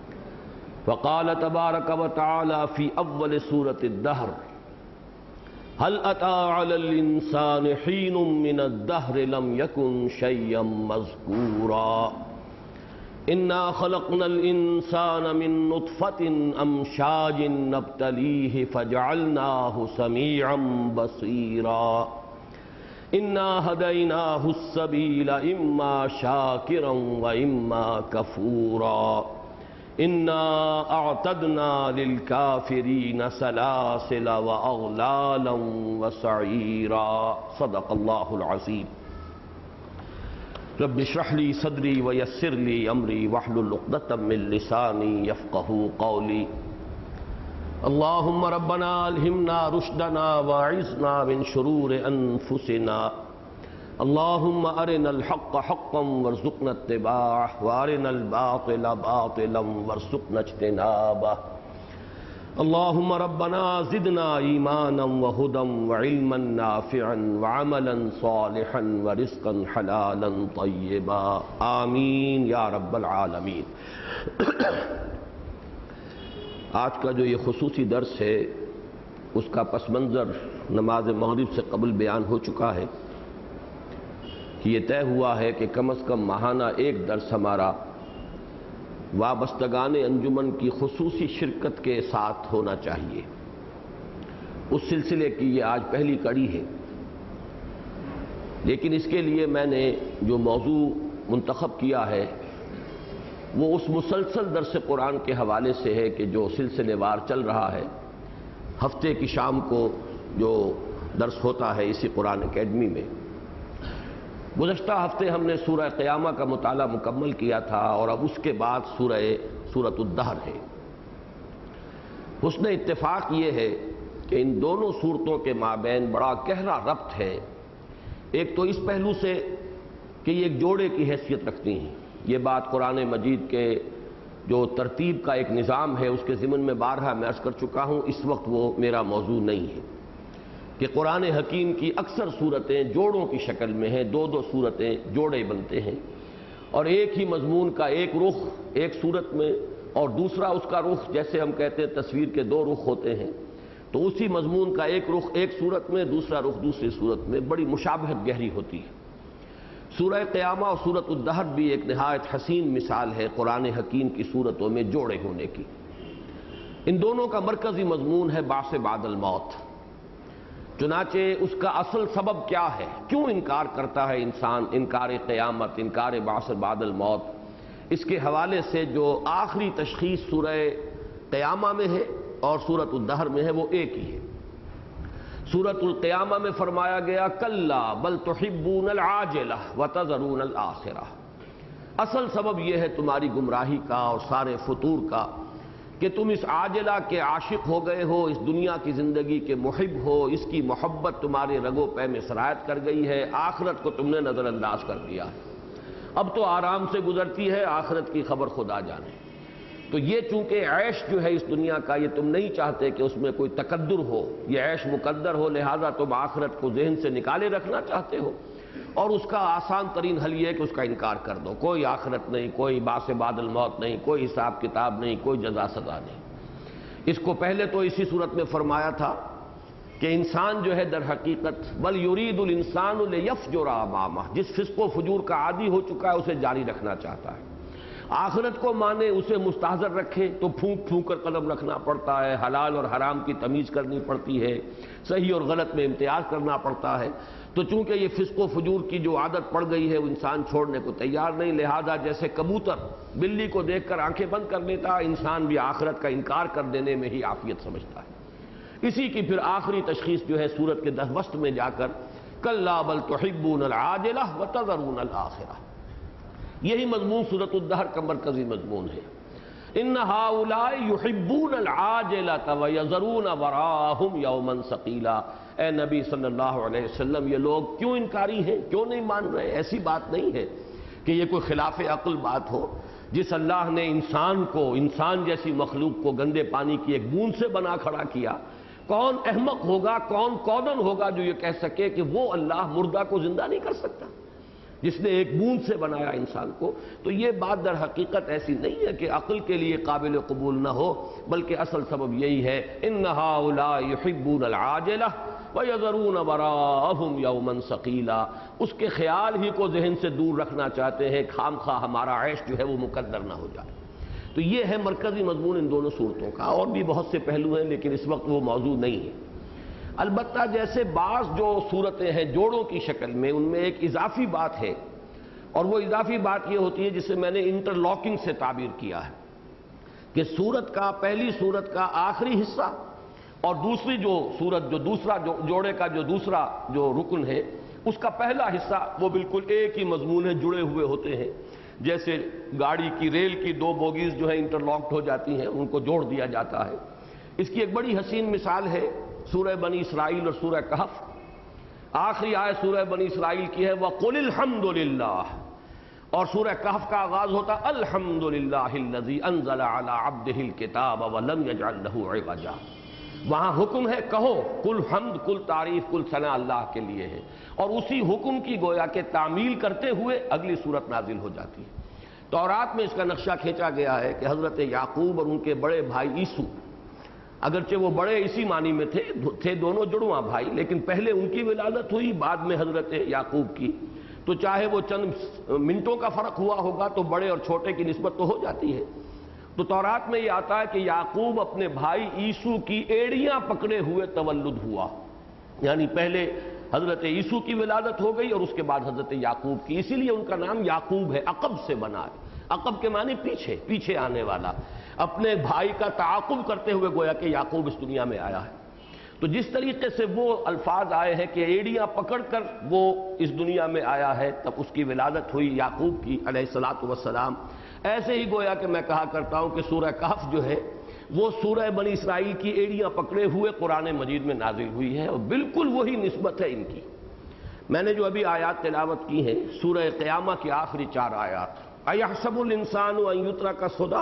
وقال تبارك وتعالى في أول سورة الدهر هل أتى على الإنسان حين من الدهر لم يكن شيئا مذكورا إنا خلقنا الإنسان من نطفة أمشاج نبتليه فجعلناه سميعا بصيرا إنا هديناه السبيل إما شاكرا وإما كفورا إنا أعتدنا للكافرين سلاسل وأغلالا وسعيرا صدق الله العظيم رب اشرح لي صدري ويسر لي أمري واحلل عقدة من لساني يفقهوا قولي اللهم ربنا ألهمنا رشدنا واعذنا من شرور أنفسنا اللهم أرنا الحق حقا وارزقنا اتباعه وأرنا الباطل باطلا وارزقنا اجتنابه اللهم ربنا زدنا إيمانا وهدى وعلما نافعا وعملا صالحا ورزقا حلالا طيبا آمین یا رب العالمین۔ آج کا جو یہ خصوصی درس ہے اس کا پس منظر نماز مغرب سے قبل بیان ہو چکا ہے کہ یہ طے ہوا ہے کہ کم از کم ماہانہ ایک درس ہمارا وابستگان انجمن کی خصوصی شرکت کے ساتھ ہونا چاہیے۔ اس سلسلے کی یہ آج پہلی کڑی ہے، لیکن اس کے لیے میں نے جو موضوع منتخب کیا ہے وہ اس مسلسل درس قرآن کے حوالے سے ہے کہ جو سلسلے وار چل رہا ہے۔ ہفتے کی شام کو جو درس ہوتا ہے اسی قرآن اکیڈمی میں، گزشتہ ہفتے ہم نے سورہ قیامہ کا مطالعہ مکمل کیا تھا اور اب اس کے بعد سورہ سورۃ الدہر ہے۔ حسن اتفاق یہ ہے کہ ان دونوں صورتوں کے مابین بڑا گہرا ربط ہے، ایک تو اس پہلو سے کہ یہ ایک جوڑے کی حیثیت رکھتی ہیں۔ یہ بات قرآن مجید کے جو ترتیب کا ایک نظام ہے اس کے ضمن میں بارہا میں عرض کر چکا ہوں، اس وقت وہ میرا موضوع نہیں ہے کہ قرآن حکیم کی اکثر صورتیں جوڑوں کی شکل میں ہیں، دو دو صورتیں جوڑے بنتے ہیں اور ایک ہی مضمون کا ایک رخ ایک صورت میں اور دوسرا اس کا رخ، جیسے ہم کہتے ہیں تصویر کے دو رخ ہوتے ہیں، تو اسی مضمون کا ایک رخ ایک صورت میں، دوسرا رخ دوسری صورت میں، بڑی مشابہت گہری ہوتی ہے۔ سورہ قیامہ اور سورۃ الدہر بھی ایک نہایت حسین مثال ہے قرآن حکیم کی صورتوں میں جوڑے ہونے کی۔ ان دونوں کا مرکزی مضمون ہے بعث بعد الموت۔ چنانچہ اس کا اصل سبب کیا ہے، کیوں انکار کرتا ہے انسان، انکار قیامت، انکار بعث بعد الموت، اس کے حوالے سے جو آخری تشخیص سورہ قیامہ میں ہے اور سورۃ الدہر میں ہے وہ ایک ہی ہے۔ سورۃ القیامہ میں فرمایا گیا کلا بل تحبون العاجلہ وتذرون الآخرہ۔ اصل سبب یہ ہے تمہاری گمراہی کا اور سارے فطور کا کہ تم اس عاجلہ کے عاشق ہو گئے ہو، اس دنیا کی زندگی کے محب ہو، اس کی محبت تمہارے رگ و پے میں سرایت کر گئی ہے، آخرت کو تم نے نظر انداز کر دیا ہے۔ اب تو آرام سے گزرتی ہے، آخرت کی خبر خدا جانے۔ تو یہ چونکہ عیش جو ہے اس دنیا کا، یہ تم نہیں چاہتے کہ اس میں کوئی تقدر ہو، یہ عیش مقدر ہو، لہذا تم آخرت کو ذہن سے نکالے رکھنا چاہتے ہو، اور اس کا آسان ترین حل یہ ہے کہ اس کا انکار کر دو۔ کوئی آخرت نہیں، کوئی بعث بعد الموت نہیں، کوئی حساب کتاب نہیں، کوئی جزا سزا نہیں۔ اس کو پہلے تو اسی صورت میں فرمایا تھا کہ انسان جو ہے در حقیقت بل یرید الانسان لیفجر امامہ، جس فسق و فجور کا عادی ہو چکا ہے اسے جاری رکھنا چاہتا ہے۔ آخرت کو مانے، اسے مستحضر رکھے تو پھونک پھونک کر قدم رکھنا پڑتا ہے، حلال اور حرام کی تمیز کرنی پڑتی ہے، صحیح اور غلط میں امتیاز کرنا پڑتا ہے۔ تو چونکہ یہ فسق و فجور کی جو عادت پڑ گئی ہے وہ انسان چھوڑنے کو تیار نہیں، لہذا جیسے کبوتر بلی کو دیکھ کر آنکھیں بند کر لیتا ہے، انسان بھی آخرت کا انکار کر دینے میں ہی عافیت سمجھتا ہے۔ اسی کی پھر آخری تشخیص جو ہے سورت کے دس وسط میں جا کر کلا بل تحبون العاجلہ وتذرون الآخرہ، یہی مضمون سورۃ الدہر کا مرکزی مضمون ہے۔ ان ہؤلاء یحبون العاجلۃ ویذرون وراءہم یوما ثقیلا۔ اے نبی صلی اللہ علیہ وسلم، یہ لوگ کیوں انکاری ہیں، کیوں نہیں مان رہے؟ ایسی بات نہیں ہے کہ یہ کوئی خلاف عقل بات ہو۔ جس اللہ نے انسان کو، انسان جیسی مخلوق کو گندے پانی کی ایک بوند سے بنا کھڑا کیا، کون احمق ہوگا، کون کودن ہوگا جو یہ کہہ سکے کہ وہ اللہ مردہ کو زندہ نہیں کر سکتا؟ جس نے ایک بوند سے بنایا انسان کو. تو یہ بات در حقیقت ایسی نہیں ہے کہ عقل کے لیے قابل قبول نہ ہو، بلکہ اصل سبب یہی ہے ان ہؤلاء یحبون العاجلہ وَيَذَرُونَ وَرَاءَهُمْ يَوْمًا ثَقِيلًا. اس کے خیال ہی کو ذہن سے دور رکھنا چاہتے ہیں، خام خواہ ہمارا عیش جو ہے وہ مقدر نہ ہو جائے. تو یہ ہے مرکزی مضمون ان دونوں صورتوں کا. اور بھی بہت سے پہلو ہیں لیکن اس وقت وہ موضوع نہیں ہے. البتہ جیسے بعض جو صورتیں ہیں جوڑوں کی شکل میں، ان میں ایک اضافی بات ہے، اور وہ اضافی بات یہ ہوتی ہے جسے میں نے انٹرلاکنگ سے تعبیر کیا ہے کہ صورت کا پہلی صورت کا آخری حصہ اور دوسری جو صورت جو دوسرا جو جوڑے کا جو دوسرا جو رکن ہے اس کا پہلا حصہ وہ بالکل ایک ہی مضمون ہے، جڑے ہوئے ہوتے ہیں. جیسے گاڑی کی ریل کی دو بوگیز جو ہیں انٹرلاکڈ ہو جاتی ہیں، ان کو جوڑ دیا جاتا ہے. اس کی ایک بڑی حسین مثال ہے سورہ بنی اسرائیل اور سورہ کہف. آخری آیت سورہ بنی اسرائیل کی ہے وَقُلِ الْحَمْدُ لِلَّهِ، اور سورہ کہف کا آغاز ہوتا الحمد للہ الذی انزل علی عبدہ الکتاب ولم یجعل لہ عوجا. وہاں حکم ہے کہو کل حمد کل تعریف کل ثنا اللہ کے لیے ہے، اور اسی حکم کی گویا کہ تعمیل کرتے ہوئے اگلی صورت نازل ہو جاتی ہے. تورات میں اس کا نقشہ کھینچا گیا ہے کہ حضرت یعقوب اور ان کے بڑے بھائی عیسو، اگرچہ وہ بڑے اسی معنی میں تھے تھے دونوں جڑواں بھائی، لیکن پہلے ان کی ولادت ہوئی بعد میں حضرت یعقوب کی، تو چاہے وہ چند منٹوں کا فرق ہوا ہوگا تو بڑے اور چھوٹے کی نسبت تو ہو جاتی ہے. تو تورات میں یہ آتا ہے کہ یعقوب اپنے بھائی عیسو کی ایڑیاں پکڑے ہوئے تولد ہوا، یعنی پہلے حضرت عیسو کی ولادت ہو گئی اور اس کے بعد حضرت یعقوب کی. اسی لیے ان کا نام یعقوب ہے، عقب سے بنا ہے. عقب کے معنی پیچھے پیچھے آنے والا، اپنے بھائی کا تعاقب کرتے ہوئے گویا کہ یعقوب اس دنیا میں آیا ہے. تو جس طریقے سے وہ الفاظ آئے ہیں کہ ایڑیاں پکڑ کر وہ اس دنیا میں آیا ہے، تب اس کی ولادت ہوئی یعقوب کی علیہ الصلاۃ والسلام. ایسے ہی گویا کہ میں کہا کرتا ہوں کہ سورہ کہف جو ہے وہ سورہ بنی اسرائیل کی ایڑیاں پکڑے ہوئے قرآن مجید میں نازل ہوئی ہے، اور بالکل وہی نسبت ہے ان کی. میں نے جو ابھی آیات تلاوت کی ہیں سورہ قیامہ کی آخری چار آیات، اَيَحْسَبُ الْإِنسَانُ أَن يُتْرَكَ سُدًى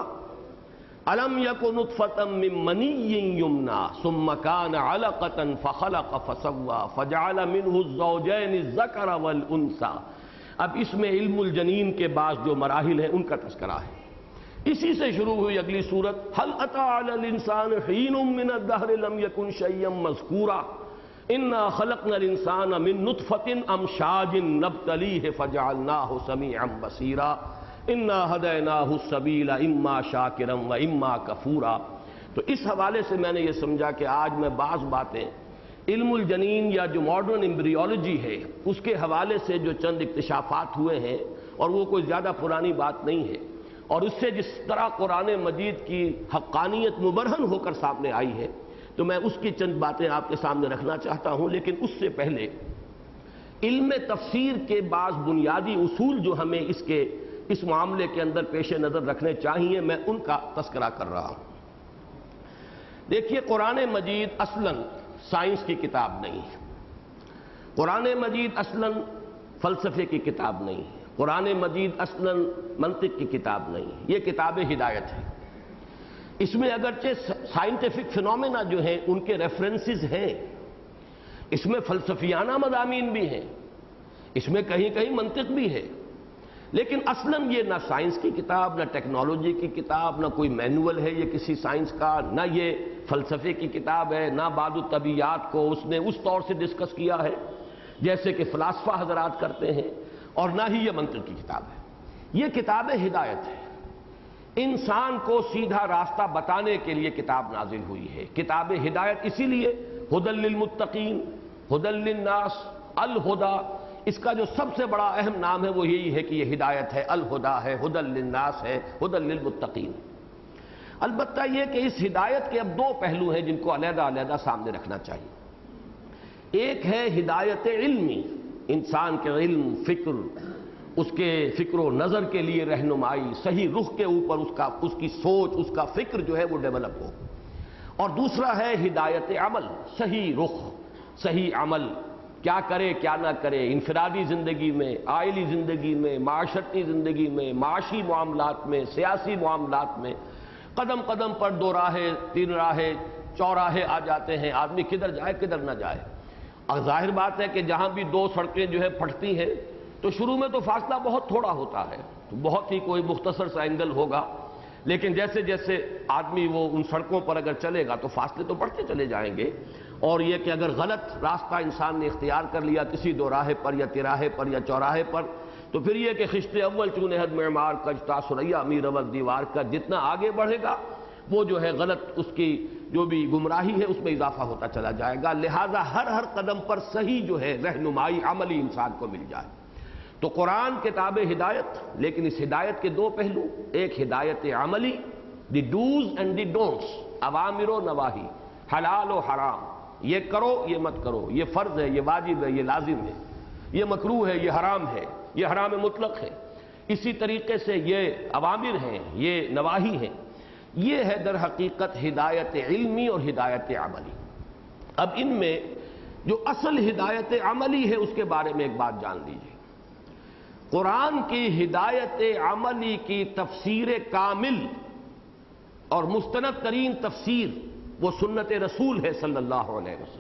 أَلَمْ يَكُ نُطْفَةً مِّن مَّنِيٍّ يُمْنَىٰ ثُمَّ كَانَ عَلَقَةً فَخَلَقَ فَسَوَّىٰ فَجَعَلَ مِنْهُ الزَّوْجَيْنِ الذَّكَرَ وَالْأُنثىٰ. اب اس میں علم الجنین کے بعض جو مراحل ہیں ان کا تذکرہ ہے. اسی سے شروع ہوئی اگلی صورت هل أتى على الإنسان حين من الدهر لم يكن شيئا مذكورا إنا خلقنا الإنسان من نطفة أمشاج نبتليه فجعلناه سميعا بصيرا إنا هديناه السبيل إما شاكرا وإما كفورا. تو اس حوالے سے میں نے یہ سمجھا کہ آج میں بعض باتیں علم الجنین یا جو ماڈرن ایمبریولوجی ہے اس کے حوالے سے جو چند اکتشافات ہوئے ہیں، اور وہ کوئی زیادہ پرانی بات نہیں ہے، اور اس سے جس طرح قرآن مجید کی حقانیت مبرہن ہو کر سامنے آئی ہے، تو میں اس کی چند باتیں آپ کے سامنے رکھنا چاہتا ہوں. لیکن اس سے پہلے علم تفسیر کے بعض بنیادی اصول جو ہمیں اس کے اس معاملے کے اندر پیش نظر رکھنے چاہیے، میں ان کا تذکرہ کر رہا ہوں. دیکھیے قرآن مجید اصلاً سائنس کی کتاب نہیں ہے، قرآن مجید اصلاً فلسفے کی کتاب نہیں ہے، قرآن مجید اصلاً منطق کی کتاب نہیں ہے، یہ کتاب ہدایت ہے. اس میں اگرچہ سائنٹیفک فنومینا جو ہیں ان کے ریفرنسز ہیں، اس میں فلسفیانہ مضامین بھی ہیں، اس میں کہیں کہیں منطق بھی ہے، لیکن اصلاً یہ نہ سائنس کی کتاب، نہ ٹیکنالوجی کی کتاب، نہ کوئی مینول ہے یہ کسی سائنس کا، نہ یہ فلسفے کی کتاب ہے، نہ بعض الطبیعیات کو اس نے اس طور سے ڈسکس کیا ہے جیسے کہ فلاسفہ حضرات کرتے ہیں، اور نہ ہی یہ منطق کی کتاب ہے. یہ کتاب ہدایت ہے، انسان کو سیدھا راستہ بتانے کے لیے کتاب نازل ہوئی ہے. کتاب ہدایت اسی لیے ہدی للمتقین، ہدی للناس، الہدا، اس کا جو سب سے بڑا اہم نام ہے وہ یہی ہے کہ یہ ہدایت ہے، الہدا ہے، ہدی للناس ہے، ہدی للمتقین. البتہ یہ کہ اس ہدایت کے اب دو پہلو ہیں جن کو علیحدہ علیحدہ سامنے رکھنا چاہیے. ایک ہے ہدایت علمی، انسان کے علم، فکر، اس کے فکر و نظر کے لیے رہنمائی، صحیح رخ کے اوپر اس کا اس کی سوچ، اس کا فکر جو ہے وہ ڈیولپ ہو. اور دوسرا ہے ہدایت عمل، صحیح رخ، صحیح عمل، کیا کرے کیا نہ کرے، انفرادی زندگی میں، عائلی زندگی میں، معاشرتی زندگی میں، معاشی معاملات میں، سیاسی معاملات میں. قدم قدم پر دو راہیں، تین راہیں، چوراہے آ جاتے ہیں، آدمی کدھر جائے کدھر نہ جائے. اور ظاہر بات ہے کہ جہاں بھی دو سڑکیں جو ہے پھٹتی ہیں تو شروع میں تو فاصلہ بہت تھوڑا ہوتا ہے، تو بہت ہی کوئی مختصر سا اینگل ہوگا، لیکن جیسے جیسے آدمی وہ ان سڑکوں پر اگر چلے گا تو فاصلے تو بڑھتے چلے جائیں گے، اور یہ کہ اگر غلط راستہ انسان نے اختیار کر لیا کسی دو راہے پر یا تراہے پر یا چوراہے پر، تو پھر یہ کہ خشت اول چونے حد معمار کجتا سریا امیر اول دیوار کا، جتنا آگے بڑھے گا وہ جو ہے غلط اس کی جو بھی گمراہی ہے اس میں اضافہ ہوتا چلا جائے گا، لہذا ہر ہر قدم پر صحیح جو ہے رہنمائی عملی انسان کو مل جائے۔ تو قرآن کتاب ہدایت، لیکن اس ہدایت کے دو پہلو، ایک ہدایت عملی، the dos and the don'ts, اوامر و نواہی، حلال و حرام، یہ کرو یہ مت کرو، یہ فرض ہے یہ واجب ہے یہ لازم ہے، یہ مکروہ ہے یہ حرام ہے یہ حرام مطلق ہے، اسی طریقے سے یہ اوامر ہیں یہ نواہی ہیں، یہ ہے در حقیقت ہدایت علمی اور ہدایت عملی۔ اب ان میں جو اصل ہدایت عملی ہے اس کے بارے میں ایک بات جان لیجیے، قرآن کی ہدایت عملی کی تفسیر کامل اور مستند ترین تفسیر وہ سنت رسول ہے صلی اللہ علیہ وسلم۔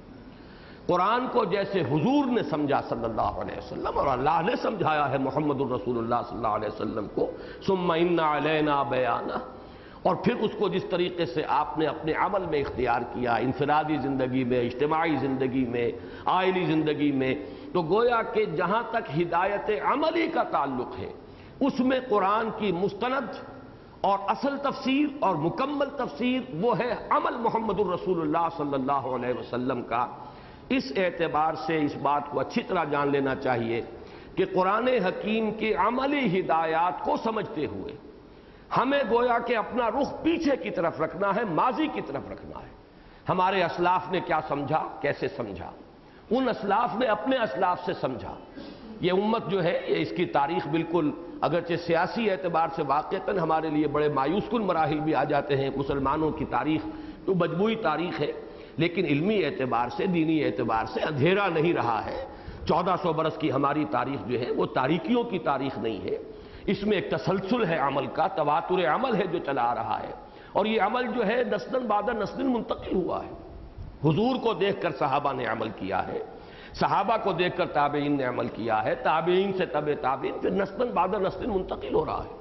قرآن کو جیسے حضور نے سمجھا صلی اللہ علیہ وسلم اور اللہ نے سمجھایا ہے محمد الرسول اللہ صلی اللہ علیہ وسلم کو، ثم ان علینا بیانہ، اور پھر اس کو جس طریقے سے آپ نے اپنے عمل میں اختیار کیا، انفرادی زندگی میں، اجتماعی زندگی میں، عائلی زندگی میں، تو گویا کہ جہاں تک ہدایت عملی کا تعلق ہے اس میں قرآن کی مستند اور اصل تفسیر اور مکمل تفسیر وہ ہے عمل محمد الرسول اللہ صلی اللہ علیہ وسلم کا۔ اس اعتبار سے اس بات کو اچھی طرح جان لینا چاہیے کہ قرآن حکیم کی عملی ہدایات کو سمجھتے ہوئے ہمیں گویا کہ اپنا رخ پیچھے کی طرف رکھنا ہے، ماضی کی طرف رکھنا ہے۔ ہمارے اسلاف نے کیا سمجھا، کیسے سمجھا، ان اسلاف نے اپنے اسلاف سے سمجھا۔ یہ امت جو ہے یہ اس کی تاریخ بالکل اگرچہ سیاسی اعتبار سے واقعتاً ہمارے لیے بڑے مایوس کن مراحل بھی آ جاتے ہیں، مسلمانوں کی تاریخ تو مجموعی تاریخ ہے، لیکن علمی اعتبار سے، دینی اعتبار سے اندھیرا نہیں رہا ہے۔ چودہ سو برس کی ہماری تاریخ جو ہے وہ تاریکیوں کی تاریخ نہیں ہے، اس میں ایک تسلسل ہے عمل کا، تواتر عمل ہے جو چلا آ رہا ہے، اور یہ عمل جو ہے نسلاً بعد نسل منتقل ہوا ہے۔ حضور کو دیکھ کر صحابہ نے عمل کیا ہے، صحابہ کو دیکھ کر تابعین نے عمل کیا ہے، تابعین سے تبع تابعین، پھر نسلاً بعد نسل منتقل ہو رہا ہے۔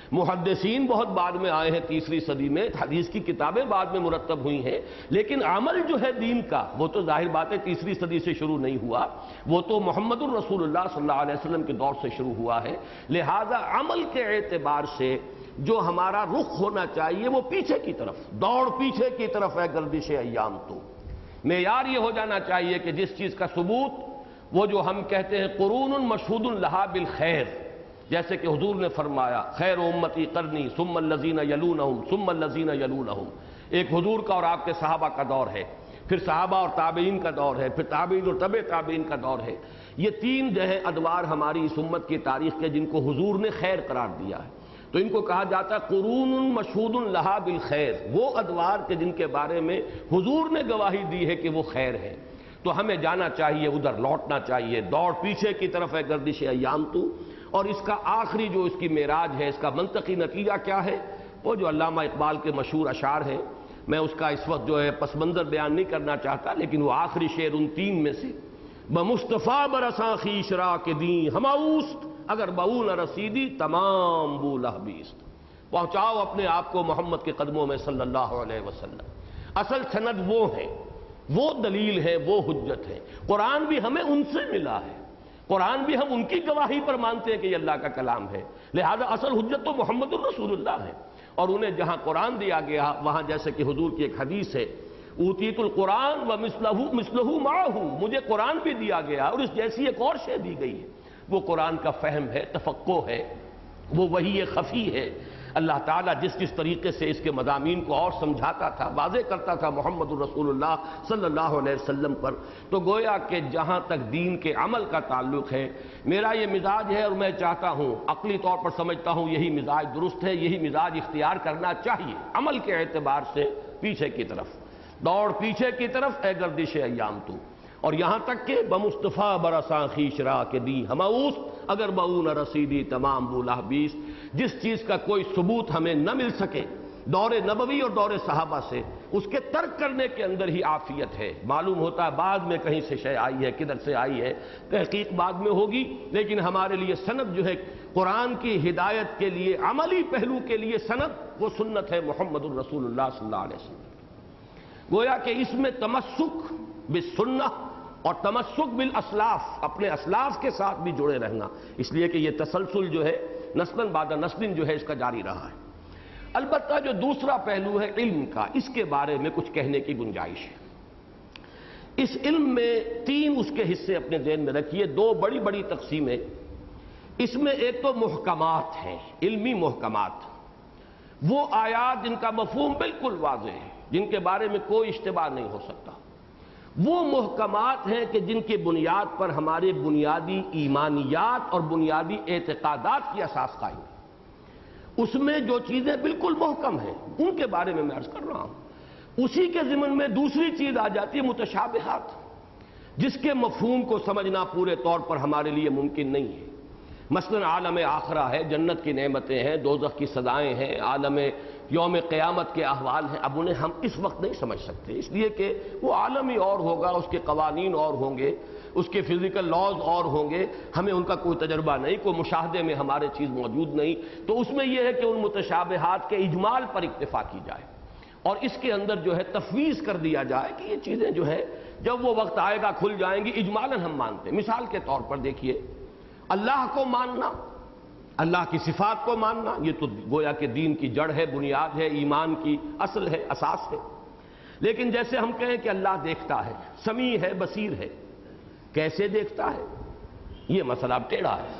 محدثین بہت بعد میں آئے ہیں، تیسری صدی میں، حدیث کی کتابیں بعد میں مرتب ہوئی ہیں، لیکن عمل جو ہے دین کا وہ تو ظاہر بات ہے تیسری صدی سے شروع نہیں ہوا، وہ تو محمد الرسول اللہ صلی اللہ علیہ وسلم کے دور سے شروع ہوا ہے۔ لہذا عمل کے اعتبار سے جو ہمارا رخ ہونا چاہیے وہ پیچھے کی طرف، دوڑ پیچھے کی طرف ہے گردش ایام تو۔ معیار یہ ہو جانا چاہیے کہ جس چیز کا ثبوت وہ جو ہم کہتے ہیں قرون مشہود لہا بالخیر، جیسے کہ حضور نے فرمایا خیر امتی قرنی ثم الذین یلونہم ثم الذین یلونہم، ایک حضور کا اور آپ کے صحابہ کا دور ہے، پھر صحابہ اور تابعین کا دور ہے، پھر تابعین اور تبع تابعین کا دور ہے۔ یہ تین جو ہے ادوار ہماری اس امت کی تاریخ کے جن کو حضور نے خیر قرار دیا ہے، تو ان کو کہا جاتا ہے قرون مشہود لہا بالخیر، وہ ادوار کے جن کے بارے میں حضور نے گواہی دی ہے کہ وہ خیر ہے، تو ہمیں جانا چاہیے، ادھر لوٹنا چاہیے، دوڑ پیچھے کی طرف ہے گردش ایام تو۔ اور اس کا آخری جو اس کی معراج ہے، اس کا منطقی نتیجہ کیا ہے، وہ جو علامہ اقبال کے مشہور اشعار ہیں، میں اس کا اس وقت جو ہے پس منظر بیان نہیں کرنا چاہتا، لیکن وہ آخری شعر ان تین میں سے، بمصطفیٰ برساں خیش را کے دیں ہماؤست اگر بہو نہ رسیدی تمام بو لہبیست، پہنچاؤ اپنے آپ کو محمد کے قدموں میں صلی اللہ علیہ وسلم۔ اصل سند وہ ہے، وہ دلیل ہے، وہ حجت ہے۔ قرآن بھی ہمیں ان سے ملا ہے، قرآن بھی ہم ان کی گواہی پر مانتے ہیں کہ یہ اللہ کا کلام ہے، لہذا اصل حجت تو محمد الرسول اللہ ہے، اور انہیں جہاں قرآن دیا گیا وہاں جیسے کہ حضور کی ایک حدیث ہے، اوتیت القرآن ومثلہ مثلہ معہ، مجھے قرآن بھی دیا گیا اور اس جیسی ایک اور شے دی گئی ہے۔ وہ قرآن کا فہم ہے، تفقہ ہے، وہ وحی خفی ہے۔ اللہ تعالیٰ جس جس طریقے سے اس کے مضامین کو اور سمجھاتا تھا، واضح کرتا تھا محمد الرسول اللہ صلی اللہ علیہ وسلم پر، تو گویا کہ جہاں تک دین کے عمل کا تعلق ہے، میرا یہ مزاج ہے اور میں چاہتا ہوں، عقلی طور پر سمجھتا ہوں یہی مزاج درست ہے، یہی مزاج اختیار کرنا چاہیے، عمل کے اعتبار سے پیچھے کی طرف، دوڑ پیچھے کی طرف اے گردش ایام تو، اور یہاں تک کہ بمصطفیٰ برساں خیش را کے دی ہماؤس اگر بہو نہ رسیدی تمام بولا بیس، جس چیز کا کوئی ثبوت ہمیں نہ مل سکے دور نبوی اور دور صحابہ سے، اس کے ترک کرنے کے اندر ہی عافیت ہے۔ معلوم ہوتا ہے بعد میں کہیں سے شے آئی ہے، کدھر سے آئی ہے، تحقیق بعد میں ہوگی، لیکن ہمارے لیے سند جو ہے قرآن کی ہدایت کے لیے، عملی پہلو کے لیے سند وہ سنت ہے محمد الرسول اللہ صلی اللہ علیہ وسلم۔ گویا کہ اس میں تمسک بالسنہ اور تمسک بالاسلاف، اپنے اسلاف کے ساتھ بھی جڑے رہنا، اس لیے کہ یہ تسلسل جو ہے نسلاً بعد نسل جو ہے اس کا جاری رہا ہے۔ البتہ جو دوسرا پہلو ہے علم کا، اس کے بارے میں کچھ کہنے کی گنجائش ہے۔ اس علم میں تین اس کے حصے اپنے ذہن میں رکھیے، دو بڑی بڑی تقسیمیں۔ اس میں ایک تو محکمات ہیں، علمی محکمات، وہ آیات جن کا مفہوم بالکل واضح ہے، جن کے بارے میں کوئی اشتباہ نہیں ہو سکتا۔ وہ محکمات ہیں کہ جن کی بنیاد پر ہمارے بنیادی ایمانیات اور بنیادی اعتقادات کی اساس قائم ہے۔ اس میں جو چیزیں بالکل محکم ہیں ان کے بارے میں میں عرض کر رہا ہوں۔ اسی کے ضمن میں دوسری چیز آ جاتی ہے متشابہات، جس کے مفہوم کو سمجھنا پورے طور پر ہمارے لیے ممکن نہیں ہے۔ مثلا عالم آخرہ ہے، جنت کی نعمتیں ہیں، دوزخ کی سزائیں ہیں، عالم یوم قیامت کے احوال ہیں، اب انہیں ہم اس وقت نہیں سمجھ سکتے، اس لیے کہ وہ عالمی اور ہوگا، اس کے قوانین اور ہوں گے، اس کے فزیکل لاز اور ہوں گے، ہمیں ان کا کوئی تجربہ نہیں، کوئی مشاہدے میں ہمارے چیز موجود نہیں، تو اس میں یہ ہے کہ ان متشابہات کے اجمال پر اکتفا کی جائے اور اس کے اندر جو ہے تفویض کر دیا جائے کہ یہ چیزیں جو ہے جب وہ وقت آئے گا کھل جائیں گی، اجمالاً ہم مانتے ہیں۔ مثال کے طور پر دیکھیے، اللہ کو ماننا، اللہ کی صفات کو ماننا، یہ تو گویا کہ دین کی جڑ ہے، بنیاد ہے، ایمان کی اصل ہے، اساس ہے۔ لیکن جیسے ہم کہیں کہ اللہ دیکھتا ہے، سمیع ہے، بصیر ہے، کیسے دیکھتا ہے یہ مسئلہ ٹیڑھا ہے،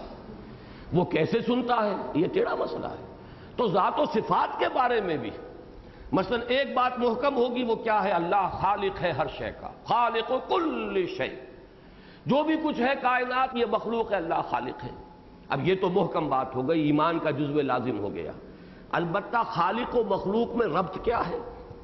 وہ کیسے سنتا ہے یہ ٹیڑھا مسئلہ ہے۔ تو ذات و صفات کے بارے میں بھی مثلا ایک بات محکم ہوگی، وہ کیا ہے؟ اللہ خالق ہے ہر شے کا، خالق کل شیء، جو بھی کچھ ہے کائنات یہ مخلوق ہے، اللہ خالق ہے۔ اب یہ تو محکم بات ہو گئی، ایمان کا جزو لازم ہو گیا۔ البتہ خالق و مخلوق میں ربط کیا ہے؟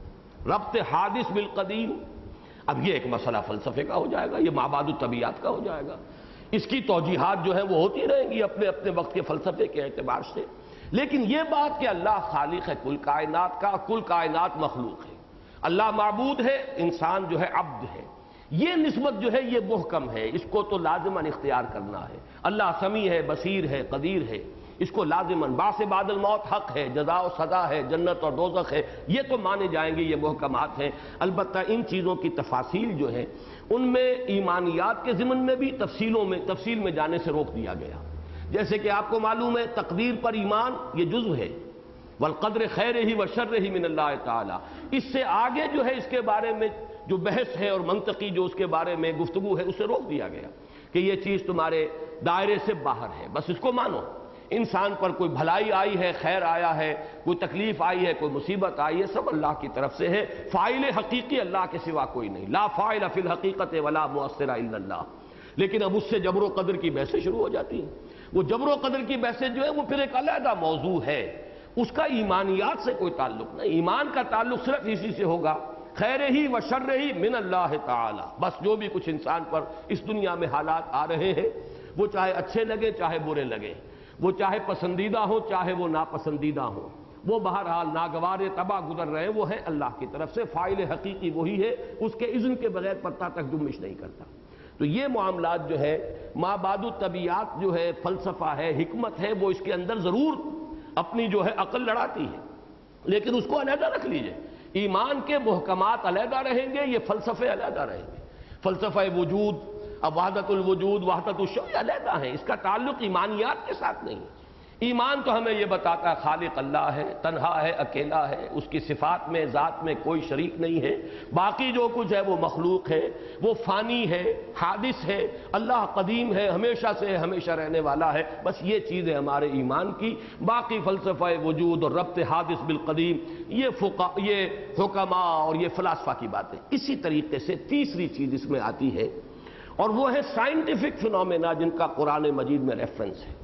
ربط حادث بالقدیم، اب یہ ایک مسئلہ فلسفے کا ہو جائے گا، یہ مابعد الطبیعات کا ہو جائے گا۔ اس کی توجیحات جو ہیں وہ ہوتی رہیں گی اپنے اپنے وقت کے فلسفے کے اعتبار سے، لیکن یہ بات کہ اللہ خالق ہے کل کائنات کا، کل کائنات مخلوق ہے، اللہ معبود ہے، انسان جو ہے عبد ہے، یہ نسبت جو ہے یہ محکم ہے، اس کو تو لازماً اختیار کرنا ہے۔ اللہ سمیع ہے، بصیر ہے، قدیر ہے، اس کو لازماً، بعث بعد الموت حق ہے، جزا و سزا ہے، جنت اور دوزخ ہے، یہ تو مانے جائیں گے، یہ محکمات ہیں۔ البتہ ان چیزوں کی تفاصیل جو ہیں ان میں ایمانیات کے ضمن میں بھی تفصیلوں میں تفصیل میں جانے سے روک دیا گیا۔ جیسے کہ آپ کو معلوم ہے تقدیر پر ایمان یہ جزو ہے، والقدر خیرہ و شرہ من اللہ تعالی، اس سے آگے جو ہے اس کے بارے میں جو بحث ہے اور منطقی جو اس کے بارے میں گفتگو ہے اسے روک دیا گیا کہ یہ چیز تمہارے دائرے سے باہر ہے، بس اس کو مانو۔ انسان پر کوئی بھلائی آئی ہے، خیر آیا ہے، کوئی تکلیف آئی ہے، کوئی مصیبت آئی ہے، سب اللہ کی طرف سے ہے، فاعل حقیقی اللہ کے سوا کوئی نہیں، لا فاعل فی الحقیقت ولا مؤثر الا اللہ۔ لیکن اب اس سے جبر و قدر کی بحثیں شروع ہو جاتی ہیں۔ وہ جبر و قدر کی بحثیں جو ہے وہ پھر ایک علیحدہ موضوع ہے، اس کا ایمانیات سے کوئی تعلق نہیں، ایمان کا تعلق صرف اسی سے ہوگا، خیر ہی و شر ہی من اللہ تعالی، بس جو بھی کچھ انسان پر اس دنیا میں حالات آ رہے ہیں وہ چاہے اچھے لگے چاہے برے لگے، وہ چاہے پسندیدہ ہو چاہے وہ ناپسندیدہ ہو، وہ بہرحال ناگوار تباہ گزر رہے ہیں، وہ ہے اللہ کی طرف سے، فاعل حقیقی وہی ہے، اس کے اذن کے بغیر پتہ تک جنبش نہیں کرتا۔ تو یہ معاملات جو ہے مابعد الطبیعات جو ہے، فلسفہ ہے، حکمت ہے، وہ اس کے اندر ضرور اپنی جو ہے عقل لڑاتی ہے، لیکن اس کو علیحدہ رکھ لیجئے۔ ایمان کے محکمات علیحدہ رہیں گے، یہ فلسفے علیحدہ رہیں گے۔ فلسفہ وجود، اب وحدت الوجود، وحدت الشیء علیحدہ ہیں، اس کا تعلق ایمانیات کے ساتھ نہیں ہے۔ ایمان تو ہمیں یہ بتاتا ہے خالق اللہ ہے، تنہا ہے، اکیلا ہے، اس کی صفات میں ذات میں کوئی شریک نہیں ہے، باقی جو کچھ ہے وہ مخلوق ہے، وہ فانی ہے، حادث ہے، اللہ قدیم ہے، ہمیشہ سے ہمیشہ رہنے والا ہے، بس یہ چیز ہے ہمارے ایمان کی۔ باقی فلسفہ وجود اور ربط حادث بالقدیم یہ فقہ یہ حکما اور یہ فلاسفہ کی باتیں۔ اسی طریقے سے تیسری چیز اس میں آتی ہے اور وہ ہے سائنٹیفک فنومینا، جن کا قرآن مجید میں ریفرنس ہے۔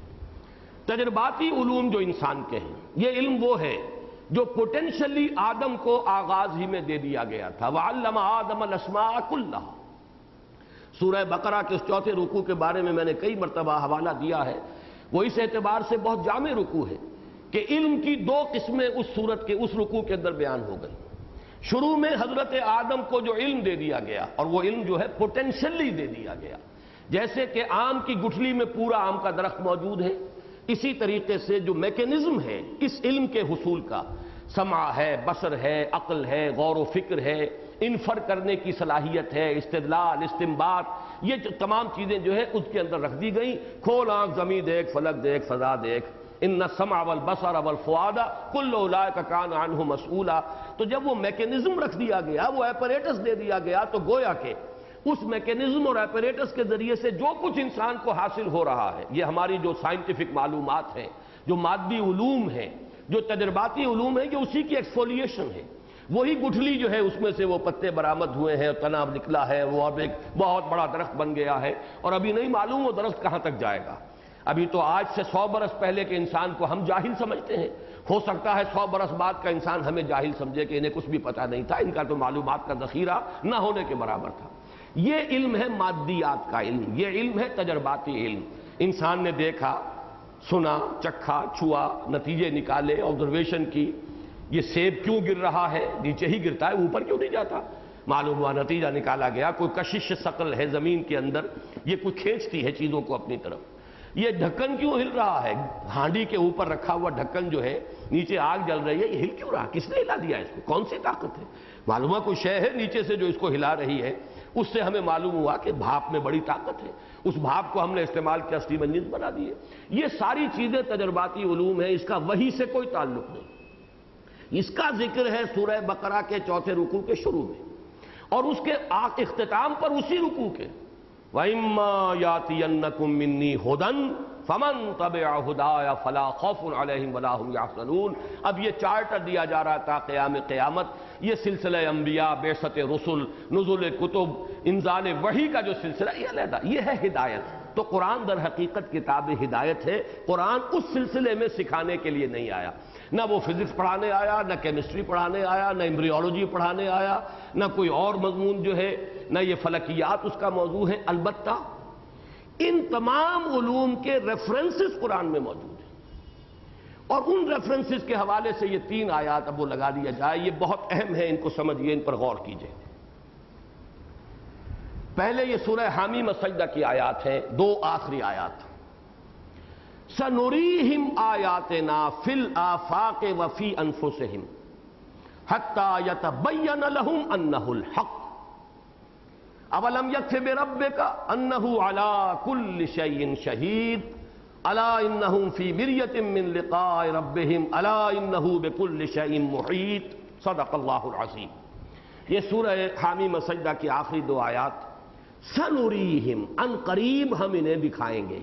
تجرباتی علوم جو انسان کے ہیں، یہ علم وہ ہے جو پوٹینشلی آدم کو آغاز ہی میں دے دیا گیا تھا۔ وَعَلَّمَ آدَمَ الْأَسْمَاءَ كُلَّهَا، سورہ بقرہ کے اس چوتھے رکوع کے بارے میں میں نے کئی مرتبہ حوالہ دیا ہے، وہ اس اعتبار سے بہت جامع رکوع ہے کہ علم کی دو قسمیں اس سورت کے اس رکوع کے اندر بیان ہو گئی۔ شروع میں حضرت آدم کو جو علم دے دیا گیا، اور وہ علم جو ہے پوٹینشلی دے دیا گیا، جیسے کہ آم کی گٹھلی میں پورا آم کا درخت موجود ہے، اسی طریقے سے جو میکینزم ہے اس علم کے حصول کا، سمع ہے، بصر ہے، عقل ہے، غور و فکر ہے، انفر کرنے کی صلاحیت ہے، استدلال، استنباط، یہ جو تمام چیزیں جو ہے اس کے اندر رکھ دی گئیں۔ کھول آنکھ زمین دیکھ، فلک دیکھ، فضا دیکھ، ان السمع والبصر والفؤاد کل اولئک کان عنہ مسئولا۔ تو جب وہ میکینزم رکھ دیا گیا، وہ ایپریٹس دے دیا گیا، تو گویا کہ اس میکینزم اور ایپریٹس کے ذریعے سے جو کچھ انسان کو حاصل ہو رہا ہے، یہ ہماری جو سائنٹیفک معلومات ہیں، جو مادی علوم ہیں، جو تجرباتی علوم ہیں، یہ اسی کی ایکسفولیشن ہے۔ وہی گٹھلی جو ہے اس میں سے وہ پتے برآمد ہوئے ہیں، تنا نکلا ہے، وہ اب ایک بہت بڑا درخت بن گیا ہے، اور ابھی نہیں معلوم وہ درخت کہاں تک جائے گا۔ ابھی تو آج سے سو برس پہلے کے انسان کو ہم جاہل سمجھتے ہیں، ہو سکتا ہے سو برس بعد کا انسان ہمیں جاہل سمجھے کہ انہیں کچھ بھی پتہ نہیں تھا، ان کا تو معلومات کا ذخیرہ نہ ہونے کے برابر تھا۔ یہ علم ہے مادیات کا علم، یہ علم ہے تجرباتی علم۔ انسان نے دیکھا، سنا، چکھا، چھوا، نتیجے نکالے، آبزرویشن کی، یہ سیب کیوں گر رہا ہے، نیچے ہی گرتا ہے، اوپر کیوں نہیں جاتا، معلوم ہوا، نتیجہ نکالا گیا، کوئی کشش ثقل ہے زمین کے اندر، یہ کوئی کھینچتی ہے چیزوں کو اپنی طرف۔ یہ ڈھکن کیوں ہل رہا ہے، ہانڈی کے اوپر رکھا ہوا ڈھکن جو ہے، نیچے آگ جل رہی ہے، یہ ہل کیوں رہا، کس نے ہلا دیا اس کو، کون سی طاقت ہے، معلوم ہوا کوئی شے ہے نیچے سے جو اس کو ہلا رہی ہے۔ اس سے ہمیں معلوم ہوا کہ بھاپ میں بڑی طاقت ہے، اس بھاپ کو ہم نے استعمال کیا، اسٹیم انجن بنا دیے۔ یہ ساری چیزیں تجرباتی علوم ہیں، اس کا وحی سے کوئی تعلق نہیں۔ اس کا ذکر ہے سورہ بقرہ کے چوتھے رکوع کے شروع میں، اور اس کے اختتام پر اسی رکوع کے وَإِمَّا يَأْتِيَنَّكُم مِّنِّي هُدًى فَمَن تَبِعَ هُدَايَ فَلَا خَوْفٌ عَلَيْهِمْ وَلَا هُمْ يَحْزَنُونَ۔ اب یہ چارٹر دیا جا رہا تھا قیام قیامت، یہ سلسلہ انبیاء، بعثت رسل، نزول کتب، انزال وحی کا جو سلسلہ، یہ علیحدہ، یہ ہے ہدایت۔ تو قرآن در حقیقت کتاب ہدایت ہے، قرآن اس سلسلے میں سکھانے کے لیے نہیں آیا، نہ وہ فزکس پڑھانے آیا، نہ کیمسٹری پڑھانے آیا، نہ ایمبریولوجی پڑھانے آیا، نہ کوئی اور مضمون جو ہے، نہ یہ فلکیات اس کا موضوع ہے۔ البتہ ان تمام علوم کے ریفرنسز قرآن میں موجود ہیں، اور ان ریفرنسز کے حوالے سے یہ تین آیات اب وہ لگا دیا جائے، یہ بہت اہم ہے، ان کو سمجھیے، ان پر غور کیجئے۔ پہلے یہ سورہ حامیم السجدہ کی آیات ہیں، دو آخری آیات۔ سَنُرِيهِمْ آیَاتِنَا فِي الْآفَاقِ وَفِي أَنفُسِهِمْ حَتَّى يَتَبَيَّنَ لَهُمْ أَنَّهُ الْحَقُّ أَوَلَمْ يَكْفِ بِرَبِّكَ أَنَّهُ عَلَى كُلِّ شَيْءٍ شَهِيدٌ أَلَا إِنَّهُمْ فِي مِرْيَةٍ مِّن لِقَاءِ رَبِّهِمْ أَلَا إِنَّهُ بِكُلِّ شَيْءٍ مُحِيطٌ صدق اللہ العظیم۔ یہ سورہ حامیم السجدہ کی آخری دو آیات۔ سنوریہم، ان قریب ہم انہیں دکھائیں گے،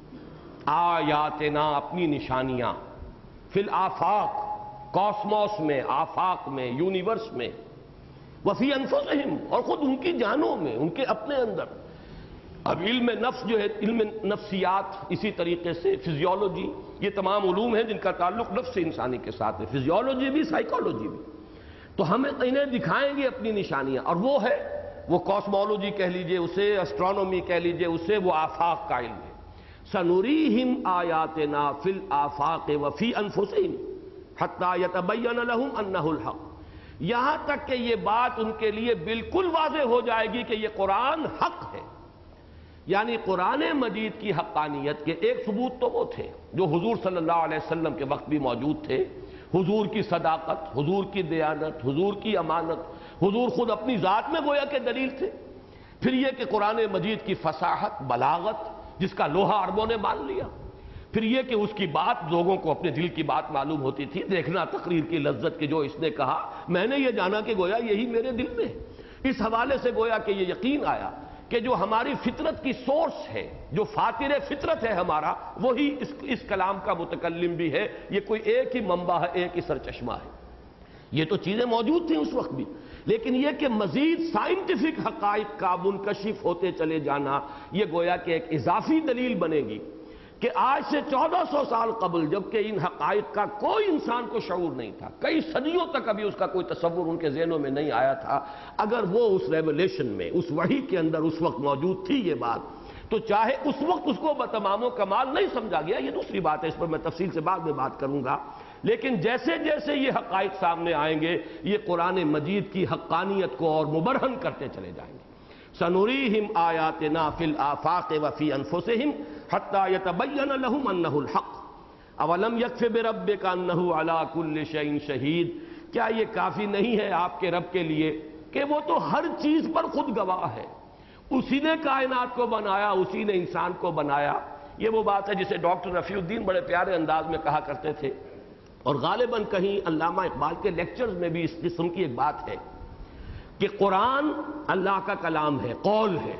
آیاتنا، اپنی نشانیاں، فی الآفاق، کاسموس میں، آفاق میں، یونیورس میں، وفی انفسہم، اور خود ان کی جانوں میں، ان کے اپنے اندر۔ اب علم نفس جو ہے، علم نفسیات، اسی طریقے سے فزیولوجی، یہ تمام علوم ہیں جن کا تعلق نفس انسانی کے ساتھ ہے، فزیولوجی بھی، سائیکالوجی بھی۔ تو ہم انہیں دکھائیں گے اپنی نشانیاں، اور وہ ہے، وہ کاسمولوجی کہہ لیجئے اسے، اسٹرانومی کہہ لیجئے اسے، وہ آفاق کا علم ہے۔ سنوریہم آیاتنا فی الآفاق وفی انفسہم حتی یتبین لہم انہ الحق، یہاں تک کہ یہ بات ان کے لیے بالکل واضح ہو جائے گی کہ یہ قرآن حق ہے۔ یعنی قرآن مجید کی حقانیت کے ایک ثبوت تو وہ تھے جو حضور صلی اللہ علیہ وسلم کے وقت بھی موجود تھے، حضور کی صداقت، حضور کی دیانت، حضور کی امانت، حضور خود اپنی ذات میں گویا کہ دلیل تھے۔ پھر یہ کہ قرآن مجید کی فصاحت، بلاغت، جس کا لوہا عربوں نے مان لیا۔ پھر یہ کہ اس کی بات لوگوں کو اپنے دل کی بات معلوم ہوتی تھی، دیکھنا تقریر کی لذت کہ جو اس نے کہا، میں نے یہ جانا کہ گویا یہی میرے دل میں ہے۔ اس حوالے سے گویا کہ یہ یقین آیا کہ جو ہماری فطرت کی سورس ہے، جو فاتر فطرت ہے ہمارا، وہی اس, اس کلام کا متکلم بھی ہے، یہ کوئی ایک ہی منبع ہے، ایک ہی سرچشمہ ہے۔ یہ تو چیزیں موجود تھیں اس وقت بھی، لیکن یہ کہ مزید سائنٹیفک حقائق کا منکشف ہوتے چلے جانا، یہ گویا کہ ایک اضافی دلیل بنے گی کہ آج سے چودہ سو سال قبل، جبکہ ان حقائق کا کوئی انسان کو شعور نہیں تھا، کئی صدیوں تک ابھی اس کا کوئی تصور ان کے ذہنوں میں نہیں آیا تھا، اگر وہ اس ریولیشن میں، اس وحی کے اندر اس وقت موجود تھی یہ بات، تو چاہے اس وقت اس کو بتمام و کمال نہیں سمجھا گیا، یہ دوسری بات ہے، اس پر میں تفصیل سے بعد میں بات کروں گا، لیکن جیسے جیسے یہ حقائق سامنے آئیں گے یہ قرآن مجید کی حقانیت کو اور مبرہن کرتے چلے جائیں گے۔ سنریہم آیاتنا فی الآفاق وفی انفسہم حتی یتبین لہم انہ الحق اولم یکف بربک انہ علی کل شیء شہید۔ کیا یہ کافی نہیں ہے آپ کے رب کے لیے کہ وہ تو ہر چیز پر خود گواہ ہے، اسی نے کائنات کو بنایا، اسی نے انسان کو بنایا۔ یہ وہ بات ہے جسے ڈاکٹر رفیع الدین بڑے پیارے انداز میں کہا کرتے تھے، اور غالباً کہیں علامہ اقبال کے لیکچرز میں بھی اس قسم کی ایک بات ہے کہ قرآن اللہ کا کلام ہے، قول ہے،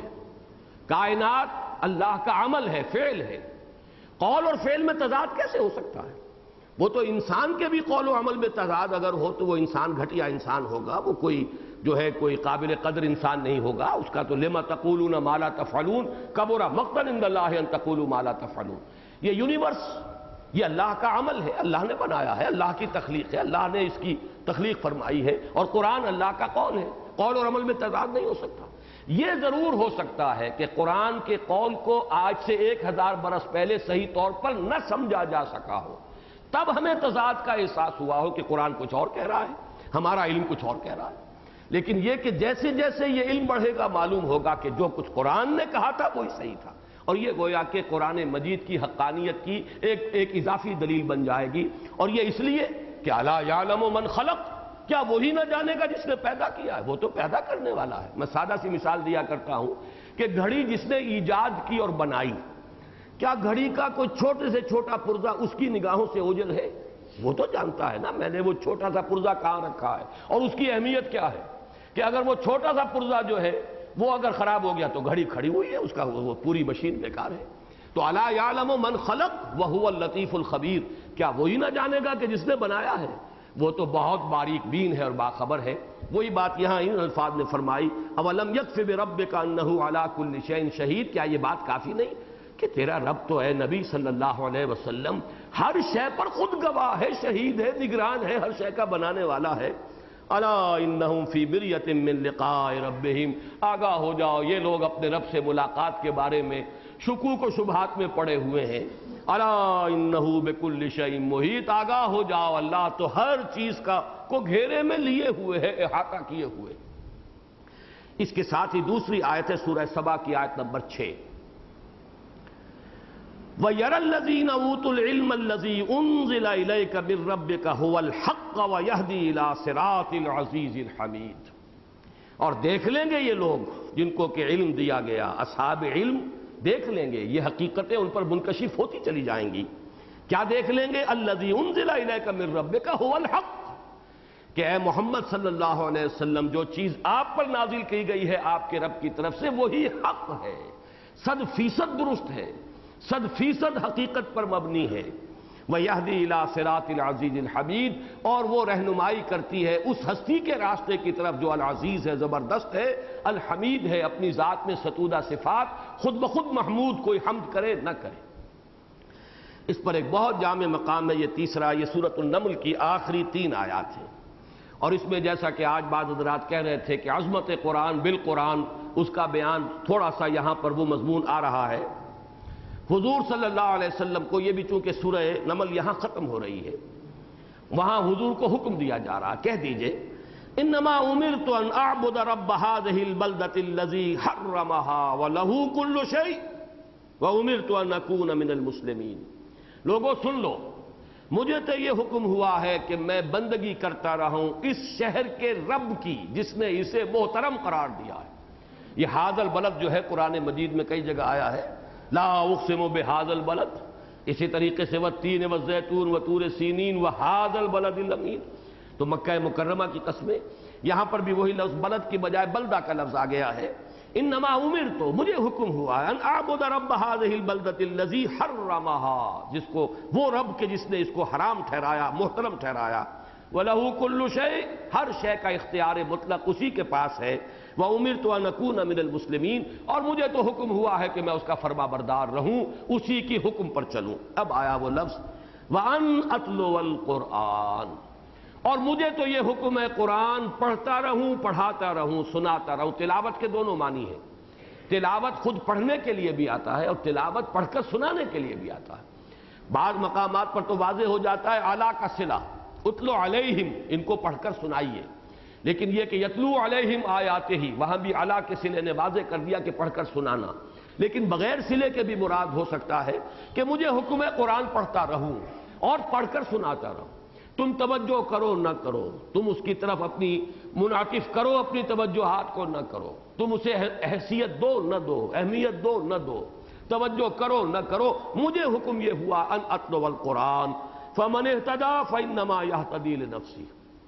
کائنات اللہ کا عمل ہے، فعل ہے۔ قول اور فعل میں تضاد کیسے ہو سکتا ہے؟ وہ تو انسان کے بھی قول و عمل میں تضاد اگر ہو تو وہ انسان گھٹیا انسان ہوگا، وہ کوئی جو ہے کوئی قابل قدر انسان نہیں ہوگا۔ اس کا تو لما تقولون ما لا تفعلون کبر مقتا عند اللہ ان تقولوا ما لا تفعلون۔ یہ یونیورس یہ اللہ کا عمل ہے، اللہ نے بنایا ہے، اللہ کی تخلیق ہے، اللہ نے اس کی تخلیق فرمائی ہے، اور قرآن اللہ کا قول ہے، قول اور عمل میں تضاد نہیں ہو سکتا۔ یہ ضرور ہو سکتا ہے کہ قرآن کے قول کو آج سے ایک ہزار برس پہلے صحیح طور پر نہ سمجھا جا سکا ہو، تب ہمیں تضاد کا احساس ہوا ہو کہ قرآن کچھ اور کہہ رہا ہے، ہمارا علم کچھ اور کہہ رہا ہے۔ لیکن یہ کہ جیسے جیسے یہ علم بڑھے گا معلوم ہوگا کہ جو کچھ قرآن نے کہا تھا وہی صحیح تھا، اور یہ گویا کہ قرآن مجید کی حقانیت کی ایک ایک اضافی دلیل بن جائے گی۔ اور یہ اس لیے کہ الا یعلم من خلق، کیا وہی نہ جانے گا جس نے پیدا کیا ہے؟ وہ تو پیدا کرنے والا ہے۔ میں سادہ سی مثال دیا کرتا ہوں کہ گھڑی جس نے ایجاد کی اور بنائی، کیا گھڑی کا کوئی چھوٹے سے چھوٹا پرزہ اس کی نگاہوں سے اوجھل ہے؟ وہ تو جانتا ہے نا میں نے وہ چھوٹا سا پرزہ کہاں رکھا ہے اور اس کی اہمیت کیا ہے، کہ اگر وہ چھوٹا سا پرزہ جو ہے وہ اگر خراب ہو گیا تو گھڑی کھڑی ہوئی ہے، اس کا وہ پوری مشین بیکار ہے۔ تو الا یعلم من خلق وهو اللطیف الخبیر، کیا وہی نہ جانے گا کہ جس نے بنایا ہے؟ وہ تو بہت باریک بین ہے اور باخبر ہے۔ وہی بات یہاں ان الفاظ نے فرمائی، اولم یکف بربک انہ علی کل شیء شہید، کیا یہ بات کافی نہیں کہ تیرا رب تو اے نبی صلی اللہ علیہ وسلم ہر شے پر خود گواہ ہے، شہید ہے، نگران ہے، ہر شے کا بنانے والا ہے۔ الا انہم فی مریۃ من لقاء ربہم، آگاہ ہو جاؤ یہ لوگ اپنے رب سے ملاقات کے بارے میں شکوک و شبہات میں پڑے ہوئے ہیں۔ الا انہ بکل شیء محیط، آگاہ ہو جاؤ اللہ تو ہر چیز کا کو گھیرے میں لیے ہوئے ہے، احاطہ کیے ہوئے۔ اس کے ساتھ ہی دوسری آیت ہے سورہ سبا کی آیت نمبر چھ، وَيَرَى الَّذِينَ أُوتُوا الْعِلْمَ الَّذِي أُنزِلَ إِلَيْكَ مِن رَّبِّكَ هُوَ الْحَقُّ وَيَهْدِي إِلَىٰ صِرَاطِ الْعَزِيزِ الْحَمِيدِ۔ اور دیکھ لیں گے یہ لوگ جن کو کہ علم دیا گیا، اصحاب علم دیکھ لیں گے، یہ حقیقتیں ان پر منکشف ہوتی چلی جائیں گی۔ کیا دیکھ لیں گے؟ الَّذِي أُنزِلَ إِلَيْكَ مِن رَّبِّكَ هُوَ الْحَقُّ، کہ اے محمد صلی اللہ علیہ وسلم جو چیز آپ پر نازل کی گئی ہے آپ کے رب کی طرف سے وہی حق ہے، صد فیصد درست ہے، صد فیصد حقیقت پر مبنی ہے۔ وَيَهْدِي إِلَىٰ صِرَاطِ الْعَزِيزِ الْحَمِيدِ، اور وہ رہنمائی کرتی ہے اس ہستی کے راستے کی طرف جو العزیز ہے، زبردست ہے، الحمید ہے، اپنی ذات میں ستودہ صفات، خود بخود محمود، کوئی حمد کرے نہ کرے۔ اس پر ایک بہت جامع مقام ہے یہ تیسرا، یہ سورۃ النمل کی آخری تین آیات ہیں، اور اس میں جیسا کہ آج بعض حضرات کہہ رہے تھے کہ عظمت قرآن بالقرآن، اس کا بیان تھوڑا سا یہاں پر وہ مضمون آ رہا ہے۔ حضور صلی اللہ علیہ وسلم کو یہ بھی چونکہ سورہ نمل یہاں ختم ہو رہی ہے، وہاں حضور کو حکم دیا جا رہا، کہہ دیجئے انما امرت ان اعبد رب هذه البلدة الذي حرمها وله كل شيء وامرت ان اكون من المسلمين۔ لوگوں سن لو، مجھے تو یہ حکم ہوا ہے کہ میں بندگی کرتا رہوں اس شہر کے رب کی جس نے اسے محترم قرار دیا ہے۔ یہ ھذا البلد جو ہے قرآن مجید میں کئی جگہ آیا ہے، لا اقسم بہذا البلد، اسی طریقے سے والتین والزیتون وطور سینین وہذا البلد الامین، تو مکہ مکرمہ کی قسمیں، یہاں پر بھی وہی لفظ بلد کی بجائے بلدہ کا لفظ آ گیا ہے۔ انما امرت، مجھے حکم ہوا ہے ان اعبد رب هذه البلدة الذي حرمها، جس کو وہ رب کے جس نے اس کو حرام ٹھہرایا، محترم ٹھہرایا، وَلَهُ كُلُّ شَيْءٍ، ہر شے کا اختیار مطلق اسی کے پاس ہے، وَأُمِرْتُ أَنْ أَكُونَ مِنَ الْمُسْلِمِينَ، اور مجھے تو حکم ہوا ہے کہ میں اس کا فرما بردار رہوں، اسی کی حکم پر چلوں۔ اب آیا وہ لفظ وَأَنْ أَتْلُوَ الْقُرْآنَ، اور مجھے تو یہ حکم ہے قرآن پڑھتا رہوں، پڑھاتا رہوں، سناتا رہوں۔ تلاوت کے دونوں معنی ہیں، تلاوت خود پڑھنے کے لیے بھی آتا ہے اور تلاوت پڑھ کر سنانے کے لیے بھی آتا ہے۔ بعض مقامات پر تو واضح ہو جاتا ہے اعلیٰ کا صلہ، اتلو علیہم، ان کو پڑھ کر سنائیے، لیکن یہ کہ یتلو علیہم آیاتہ ہی، وہاں بھی اعلیٰ کے صلے نے واضح کر دیا کہ پڑھ کر سنانا، لیکن بغیر صلے کے بھی مراد ہو سکتا ہے کہ مجھے حکم ہے قرآن پڑھتا رہوں اور پڑھ کر سناتا رہوں، تم توجہ کرو نہ کرو، تم اس کی طرف اپنی منعطف کرو اپنی توجہات کو نہ کرو، تم اسے حیثیت دو نہ دو، اہمیت دو نہ دو، توجہ کرو نہ کرو، مجھے حکم یہ ہوا ان اتلو القرآن فمن اہتدی فانما یہتدی لنفسہ،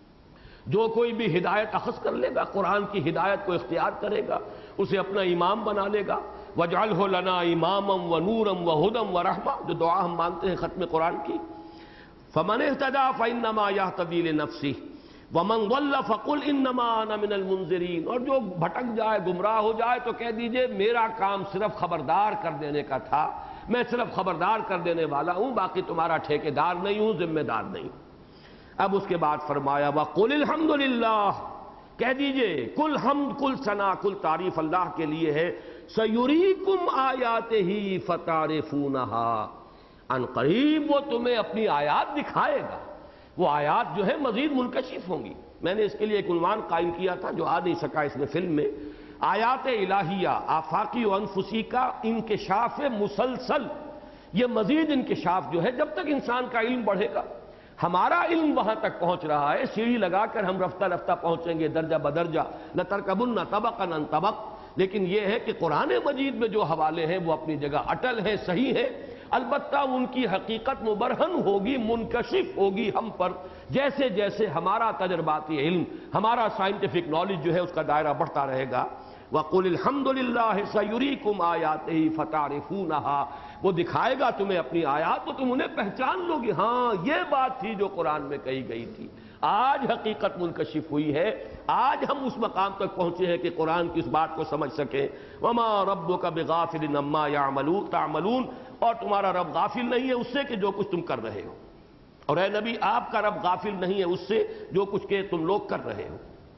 جو کوئی بھی ہدایت اخذ کر لے گا، قرآن کی ہدایت کو اختیار کرے گا، اسے اپنا امام بنا لے گا، وَاجْعَلْهُ لَنَا إِمَامًا وَنُورًا وَهُدًى وَرَحْمَةً، جو دعا ہم مانتے ہیں ختم قرآن کی، فَمَنِ اهْتَدَىٰ فَإِنَّمَا يَهْتَدِي لِنَفْسِهِ وَمَنْ ضَلَّ فَقُلْ إِنَّمَا أَنَا مِنَ الْمُنذِرِينَ، اور جو بھٹک جائے، گمراہ ہو جائے تو کہہ دیجئے میرا کام صرف خبردار کر دینے کا تھا، میں صرف خبردار کر دینے والا ہوں، باقی تمہارا ٹھیکیدار نہیں ہوں، ذمہ دار نہیں ہوں۔ اب اس کے بعد فرمایا وَقُلِ الْحَمْدُ لِلَّهِ، کہہ دیجئے کل حمد، کل ثنا، کل تعریف اللہ کے لیے ہے، سَيُرِيكُمْ آيَاتِهِ فَتَعْرِفُونَهَا، ان قریب وہ تمہیں اپنی آیات دکھائے گا، وہ آیات جو ہے مزید منکشف ہوں گی۔ میں نے اس کے لیے ایک عنوان قائم کیا تھا جو آ نہیں سکا اس میں فلم میں، آیات الہیہ آفاقی و انفسی کا انکشاف مسلسل، یہ مزید انکشاف جو ہے جب تک انسان کا علم بڑھے گا، ہمارا علم وہاں تک پہنچ رہا ہے، سیڑھی لگا کر ہم رفتہ رفتہ پہنچیں گے درجہ بدرجہ، لَتَرْكَبُنَّ طَبَقًا عَن طَبَقٍ، لیکن یہ ہے کہ قرآن مجید میں جو حوالے ہیں وہ اپنی جگہ اٹل ہیں، صحیح ہیں، البتہ ان کی حقیقت مبرہن ہوگی، منکشف ہوگی ہم پر، جیسے جیسے ہمارا تجرباتی علم، ہمارا سائنٹیفک نالج جو ہے اس کا دائرہ بڑھتا رہے گا۔ وَقُلِ الْحَمْدُ لِلَّهِ سَيُرِيكُمْ آيَاتِهِ فَتَعْرِفُونَهَا، وہ دکھائے گا تمہیں اپنی آیات تو تم انہیں پہچان لو گے، ہاں یہ بات تھی جو قرآن میں کہی گئی تھی، آج حقیقت منکشف ہوئی ہے، آج ہم اس مقام تک پہنچے ہیں کہ قرآن کی اس بات کو سمجھ سکیں۔ وَمَا رَبُّكَ بِغَافِلٍ عَمَّا يَعْمَلُونَ تعملون، اور تمہارا رب غافل نہیں ہے اس سے کہ جو کچھ تم کر رہے ہو، اور اے نبی آپ کا رب غافل نہیں ہے اس سے جو کچھ کہ تم لوگ کر رہے ہو۔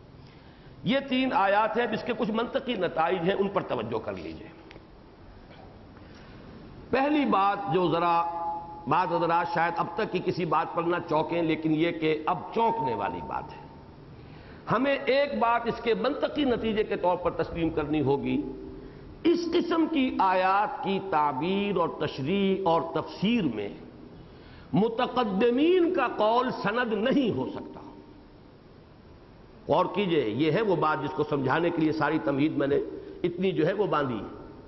یہ تین آیات ہیں جس کے کچھ منطقی نتائج ہیں، ان پر توجہ کر لیجئے۔ پہلی بات جو ذرا بعض حضرات شاید اب تک کی کسی بات پر نہ چونکیں، لیکن یہ کہ اب چونکنے والی بات ہے، ہمیں ایک بات اس کے منطقی نتیجے کے طور پر تسلیم کرنی ہوگی، اس قسم کی آیات کی تعبیر اور تشریح اور تفسیر میں متقدمین کا قول سند نہیں ہو سکتا۔ غور کیجئے، یہ ہے وہ بات جس کو سمجھانے کے لیے ساری تمہید میں نے اتنی جو ہے وہ باندھی۔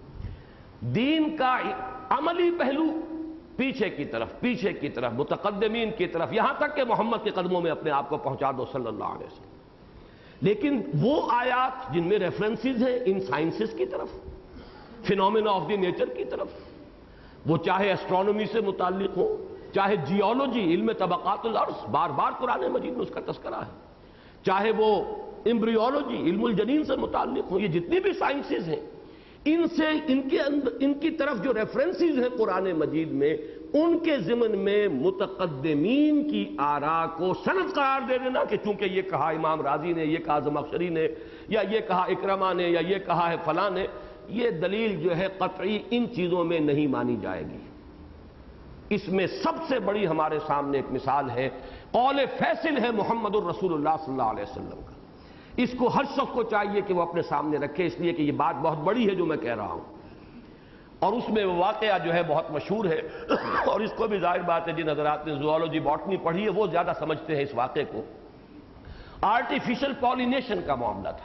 دین کا عملی پہلو پیچھے کی طرف پیچھے کی طرف متقدمین کی طرف، یہاں تک کہ محمد کے قدموں میں اپنے آپ کو پہنچا دو صلی اللہ علیہ وسلم، لیکن وہ آیات جن میں ریفرنسز ہیں ان سائنسز کی طرف، فینومینا آف دی نیچر کی طرف، وہ چاہے ایسٹرونومی سے متعلق ہو، چاہے جیولوجی، علم طبقات الارض، بار بار قرآن مجید میں اس کا تذکرہ ہے، چاہے وہ امبریولوجی، علم الجنین سے متعلق ہو، یہ جتنی بھی سائنسز ہیں ان سے ان کے اندر ان کی طرف جو ریفرنسز ہیں قرآن مجید میں، ان کے ضمن میں متقدمین کی آراء کو سند قرار دے دینا کہ چونکہ یہ کہا امام رازی نے، یہ کہا زمخشری نے، یا یہ کہا اکرمہ نے، یا یہ کہا ہے فلاں نے، یہ دلیل جو ہے قطعی ان چیزوں میں نہیں مانی جائے گی۔ اس میں سب سے بڑی ہمارے سامنے ایک مثال ہے، قول فیصل ہے محمد الرسول اللہ صلی اللہ علیہ وسلم کا، اس کو ہر شخص کو چاہیے کہ وہ اپنے سامنے رکھے، اس لیے کہ یہ بات بہت بڑی ہے جو میں کہہ رہا ہوں، اور اس میں وہ واقعہ جو ہے بہت مشہور ہے، اور اس کو بھی ظاہر بات ہے جن حضرات نے زوالوجی باٹنی پڑھی ہے وہ زیادہ سمجھتے ہیں اس واقعے کو۔ آرٹیفیشل پالینیشن کا معاملہ تھا۔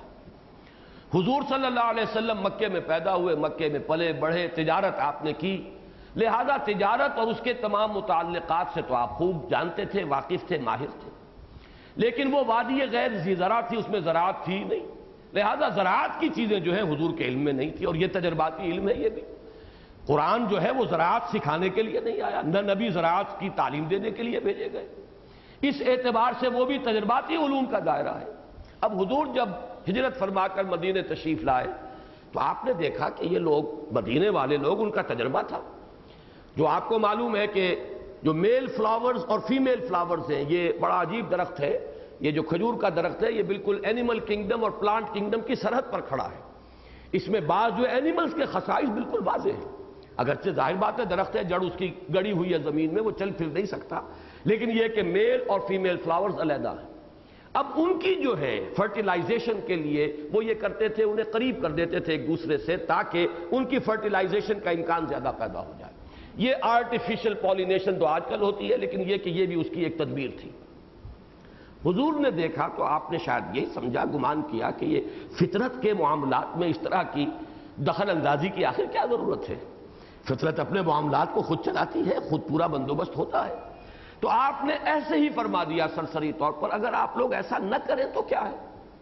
حضور صلی اللہ علیہ وسلم مکے میں پیدا ہوئے، مکے میں پلے بڑھے، تجارت آپ نے کی، لہذا تجارت اور اس کے تمام متعلقات سے تو آپ خوب جانتے تھے، واقف تھے، ماہر تھے، لیکن وہ وادی غیر ذی زرع تھی، اس میں زراعت تھی نہیں، لہذا زراعت کی چیزیں جو ہیں حضور کے علم میں نہیں تھی، اور یہ تجرباتی علم ہے۔ یہ بھی قرآن جو ہے وہ زراعت سکھانے کے لیے نہیں آیا، نہ نبی زراعت کی تعلیم دینے کے لیے بھیجے گئے، اس اعتبار سے وہ بھی تجرباتی علوم کا دائرہ ہے۔ اب حضور جب ہجرت فرما کر مدینے تشریف لائے تو آپ نے دیکھا کہ یہ لوگ، مدینے والے لوگ، ان کا تجربہ تھا، جو آپ کو معلوم ہے کہ جو میل فلاورز اور فیمیل فلاورز ہیں، یہ بڑا عجیب درخت ہے، یہ جو کھجور کا درخت ہے یہ بالکل اینیمل کنگڈم اور پلانٹ کنگڈم کی سرحد پر کھڑا ہے، اس میں بعض جو اینیملز کے خصائص بالکل واضح ہیں، اگرچہ ظاہر بات ہے درخت ہے، جڑ اس کی گڑی ہوئی ہے زمین میں، وہ چل پھر نہیں سکتا، لیکن یہ کہ میل اور فیمیل فلاورز علیحدہ ہیں۔ اب ان کی جو ہے فرٹیلائزیشن کے لیے وہ یہ کرتے تھے، انہیں قریب کر دیتے تھے ایک دوسرے سے تاکہ ان کی فرٹیلائزیشن کا امکان زیادہ پیدا ہو جائے۔ یہ آرٹیفیشل پالینیشن تو آج کل ہوتی ہے، لیکن یہ کہ یہ بھی اس کی ایک تدبیر تھی۔ حضور نے دیکھا تو آپ نے شاید یہی سمجھا، گمان کیا کہ یہ فطرت کے معاملات میں اس طرح کی دخل اندازی کی آخر کیا ضرورت ہے؟ فطرت اپنے معاملات کو خود چلاتی ہے، خود پورا بندوبست ہوتا ہے۔ تو آپ نے ایسے ہی فرما دیا سرسری طور پر، اگر آپ لوگ ایسا نہ کریں تو کیا ہے؟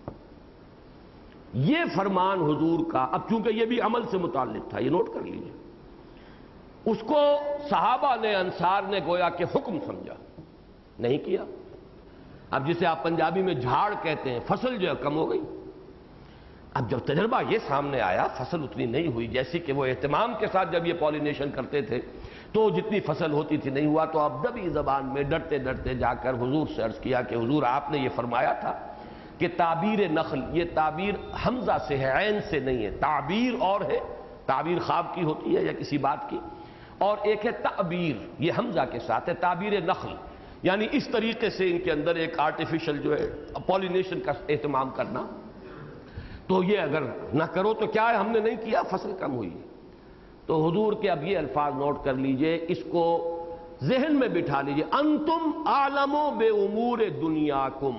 یہ فرمان حضور کا، اب چونکہ یہ بھی عمل سے متعلق تھا، یہ نوٹ کر لیجیے، اس کو صحابہ نے، انصار نے گویا کہ حکم سمجھا، نہیں کیا۔ اب جسے آپ پنجابی میں جھاڑ کہتے ہیں، فصل جو ہے کم ہو گئی۔ اب جب تجربہ یہ سامنے آیا، فصل اتنی نہیں ہوئی جیسی کہ وہ اہتمام کے ساتھ جب یہ پالینیشن کرتے تھے تو جتنی فصل ہوتی تھی نہیں ہوا، تو اب دبی زبان میں ڈرتے ڈرتے جا کر حضور سے عرض کیا کہ حضور آپ نے یہ فرمایا تھا کہ تعبیر نخل، یہ تعبیر حمزہ سے ہے، عین سے نہیں ہے۔ تعبیر اور ہے، تعبیر خواب کی ہوتی ہے یا کسی بات کی، اور ایک ہے تعبیر، یہ حمزہ کے ساتھ ہے، تعبیر نخل، یعنی اس طریقے سے ان کے اندر ایک آرٹیفیشل جو ہے پالینیشن کا اہتمام کرنا۔ تو یہ اگر نہ کرو تو کیا ہے، ہم نے نہیں کیا، فصل کم ہوئی۔ تو حضور کے اب یہ الفاظ نوٹ کر لیجئے، اس کو ذہن میں بٹھا لیجئے، انتم عالمو بے امور دنیاکم،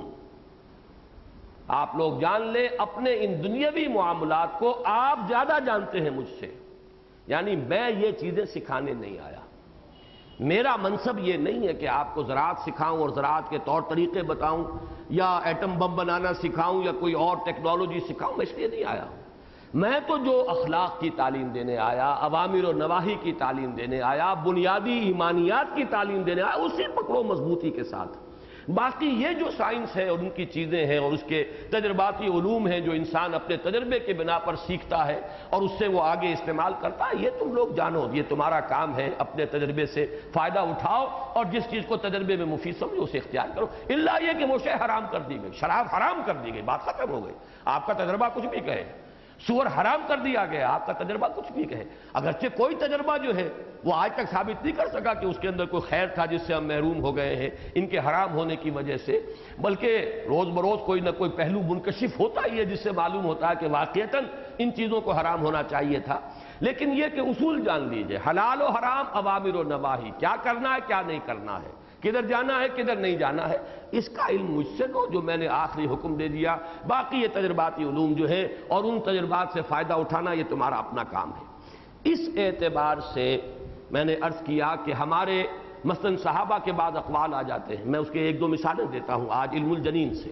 آپ لوگ جان لیں اپنے ان دنیاوی معاملات کو آپ زیادہ جانتے ہیں مجھ سے، یعنی میں یہ چیزیں سکھانے نہیں آیا، میرا منصب یہ نہیں ہے کہ آپ کو زراعت سکھاؤں اور زراعت کے طور طریقے بتاؤں یا ایٹم بم بنانا سکھاؤں یا کوئی اور ٹیکنالوجی سکھاؤں، میں اس لیے نہیں آیا۔ میں تو جو اخلاق کی تعلیم دینے آیا، اوامر و نواہی کی تعلیم دینے آیا، بنیادی ایمانیات کی تعلیم دینے آیا، اسی پکڑو مضبوطی کے ساتھ۔ باقی یہ جو سائنس ہے اور ان کی چیزیں ہیں اور اس کے تجرباتی علوم ہیں جو انسان اپنے تجربے کے بنا پر سیکھتا ہے اور اس سے وہ آگے استعمال کرتا ہے، یہ تم لوگ جانو، یہ تمہارا کام ہے، اپنے تجربے سے فائدہ اٹھاؤ اور جس چیز کو تجربے میں مفید سمجھو اسے اختیار کرو، الا یہ کہ وہ شے حرام کر دی گئی، شراب حرام کر دی گئی، بات ختم ہو گئی۔ آپ کا تجربہ کچھ بھی کہے، سور حرام کر دیا گیا، آپ کا تجربہ کچھ بھی کہے، اگرچہ کوئی تجربہ جو ہے وہ آج تک ثابت نہیں کر سکا کہ اس کے اندر کوئی خیر تھا جس سے ہم محروم ہو گئے ہیں ان کے حرام ہونے کی وجہ سے، بلکہ روز بروز کوئی نہ کوئی پہلو منکشف ہوتا ہی ہے جس سے معلوم ہوتا ہے کہ واقعتاً ان چیزوں کو حرام ہونا چاہیے تھا۔ لیکن یہ کہ اصول جان لیجئے، حلال و حرام، اوامر و نواہی، کیا کرنا ہے کیا نہیں کرنا ہے، کدھر جانا ہے کدھر نہیں جانا ہے، اس کا علم مجھ سے لو جو میں نے آخری حکم دے دیا۔ باقی یہ تجرباتی علوم جو ہے اور ان تجربات سے فائدہ اٹھانا یہ تمہارا اپنا کام ہے۔ اس اعتبار سے میں نے عرض کیا کہ ہمارے مثلا صحابہ کے بعد اقوال آ جاتے ہیں، میں اس کے ایک دو مثالیں دیتا ہوں آج علم الجنین سے۔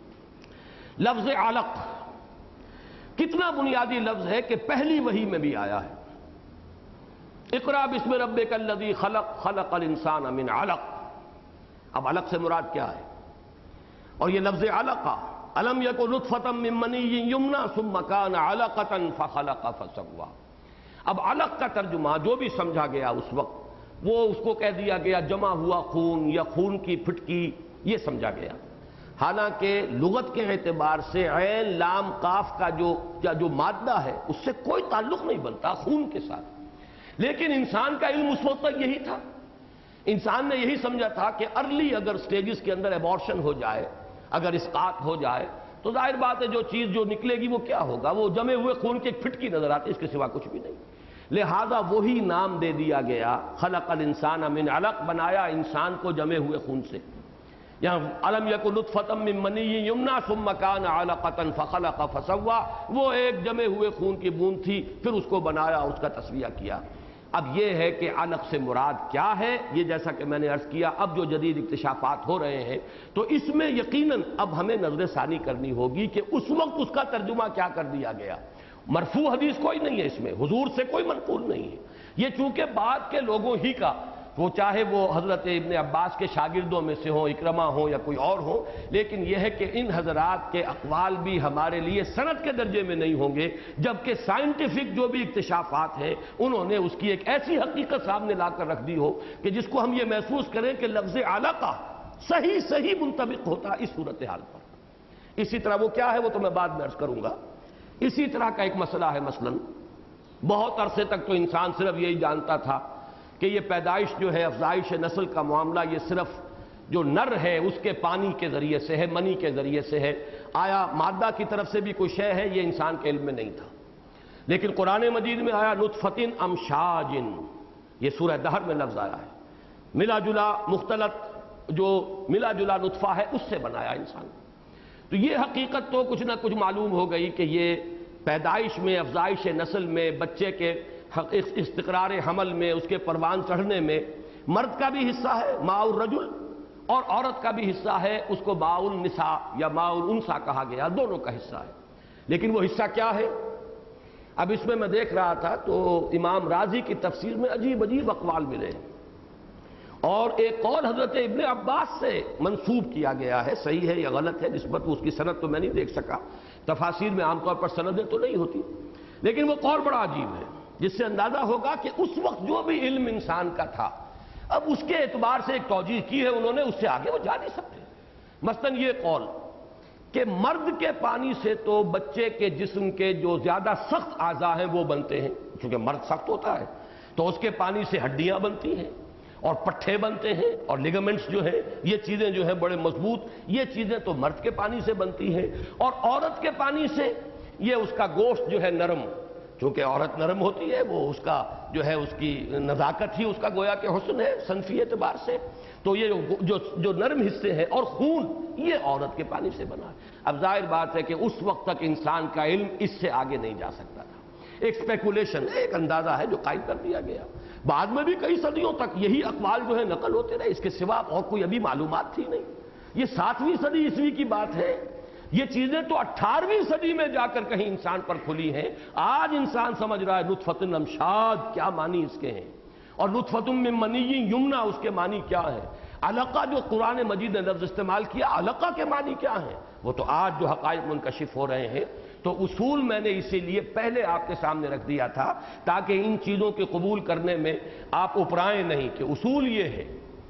لفظ علق کتنا بنیادی لفظ ہے کہ پہلی وحی میں بھی آیا ہے، اقرأ بسم ربک الذی خلق خلق الانسان من علق۔ اب علق سے مراد کیا ہے؟ اور یہ لفظ علقہ، الم یکن نطفۃ من منی یمنی ثم کان علقۃ فخلق فسوی۔ اب علق کا ترجمہ جو بھی سمجھا گیا اس وقت وہ اس کو کہہ دیا گیا جمع ہوا خون یا خون کی پھٹکی، یہ سمجھا گیا، حالانکہ لغت کے اعتبار سے عین لام قاف کا جو جو مادہ ہے اس سے کوئی تعلق نہیں بنتا خون کے ساتھ، لیکن انسان کا علم اس وقت تک یہی تھا، انسان نے یہی سمجھا تھا کہ ارلی اگر سٹیجز کے اندر ایبارشن ہو جائے، اگر اسقاط ہو جائے تو ظاہر بات ہے جو چیز جو نکلے گی وہ کیا ہوگا، وہ جمے ہوئے خون کی ایک پھٹکی نظر آتی، اس کے سوا کچھ بھی نہیں، لہذا وہی نام دے دیا گیا، خلق الانسان من علق، بنایا انسان کو جمے ہوئے خون سے۔ یہاں الم یکن نطفۃ من منی یمنی ثم کان علقۃ فخلق فسوی، وہ ایک جمے ہوئے خون کی بوند تھی، پھر اس کو بنایا، اس کا تسویہ کیا۔ اب یہ ہے کہ علق سے مراد کیا ہے، یہ جیسا کہ میں نے عرض کیا اب جو جدید اکتشافات ہو رہے ہیں تو اس میں یقیناً اب ہمیں نظر ثانی کرنی ہوگی کہ اس وقت اس کا ترجمہ کیا کر دیا گیا۔ مرفوع حدیث کوئی نہیں ہے اس میں، حضور سے کوئی منقول نہیں ہے، یہ چونکہ بعد کے لوگوں ہی کا، وہ چاہے وہ حضرت ابن عباس کے شاگردوں میں سے ہوں، اکرمہ ہوں یا کوئی اور ہوں، لیکن یہ ہے کہ ان حضرات کے اقوال بھی ہمارے لیے سند کے درجے میں نہیں ہوں گے، جبکہ سائنٹیفک جو بھی اکتشافات ہیں انہوں نے اس کی ایک ایسی حقیقت سامنے لا کر رکھ دی ہو کہ جس کو ہم یہ محسوس کریں کہ لفظ علقہ صحیح صحیح منطبق ہوتا اس صورتحال پر۔ اسی طرح وہ کیا ہے وہ تو میں بعد میں عرض کروں گا۔ اسی طرح کا ایک مسئلہ ہے مثلا بہت عرصے تک تو انسان صرف یہی جانتا تھا کہ یہ پیدائش جو ہے، افزائش نسل کا معاملہ، یہ صرف جو نر ہے اس کے پانی کے ذریعے سے ہے، منی کے ذریعے سے ہے۔ آیا مادہ کی طرف سے بھی کوئی شے ہے، یہ انسان کے علم میں نہیں تھا۔ لیکن قرآن مجید میں آیا نطفۃ امشاج، یہ سورہ دہر میں لفظ آیا ہے، ملا جلا مختلط جو ملا جلا نطفہ ہے اس سے بنایا انسان۔ تو یہ حقیقت تو کچھ نہ کچھ معلوم ہو گئی کہ یہ پیدائش میں، افزائش نسل میں، بچے کے استقرار حمل میں، اس کے پروان چڑھنے میں مرد کا بھی حصہ ہے ماء الرجل، اور عورت کا بھی حصہ ہے، اس کو ماء النساء یا ماء الانثى کہا گیا، دونوں کا حصہ ہے۔ لیکن وہ حصہ کیا ہے؟ اب اس میں میں دیکھ رہا تھا تو امام رازی کی تفسیر میں عجیب عجیب اقوال ملے، اور ایک قول حضرت ابن عباس سے منسوب کیا گیا ہے، صحیح ہے یا غلط ہے نسبت اس کی سند تو میں نہیں دیکھ سکا، تفاسیر میں عام طور پر سندیں تو نہیں ہوتی، لیکن وہ قول بڑا عجیب ہے، جس سے اندازہ ہوگا کہ اس وقت جو بھی علم انسان کا تھا، اب اس کے اعتبار سے ایک توجیہ کی ہے انہوں نے، اس سے آگے وہ جا نہیں سکتے۔ مثلاً یہ قول کہ مرد کے پانی سے تو بچے کے جسم کے جو زیادہ سخت اعضاء ہیں وہ بنتے ہیں، چونکہ مرد سخت ہوتا ہے تو اس کے پانی سے ہڈیاں بنتی ہیں اور پٹھے بنتے ہیں اور لیگمنٹس جو ہیں، یہ چیزیں جو ہیں بڑے مضبوط، یہ چیزیں تو مرد کے پانی سے بنتی ہیں، اور عورت کے پانی سے یہ اس کا گوشت جو ہے نرم، چونکہ عورت نرم ہوتی ہے، وہ اس کا جو ہے اس کی نزاکت ہی اس کا گویا کہ حسن ہے صنفی اعتبار سے، تو یہ جو جو نرم حصے ہیں، اور خون یہ عورت کے پانی سے بنا ہے۔ اب ظاہر بات ہے کہ اس وقت تک انسان کا علم اس سے آگے نہیں جا سکتا تھا، ایک سپیکولیشن ہے، ایک اندازہ ہے جو قائم کر دیا گیا۔ بعد میں بھی کئی صدیوں تک یہی اقوال جو ہے نقل ہوتے رہے، اس کے سوا اور کوئی ابھی معلومات تھی نہیں۔ یہ ساتویں صدی عیسوی کی بات ہے، یہ چیزیں تو اٹھارہویں صدی میں جا کر کہیں انسان پر کھلی ہیں۔ آج انسان سمجھ رہا ہے نطفۃ امشاج کیا معنی اس کے ہیں، اور نطفۃ من منی یمنا اس کے معنی کیا ہے، علقہ جو قرآن مجید نے لفظ استعمال کیا، علقہ کے معنی کیا ہیں، وہ تو آج جو حقائق منکشف ہو رہے ہیں۔ تو اصول میں نے اسی لیے پہلے آپ کے سامنے رکھ دیا تھا تاکہ ان چیزوں کے قبول کرنے میں آپ اپرائیں نہیں، کہ اصول یہ ہے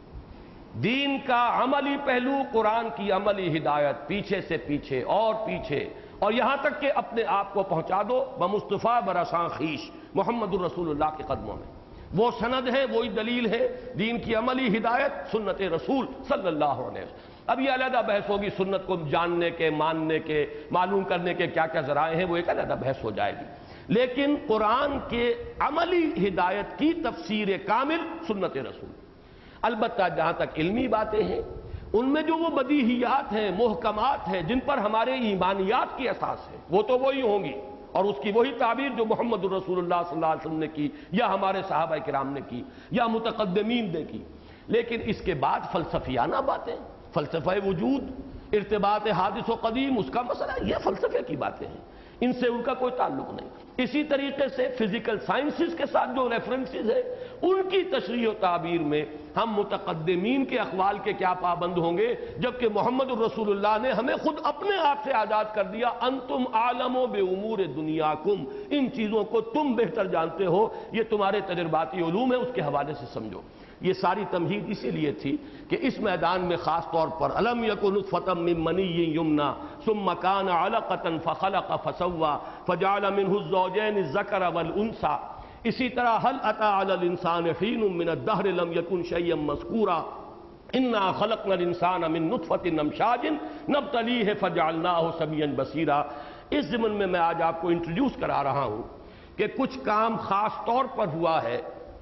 دین کا عملی پہلو، قرآن کی عملی ہدایت، پیچھے سے پیچھے اور پیچھے، اور یہاں تک کہ اپنے آپ کو پہنچا دو بمصطفیٰ برساں خیش محمد الرسول اللہ کے قدموں میں۔ وہ سند ہے، وہی دلیل ہے، دین کی عملی ہدایت سنت رسول صلی اللہ علیہ وسلم۔ اب یہ علیحدہ بحث ہوگی، سنت کو جاننے کے، ماننے کے، معلوم کرنے کے کیا کیا ذرائع ہیں، وہ ایک علیحدہ بحث ہو جائے گی، لیکن قرآن کے عملی ہدایت کی تفسیر کامل سنت رسول۔ البتہ جہاں تک علمی باتیں ہیں، ان میں جو وہ بدیہیات ہیں، محکمات ہیں، جن پر ہمارے ایمانیات کی اساس ہے، وہ تو وہی ہوں گی، اور اس کی وہی تعبیر جو محمد الرسول اللہ صلی اللہ علیہ وسلم نے کی، یا ہمارے صحابہ کرام نے کی، یا متقدمین نے کی۔ لیکن اس کے بعد فلسفیانہ باتیں، فلسفہ وجود، ارتباط حادث و قدیم، اس کا مسئلہ، یہ فلسفے کی باتیں ہیں، ان سے ان کا کوئی تعلق نہیں۔ اسی طریقے سے فزیکل سائنسز کے ساتھ جو ریفرنسز ہیں، ان کی تشریح و تعبیر میں ہم متقدمین کے اقوال کے کیا پابند ہوں گے، جبکہ محمد الرسول اللہ نے ہمیں خود اپنے آپ سے آزاد کر دیا، انتم عالم بامور دنیاکم، ان چیزوں کو تم بہتر جانتے ہو، یہ تمہارے تجرباتی علوم ہے، اس کے حوالے سے سمجھو۔ یہ ساری تمہید اسی لیے تھی کہ اس میدان میں خاص طور پر الم یکن نطفۃ من منی یمنا ثم کان علقۃ فخلق فسوى فجعل منه الزوجین الذکر والانثى، اسی طرح هل اتى على الانسان حین من الدہر لم یکن شیئا مذکورا انا خلقنا الانسان من نطفۃ امشاج نبتلیہ فجعلناہ سمیعا بصیرا۔ اس ضمن میں میں آج آپ کو انٹروڈیوس کرا رہا ہوں کہ کچھ کام خاص طور پر ہوا ہے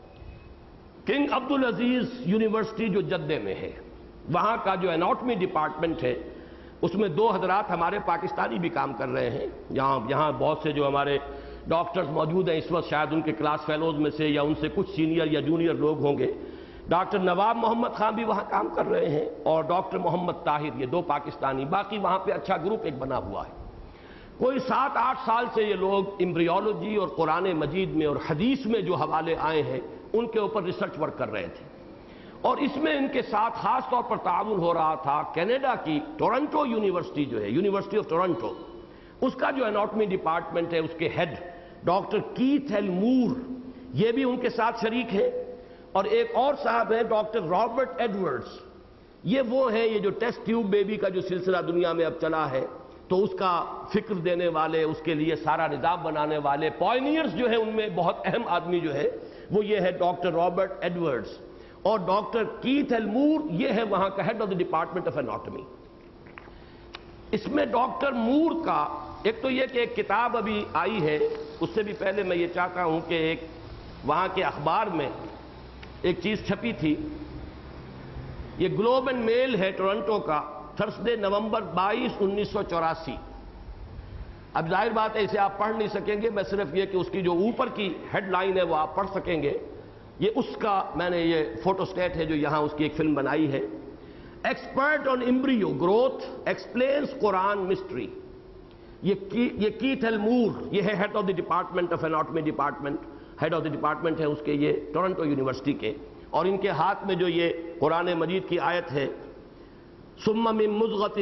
کنگ عبدالعزیز یونیورسٹی جو جدے میں ہے، وہاں کا جو اناٹمی ڈپارٹمنٹ ہے، اس میں دو حضرات ہمارے پاکستانی بھی کام کر رہے ہیں، یہاں یہاں بہت سے جو ہمارے ڈاکٹرز موجود ہیں اس وقت، شاید ان کے کلاس فیلوز میں سے یا ان سے کچھ سینئر یا جونیئر لوگ ہوں گے۔ ڈاکٹر نواب محمد خان بھی وہاں کام کر رہے ہیں، اور ڈاکٹر محمد طاہر، یہ دو پاکستانی، باقی وہاں پہ اچھا گروپ ایک بنا ہوا ہے۔ کوئی سات آٹھ سال سے یہ لوگ ایمبریولوجی اور قرآن مجید میں اور حدیث میں جو حوالے آئے ہیں ان کے اوپر ریسرچ ورک کر رہے تھے، اور اس میں ان کے ساتھ خاص طور پر تعاون ہو رہا تھا کینیڈا کی ٹورنٹو یونیورسٹی جو ہے، یونیورسٹی آف ٹورنٹو، اس کا جو اناٹمی ڈپارٹمنٹ ہے، اس کے head doctor Keith L Moore, یہ بھی ان کے ساتھ شریک ہے، اور ایک اور صاحب ہیں ڈاکٹر رابرٹ ایڈورڈز، یہ وہ ہیں، یہ جو ٹیسٹ ٹیوب بیبی کا جو سلسلہ دنیا میں اب چلا ہے، تو اس کا فکر دینے والے، اس کے لیے سارا نظام بنانے والے پائنیئرز جو ہیں ان میں بہت اہم آدمی جو ہے وہ یہ ہے ڈاکٹر رابرٹ ایڈورڈز، اور ڈاکٹر کیتھ ایلمور یہ ہے وہاں کا head of the department of anatomy. اس میں ڈاکٹر مور کا ایک تو یہ کہ ایک کتاب ابھی آئی ہے، اس سے بھی پہلے میں یہ چاہتا ہوں کہ ایک وہاں کے اخبار میں ایک چیز چھپی تھی، یہ گلوب اینڈ میل ہے ٹورنٹو کا، تھرسڈے نومبر بائیس انیس سو چوراسی۔ اب ظاہر بات ہے اسے آپ پڑھ نہیں سکیں گے، میں صرف یہ کہ اس کی جو اوپر کی ہیڈ لائن ہے وہ آپ پڑھ سکیں گے۔ یہ اس کا میں نے یہ فوٹو سٹیٹ ہے جو یہاں اس کی ایک فلم بنائی ہے، expert on embryo growth explains Quran mystery. یہ کیتھ ایلمور یہ ہے head of the department of anatomy department, head of the department ہے اس کے یہ ٹورنٹو یونیورسٹی کے، اور ان کے ہاتھ میں جو یہ قرآن مجید کی آیت ہے ثم من مضغۃ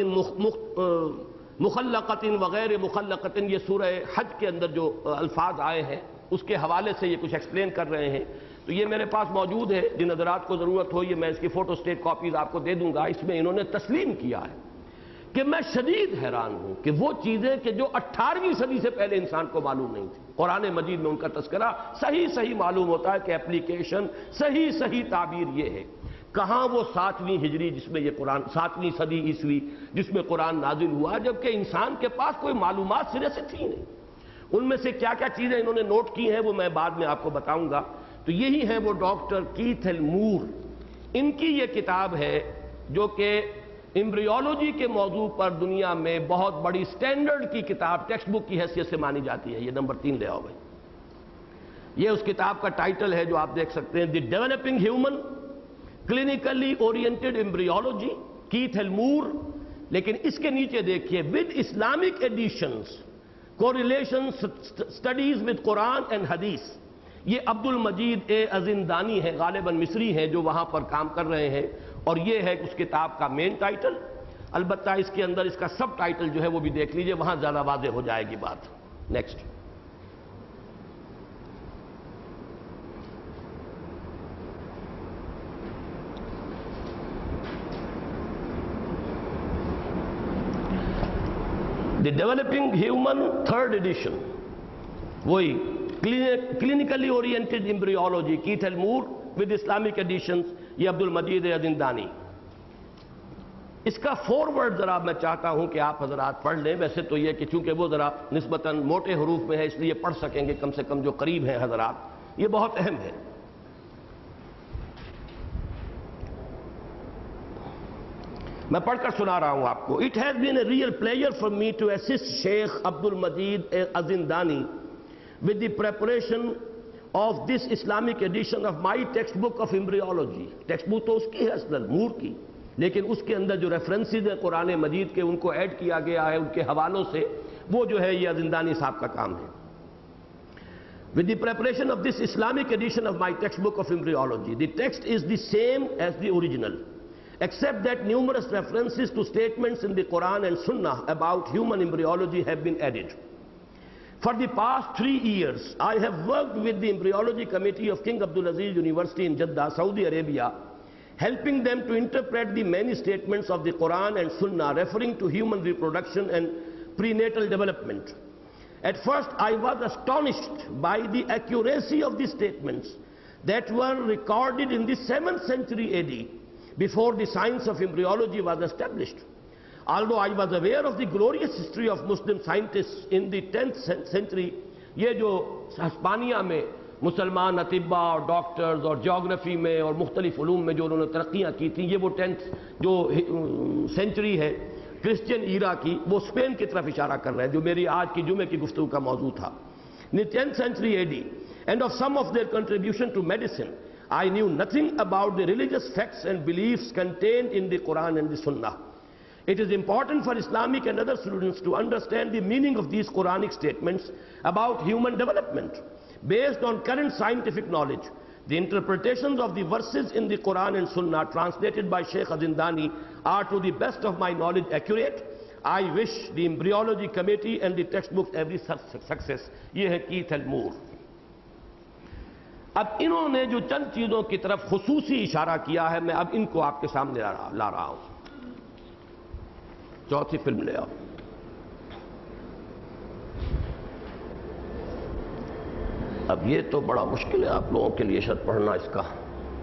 مخلقۃ وغیر مخلقۃ، یہ سورہ حج کے اندر جو الفاظ آئے ہیں اس کے حوالے سے یہ کچھ ایکسپلین کر رہے ہیں۔ تو یہ میرے پاس موجود ہے، جن حضرات کو ضرورت ہو یہ میں اس کی فوٹو سٹیٹ کاپیز آپ کو دے دوں گا۔ اس میں انہوں نے تسلیم کیا ہے کہ میں شدید حیران ہوں کہ وہ چیزیں کہ جو اٹھارہویں صدی سے پہلے انسان کو معلوم نہیں تھی، قرآن مجید میں ان کا تذکرہ صحیح صحیح معلوم ہوتا ہے کہ اپلیکیشن صحیح صحیح تعبیر یہ ہے۔ کہاں وہ ساتویں ہجری جس میں یہ قرآن، ساتویں صدی عیسوی جس میں قرآن نازل ہوا، جبکہ انسان کے پاس کوئی معلومات سرے سے تھی نہیں۔ ان میں سے کیا کیا چیزیں انہوں نے نوٹ کی ہیں وہ میں بعد میں آپ کو بتاؤں گا۔ تو یہی ہے وہ ڈاکٹر کیتھ ایلمور، ان کی یہ کتاب ہے جو کہ ایمبریولوجی کے موضوع پر دنیا میں بہت بڑی سٹینڈرڈ کی کتاب، ٹیکسٹ بک کی حیثیت سے مانی جاتی ہے۔ یہ نمبر تین لے آؤ بھائی، یہ اس کتاب کا ٹائٹل ہے جو آپ دیکھ سکتے ہیں، the developing human clinically oriented embryology, Keith L Moore. لیکن اس کے نیچے دیکھیے with Islamic additions correlation studies with Quran and hadith. یہ عبد المجید اے ازندانی ہے، غالباً مصری ہیں جو وہاں پر کام کر رہے ہیں، اور یہ ہے اس کتاب کا مین ٹائٹل۔ البتہ اس کے اندر اس کا سب ٹائٹل جو ہے وہ بھی دیکھ لیجئے، وہاں زیادہ واضح ہو جائے گی بات۔ Next. The developing human third edition, وہی clinically oriented embryology, Keith L Moore with Islamic additions, یہ عبد المجید ازندانی۔ اس کا فارورڈ ذرا میں چاہتا ہوں کہ آپ حضرات پڑھ لیں، ویسے تو یہ کہ چونکہ وہ ذرا نسبتاً موٹے حروف میں ہے اس لیے پڑھ سکیں گے کم سے کم جو قریب ہیں حضرات، یہ بہت اہم ہے۔ میں پڑھ کر سنا رہا ہوں آپ کو۔ It has been a real pleasure for me to assist Sheikh Abdul Majid Azindani with the preparation of this Islamic edition of my textbook of embryology۔ Textbook تو اس کی ہے اصل مور کی، لیکن اس کے اندر جو ریفرنسز ہیں قرآن مجید کے ان کو ایڈ کیا گیا ہے ان کے حوالوں سے، وہ جو ہے یہ ازندانی صاحب کا کام ہے۔ With the preparation of this Islamic edition of my textbook of embryology, the text is the same as the original, except that numerous references to statements in the Quran and Sunnah about human embryology have been added. For the past three years, I have worked with the Embryology Committee of King Abdulaziz University in Jeddah, Saudi Arabia, helping them to interpret the many statements of the Quran and Sunnah referring to human reproduction and prenatal development. At first, I was astonished by the accuracy of these statements that were recorded in the seventh century A D, before the science of embryology was established. Although I was aware of the glorious history of Muslim scientists in the tenth century, یہ جو ہسپانیہ میں مسلمان اطباء اور doctors اور geography میں اور مختلف علوم میں جو انہوں نے ترقیاں کی تھیں، یہ وہ ٹینتھ جو سینچری ہے کرسچین ایرا کی، وہ اسپین کی طرف اشارہ کر رہے ہیں جو میری آج کی جمعے کی گفتگو کا موضوع تھا۔ In the tenth century A D, and of some of their contribution to medicine, I knew nothing about the religious facts and beliefs contained in the Quran and the Sunnah. It is important for Islamic and other students to understand the meaning of these Quranic statements about human development. Based on current scientific knowledge, the interpretations of the verses in the Quran and Sunnah translated by Sheikh Azindani are to the best of my knowledge accurate. I wish the Embryology Committee and the textbooks every success. یہ ہے Keith ایلمور۔ اب انہوں نے جو چند چیزوں کی طرف خصوصی اشارہ کیا ہے میں اب ان کو آپ کے سامنے لا رہا ہوں۔ چوتھی فلم لے آؤ۔ اب یہ تو بڑا مشکل ہے آپ لوگوں کے لیے شرط پڑھنا اس کا.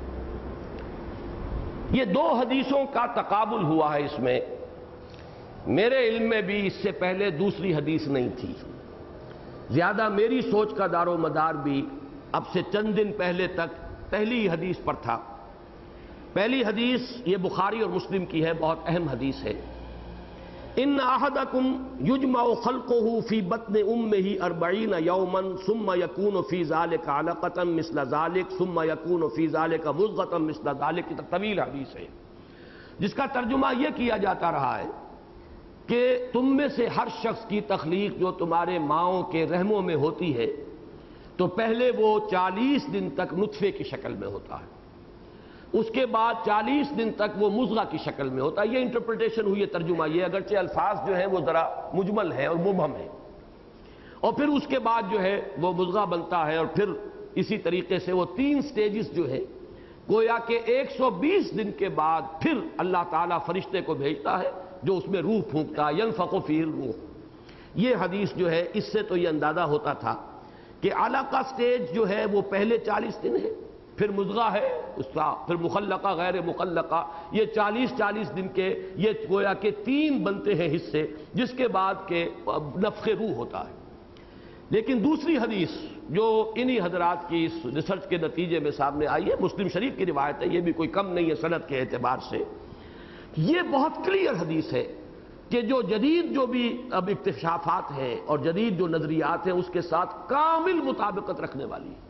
یہ دو حدیثوں کا تقابل ہوا ہے اس میں. میرے علم میں بھی اس سے پہلے دوسری حدیث نہیں تھی. زیادہ میری سوچ کا دار و مدار بھی اب سے چند دن پہلے تک پہلی حدیث پر تھا. پہلی حدیث یہ بخاری اور مسلم کی ہے، بہت اہم حدیث ہے. ان احدکم یجمع خلقہ فی بطن امہ اربعین یوما ثم یکون فی ذلک علقۃ مثل ذلک ثم یکون فی ذلک مضغۃ مثل ذلک. طویل حدیث ہے جس کا ترجمہ یہ کیا جاتا رہا ہے کہ تم میں سے ہر شخص کی تخلیق جو تمہارے ماؤں کے رحموں میں ہوتی ہے تو پہلے وہ چالیس دن تک نطفے کی شکل میں ہوتا ہے، اس کے بعد چالیس دن تک وہ مضغہ کی شکل میں ہوتا ہے. یہ انٹرپریٹیشن ہوئی ہے، ترجمہ یہ، اگرچہ الفاظ جو ہیں وہ ذرا مجمل ہیں اور مبہم ہیں. اور پھر اس کے بعد جو ہے وہ مضغہ بنتا ہے، اور پھر اسی طریقے سے وہ تین سٹیجز جو ہیں، گویا کہ ایک سو بیس دن کے بعد پھر اللہ تعالیٰ فرشتے کو بھیجتا ہے جو اس میں روح پھونکتا ہے، ینفخ فیہ الروح. یہ حدیث جو ہے اس سے تو یہ اندازہ ہوتا تھا کہ علقہ سٹیج جو ہے وہ پہلے چالیس دن ہے، پھر مضغہ ہے اس کا، پھر مخلقہ غیر مخلقہ، یہ چالیس چالیس دن کے یہ گویا کہ تین بنتے ہیں حصے، جس کے بعد کہ نفخ روح ہوتا ہے. لیکن دوسری حدیث جو انہی حضرات کی اس ریسرچ کے نتیجے میں سامنے آئی ہے، مسلم شریف کی روایت ہے، یہ بھی کوئی کم نہیں ہے سند کے اعتبار سے. یہ بہت کلیئر حدیث ہے کہ جو جدید جو بھی اب اکتشافات ہیں اور جدید جو نظریات ہیں اس کے ساتھ کامل مطابقت رکھنے والی ہے.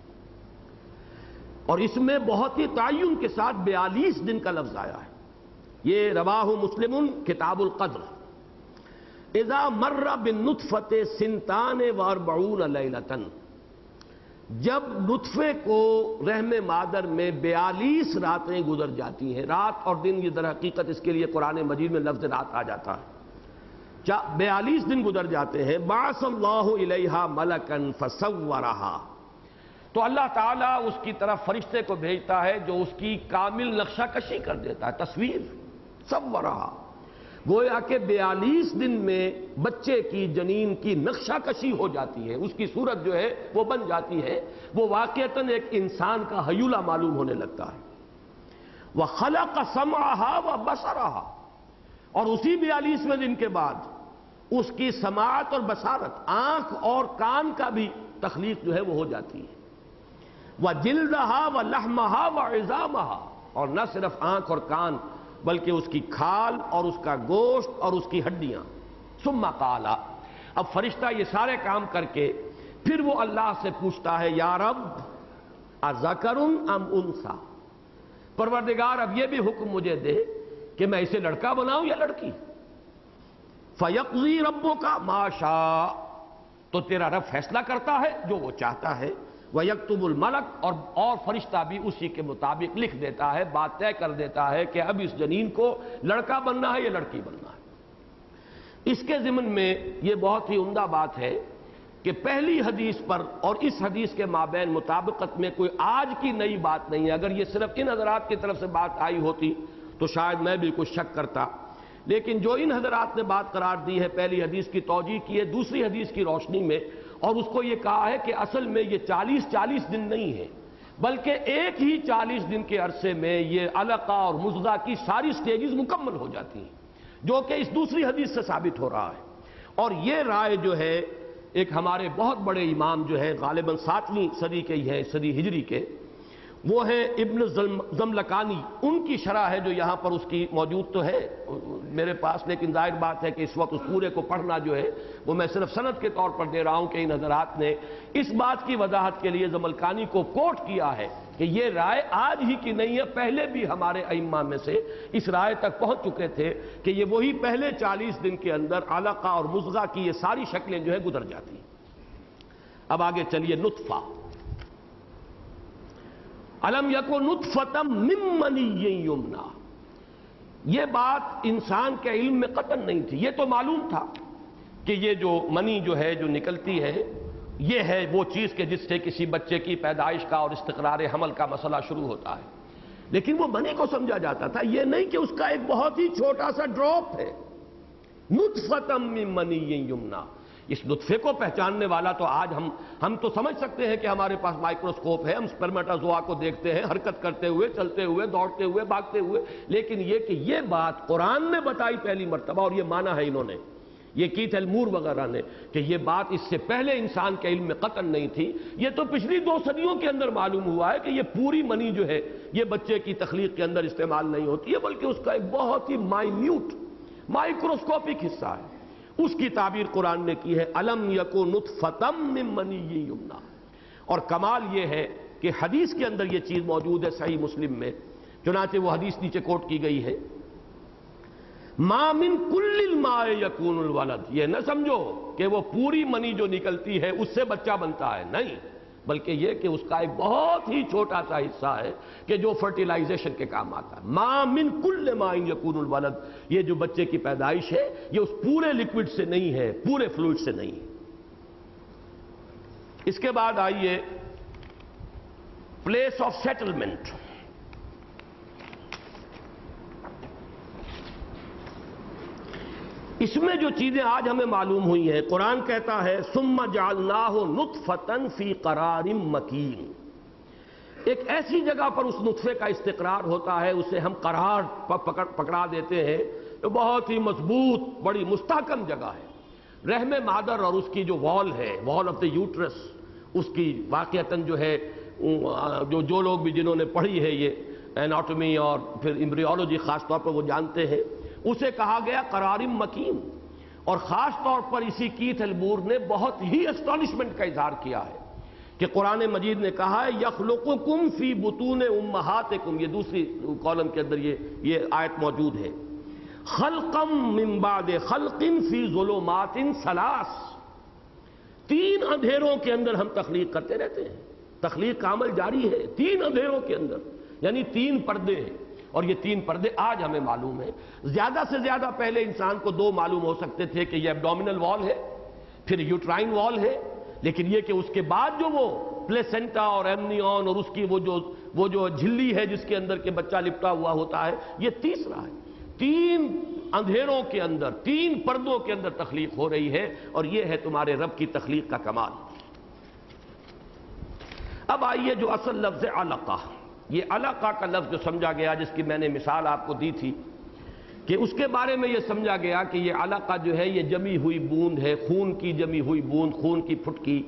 اور اس میں بہت ہی تعین کے ساتھ بیالیس دن کا لفظ آیا ہے. یہ رواہ مسلم کتاب القدر. اذا مر بالنطفۃ سنتان واربعون لیلۃ، جب نطفے کو رحم مادر میں بیالیس راتیں گزر جاتی ہیں. رات اور دن یہ در حقیقت اس کے لیے قرآن مجید میں لفظ رات آ جاتا ہے. بیالیس دن گزر جاتے ہیں. بعث اللہ الیہا ملکا فصورہا، تو اللہ تعالیٰ اس کی طرف فرشتے کو بھیجتا ہے جو اس کی کامل نقشہ کشی کر دیتا ہے، تصویر. صورہا، گویا کہ بیالیس دن میں بچے کی جنین کی نقشہ کشی ہو جاتی ہے، اس کی صورت جو ہے وہ بن جاتی ہے، وہ واقعتاً ایک انسان کا حیولہ معلوم ہونے لگتا ہے. وَخَلَقَ سَمْعَهَا وَبَصَرَهَا، اور اسی بیالیسویں دن کے بعد اس کی سماعت اور بصارت، آنکھ اور کان کا بھی تخلیق جو ہے وہ ہو جاتی ہے. وَجِلْدَهَا وَلَحْمَهَا وَعِظَامَهَا، اور نہ صرف آنکھ اور کان بلکہ اس کی کھال اور اس کا گوشت اور اس کی ہڈیاں. ثم قال، اب فرشتہ یہ سارے کام کر کے پھر وہ اللہ سے پوچھتا ہے، یا رب اذکر ام انثی، پروردگار اب یہ بھی حکم مجھے دے کہ میں اسے لڑکا بناؤں یا لڑکی. فیقضی ربک ما شاء، تو تیرا رب فیصلہ کرتا ہے جو وہ چاہتا ہے. وَيَكْتُبُ الْمَلَكُ، اور اور فرشتہ بھی اسی کے مطابق لکھ دیتا ہے، بات طے کر دیتا ہے کہ اب اس جنین کو لڑکا بننا ہے یا لڑکی بننا ہے. اس کے ضمن میں یہ بہت ہی عمدہ بات ہے کہ پہلی حدیث پر اور اس حدیث کے مابین مطابقت میں کوئی آج کی نئی بات نہیں ہے. اگر یہ صرف ان حضرات کی طرف سے بات آئی ہوتی تو شاید میں بھی کچھ شک کرتا، لیکن جو ان حضرات نے بات قرار دی ہے، پہلی حدیث کی توجیہ کی ہے دوسری حدیث کی روشنی میں، اور اس کو یہ کہا ہے کہ اصل میں یہ چالیس چالیس دن نہیں ہے بلکہ ایک ہی چالیس دن کے عرصے میں یہ علقہ اور مضغہ کی ساری سٹیجز مکمل ہو جاتی ہیں، جو کہ اس دوسری حدیث سے ثابت ہو رہا ہے. اور یہ رائے جو ہے ایک ہمارے بہت بڑے امام جو ہے غالباً ساتویں صدی کے ہی ہیں، صدی ہجری کے، وہ ہیں ابن زملکانی. ان کی شرح ہے جو یہاں پر اس کی موجود تو ہے میرے پاس، لیکن ظاہر بات ہے کہ اس وقت اس پورے کو پڑھنا جو ہے وہ میں صرف سند کے طور پر دے رہا ہوں کہ ان حضرات نے اس بات کی وضاحت کے لیے زملکانی کو کوٹ کیا ہے کہ یہ رائے آج ہی کی نہیں ہے، پہلے بھی ہمارے ائمہ میں سے اس رائے تک پہنچ چکے تھے کہ یہ وہی پہلے چالیس دن کے اندر علقہ اور مضغہ کی یہ ساری شکلیں جو ہے گزر جاتی ہیں. اب آگے چلیے، نطفہ. الم یکن نطفۃ من منی یمنی، یہ بات انسان کے علم میں قطعاً نہیں تھی. یہ تو معلوم تھا کہ یہ جو منی جو ہے جو نکلتی ہے یہ ہے وہ چیز کہ جس سے کسی بچے کی پیدائش کا اور استقرار حمل کا مسئلہ شروع ہوتا ہے، لیکن وہ منی کو سمجھا جاتا تھا، یہ نہیں کہ اس کا ایک بہت ہی چھوٹا سا ڈراپ ہے. نطفۃ من منی یمنی، اس نطفے کو پہچاننے والا تو آج ہم ہم تو سمجھ سکتے ہیں کہ ہمارے پاس مائکروسکوپ ہے، ہم سپرمیٹازوا کو دیکھتے ہیں حرکت کرتے ہوئے، چلتے ہوئے، دوڑتے ہوئے، بھاگتے ہوئے، لیکن یہ کہ یہ بات قرآن نے بتائی پہلی مرتبہ، اور یہ مانا ہے انہوں نے، یہ کیتھ ایلمور وغیرہ نے، کہ یہ بات اس سے پہلے انسان کے علم میں قطعاً نہیں تھی، یہ تو پچھلی دو صدیوں کے اندر معلوم ہوا ہے کہ یہ پوری منی جو ہے یہ بچے کی تخلیق کے اندر استعمال نہیں ہوتی ہے، بلکہ اس کا ایک بہت ہی مائنیوٹ مائکروسکوپک حصہ ہے۔ اس کی تعبیر قرآن نے کی ہے الم یکو نطفۃ من منی یمنی، اور کمال یہ ہے کہ حدیث کے اندر یہ چیز موجود ہے صحیح مسلم میں، چنانچہ وہ حدیث نیچے کوٹ کی گئی ہے، ما من کل الماء یکون الولد، یہ نہ سمجھو کہ وہ پوری منی جو نکلتی ہے اس سے بچہ بنتا ہے، نہیں، بلکہ یہ کہ اس کا ایک بہت ہی چھوٹا سا حصہ ہے کہ جو فرٹیلائزیشن کے کام آتا ہے۔ ما من کل ماء یکون الولد، یہ جو بچے کی پیدائش ہے یہ اس پورے لکوڈ سے نہیں ہے، پورے فلوئڈ سے نہیں ہے۔ اس کے بعد آئیے پلیس آف سیٹلمنٹ۔ اس میں جو چیزیں آج ہمیں معلوم ہوئی ہیں، قرآن کہتا ہے ثم جعلناہ نطفۃ فی قرار مکین، ایک ایسی جگہ پر اس نطفے کا استقرار ہوتا ہے، اسے ہم قرار پکڑ پکڑا دیتے ہیں، تو بہت ہی مضبوط بڑی مستحکم جگہ ہے۔ رحم مادر اور اس کی جو وال ہے، وال آف دا یوٹرس، اس کی واقعتاً جو ہے جو جو لوگ بھی جنہوں نے پڑھی ہے یہ ایناٹومی اور پھر ایمبریولوجی خاص طور پر وہ جانتے ہیں، اسے کہا گیا قرار مکین، اور خاص طور پر اسی کیتھ ایلمور نے بہت ہی اسٹانشمنٹ کا اظہار کیا ہے کہ قرآن مجید نے کہا ہے یخلقکم فی بطون امہاتکم، یہ دوسری کالم کے اندر یہ یہ آیت موجود ہے، خلقا من بعد خلق فی ظلمات ثلاث، تین اندھیروں کے اندر ہم تخلیق کرتے رہتے ہیں، تخلیق کا عمل جاری ہے تین اندھیروں کے اندر، یعنی تین پردے ہیں، اور یہ تین پردے آج ہمیں معلوم ہیں۔ زیادہ سے زیادہ پہلے انسان کو دو معلوم ہو سکتے تھے کہ یہ ایبڈومینل وال ہے، پھر یوٹرائن وال ہے، لیکن یہ کہ اس کے بعد جو وہ پلیسنٹا اور ایمنیون اور اس کی وہ جو وہ جو جھلی ہے جس کے اندر کے بچہ لپٹا ہوا ہوتا ہے، یہ تیسرا ہے۔ تین اندھیروں کے اندر، تین پردوں کے اندر تخلیق ہو رہی ہے، اور یہ ہے تمہارے رب کی تخلیق کا کمال۔ اب آئیے جو اصل لفظ علقہ، یہ علقہ کا لفظ جو سمجھا گیا، جس کی میں نے مثال آپ کو دی تھی کہ اس کے بارے میں یہ سمجھا گیا کہ یہ علقہ جو ہے یہ جمی ہوئی بوند ہے، خون کی جمی ہوئی بوند، خون کی پھٹکی،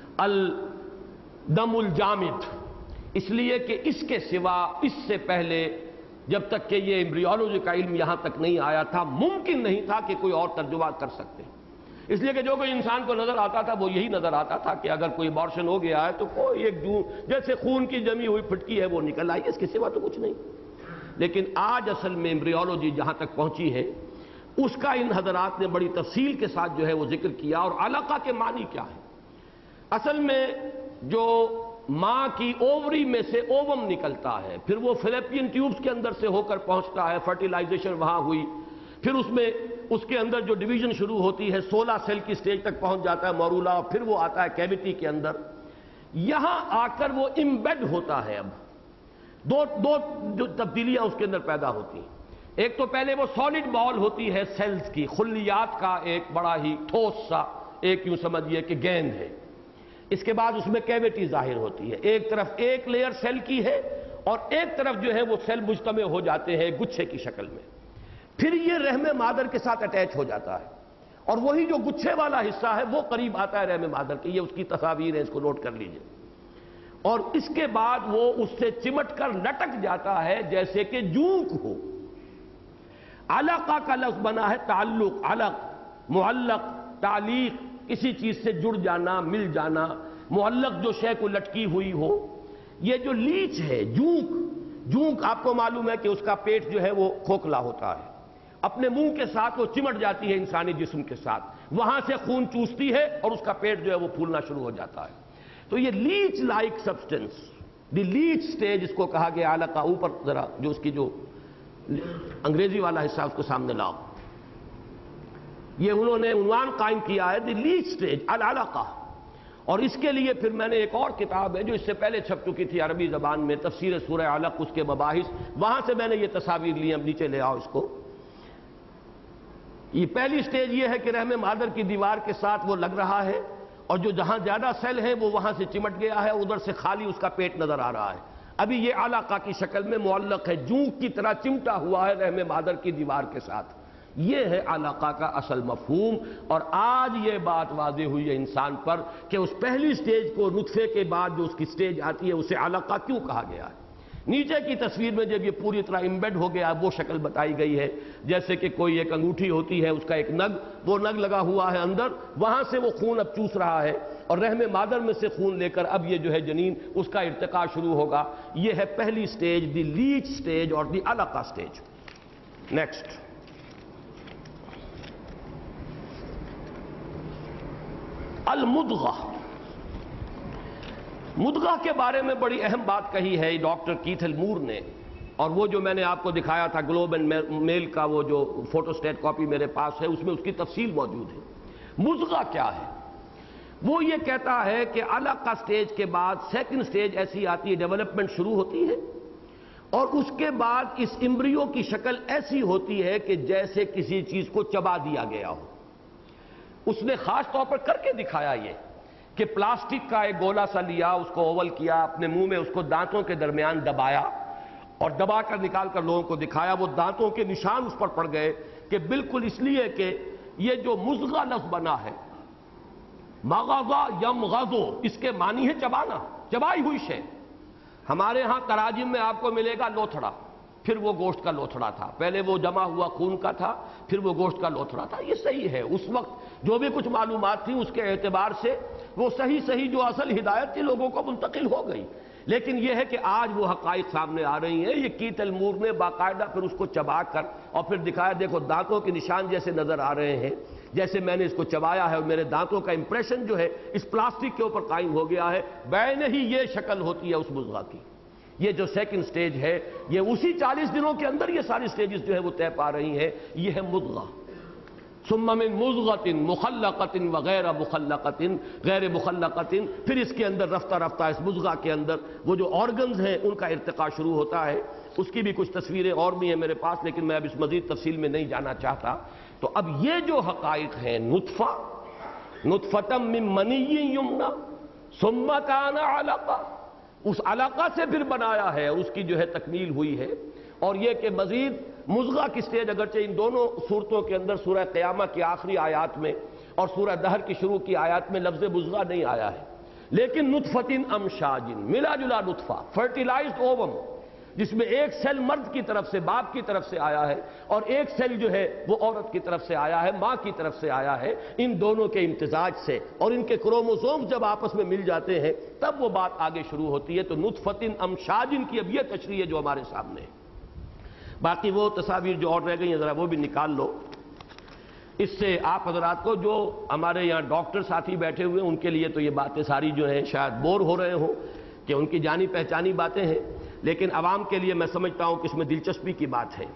الدم الجامد، اس لیے کہ اس کے سوا اس سے پہلے جب تک کہ یہ ایمبریولوجی کا علم یہاں تک نہیں آیا تھا، ممکن نہیں تھا کہ کوئی اور ترجمہ کر سکتے، اس لیے کہ جو کوئی انسان کو نظر آتا تھا وہ یہی نظر آتا تھا کہ اگر کوئی ابارشن ہو گیا ہے تو کوئی ایک جو جیسے خون کی جمی ہوئی پھٹکی ہے وہ نکل آئی، اس کے سوا تو کچھ نہیں۔ لیکن آج اصل میں ایمبریولوجی جہاں تک پہنچی ہے اس کا ان حضرات نے بڑی تفصیل کے ساتھ جو ہے وہ ذکر کیا، اور علقہ کے معنی کیا ہے۔ اصل میں جو ماں کی اووری میں سے اووم نکلتا ہے، پھر وہ فلیپین ٹیوبز کے اندر سے ہو کر پہنچتا ہے، فرٹیلائزیشن وہاں ہوئی، پھر اس میں اس کے اندر جو ڈویژن شروع ہوتی ہے سولہ سیل کی سٹیج تک پہنچ جاتا ہے مورولا، پھر وہ آتا ہے کیویٹی کے اندر، یہاں آ کر وہ امبیڈ ہوتا ہے۔ اب دو دو جو تبدیلیاں اس کے اندر پیدا ہوتی ہیں، ایک تو پہلے وہ سالڈ بال ہوتی ہے سیلز کی، خلیات کا ایک بڑا ہی ٹھوس سا ایک یوں سمجھیے کہ گیند ہے، اس کے بعد اس میں کیویٹی ظاہر ہوتی ہے، ایک طرف ایک لیئر سیل کی ہے اور ایک طرف جو ہے وہ سیل مجتمع ہو جاتے ہیں گچھے کی شکل میں، پھر یہ رحم مادر کے ساتھ اٹیچ ہو جاتا ہے، اور وہی جو گچھے والا حصہ ہے وہ قریب آتا ہے رحم مادر کے، یہ اس کی تصاویر ہیں، اس کو نوٹ کر لیجئے، اور اس کے بعد وہ اس سے چمٹ کر لٹک جاتا ہے جیسے کہ جونک ہو۔ علقہ کا لفظ بنا ہے تعلق، علق معلق، تعلیق، کسی چیز سے جڑ جانا، مل جانا، معلق جو شے کو لٹکی ہوئی ہو۔ یہ جو لیچ ہے، جونک، جونک آپ کو معلوم ہے کہ اس کا پیٹ جو ہے وہ کھوکھلا ہوتا ہے، اپنے منہ کے ساتھ وہ چمٹ جاتی ہے انسانی جسم کے ساتھ، وہاں سے خون چوستی ہے اور اس کا پیٹ جو ہے وہ پھولنا شروع ہو جاتا ہے۔ تو یہ leech like substance, the leech stage اس کو کہا گیا علقہ۔ اوپر ذرا جو اس کی جو انگریزی والا حصہ اس کو سامنے لاؤ، یہ انہوں نے عنوان قائم کیا ہے دی لیچ سٹیج العلقہ، اور اس کے لیے پھر میں نے ایک اور کتاب ہے جو اس سے پہلے چھپ چکی تھی عربی زبان میں، تفسیر سورہ علق، اس کے مباحث، وہاں سے میں نے یہ تصاویر لی، اب نیچے لے آؤ اس کو۔ یہ پہلی سٹیج یہ ہے کہ رحم مادر کی دیوار کے ساتھ وہ لگ رہا ہے، اور جو جہاں زیادہ سیل ہے وہ وہاں سے چمٹ گیا ہے، ادھر سے خالی اس کا پیٹ نظر آ رہا ہے۔ ابھی یہ علاقہ کی شکل میں معلق ہے، جونک کی طرح چمٹا ہوا ہے رحم مادر کی دیوار کے ساتھ۔ یہ ہے علاقہ کا اصل مفہوم، اور آج یہ بات واضح ہوئی ہے انسان پر کہ اس پہلی سٹیج کو نطفے کے بعد جو اس کی سٹیج آتی ہے اسے علاقہ کیوں کہا گیا ہے۔ نیچے کی تصویر میں جب یہ پوری طرح امبیڈ ہو گیا وہ شکل بتائی گئی ہے، جیسے کہ کوئی ایک انگوٹھی ہوتی ہے، اس کا ایک نگ، وہ نگ لگا ہوا ہے اندر، وہاں سے وہ خون اب چوس رہا ہے، اور رحم مادر میں سے خون لے کر اب یہ جو ہے جنین اس کا ارتقاء شروع ہوگا۔ یہ ہے پہلی سٹیج، دی لیچ سٹیج اور دی علاقہ سٹیج۔ نیکسٹ، المدغہ۔ مدغہ کے بارے میں بڑی اہم بات کہی ہے ڈاکٹر کیتھل مور نے، اور وہ جو میں نے آپ کو دکھایا تھا گلوب اینڈ میل کا وہ جو فوٹو سٹیٹ کاپی میرے پاس ہے، اس میں اس کی تفصیل موجود ہے۔ مدغہ کیا ہے؟ وہ یہ کہتا ہے کہ علاقہ سٹیج کے بعد سیکنڈ سٹیج ایسی آتی ہے، ڈیولپمنٹ شروع ہوتی ہے، اور اس کے بعد اس امبریو کی شکل ایسی ہوتی ہے کہ جیسے کسی چیز کو چبا دیا گیا ہو۔ اس نے خاص طور پر کر کے دکھایا یہ کہ پلاسٹک کا ایک گولا سا لیا، اس کو اوول کیا، اپنے منہ میں اس کو دانتوں کے درمیان دبایا، اور دبا کر نکال کر لوگوں کو دکھایا۔ وہ دانتوں کے نشان اس پر پڑ گئے کہ بالکل اس لیے کہ یہ جو مزغہ لفظ بنا ہے، مغزہ یمغزو، اس کے معنی ہے چبانا، چبائی ہوئی شے۔ ہمارے ہاں تراجم میں آپ کو ملے گا لوتھڑا، پھر وہ گوشت کا لوتھڑا تھا، پہلے وہ جمع ہوا خون کا تھا، پھر وہ گوشت کا لوتھڑا تھا۔ یہ صحیح ہے، اس وقت جو بھی کچھ معلومات تھیں اس کے اعتبار سے وہ صحیح صحیح جو اصل ہدایت تھی لوگوں کو منتقل ہو گئی، لیکن یہ ہے کہ آج وہ حقائق سامنے آ رہی ہیں۔ یہ کیتھل مور نے باقاعدہ پھر اس کو چبا کر اور پھر دکھایا، دیکھو دانتوں کے نشان جیسے نظر آ رہے ہیں، جیسے میں نے اس کو چبایا ہے اور میرے دانتوں کا امپریشن جو ہے اس پلاسٹک کے اوپر قائم ہو گیا ہے۔ بین ہی یہ شکل ہوتی ہے اس مزغہ کی۔ یہ جو سیکنڈ سٹیج ہے، یہ اسی چالیس دنوں کے اندر یہ ساری سٹیجز جو ہے وہ طے پا رہی ہیں۔ یہ ہے مدغہ۔ ثم من مضغۃ مخلقۃ وغیر مخلقۃ، غیر مخلقۃ، پھر اس کے اندر رفتہ رفتہ اس مضغہ کے اندر وہ جو آرگنز ہیں ان کا ارتقاء شروع ہوتا ہے۔ اس کی بھی کچھ تصویریں اور بھی ہیں میرے پاس، لیکن میں اب اس مزید تفصیل میں نہیں جانا چاہتا۔ تو اب یہ جو حقائق ہیں، نطفہ، نطفۃ من منی یمنی ثم کان علقہ، اس علاقہ سے پھر بنایا ہے، اس کی جو ہے تکمیل ہوئی ہے۔ اور یہ کہ مزید مضغہ کی سٹیج اگرچہ ان دونوں صورتوں کے اندر سورہ قیامہ کی آخری آیات میں اور سورہ دہر کی شروع کی آیات میں لفظ مضغہ نہیں آیا ہے، لیکن نطفۃ امشاج، ملا جلا نطفہ، فرٹیلائزڈ اووم، جس میں ایک سیل مرد کی طرف سے، باپ کی طرف سے آیا ہے، اور ایک سیل جو ہے وہ عورت کی طرف سے آیا ہے، ماں کی طرف سے آیا ہے۔ ان دونوں کے امتزاج سے اور ان کے کروموسوم جب آپس میں مل جاتے ہیں تب وہ بات آگے شروع ہوتی ہے۔ تو نطفۃ امشاج کی اب یہ تشریح ہے جو ہمارے سامنے ہے۔ باقی وہ تصاویر جو اور رہ گئی ہیں ذرا وہ بھی نکال لو۔ اس سے آپ حضرات کو، جو ہمارے یہاں ڈاکٹر ساتھی بیٹھے ہوئے ہیں، ان کے لیے تو یہ باتیں ساری جو ہیں شاید بور ہو رہے ہوں کہ ان کی جانی پہچانی باتیں ہیں، لیکن عوام کے لیے میں سمجھتا ہوں کہ اس میں دلچسپی کی بات ہے۔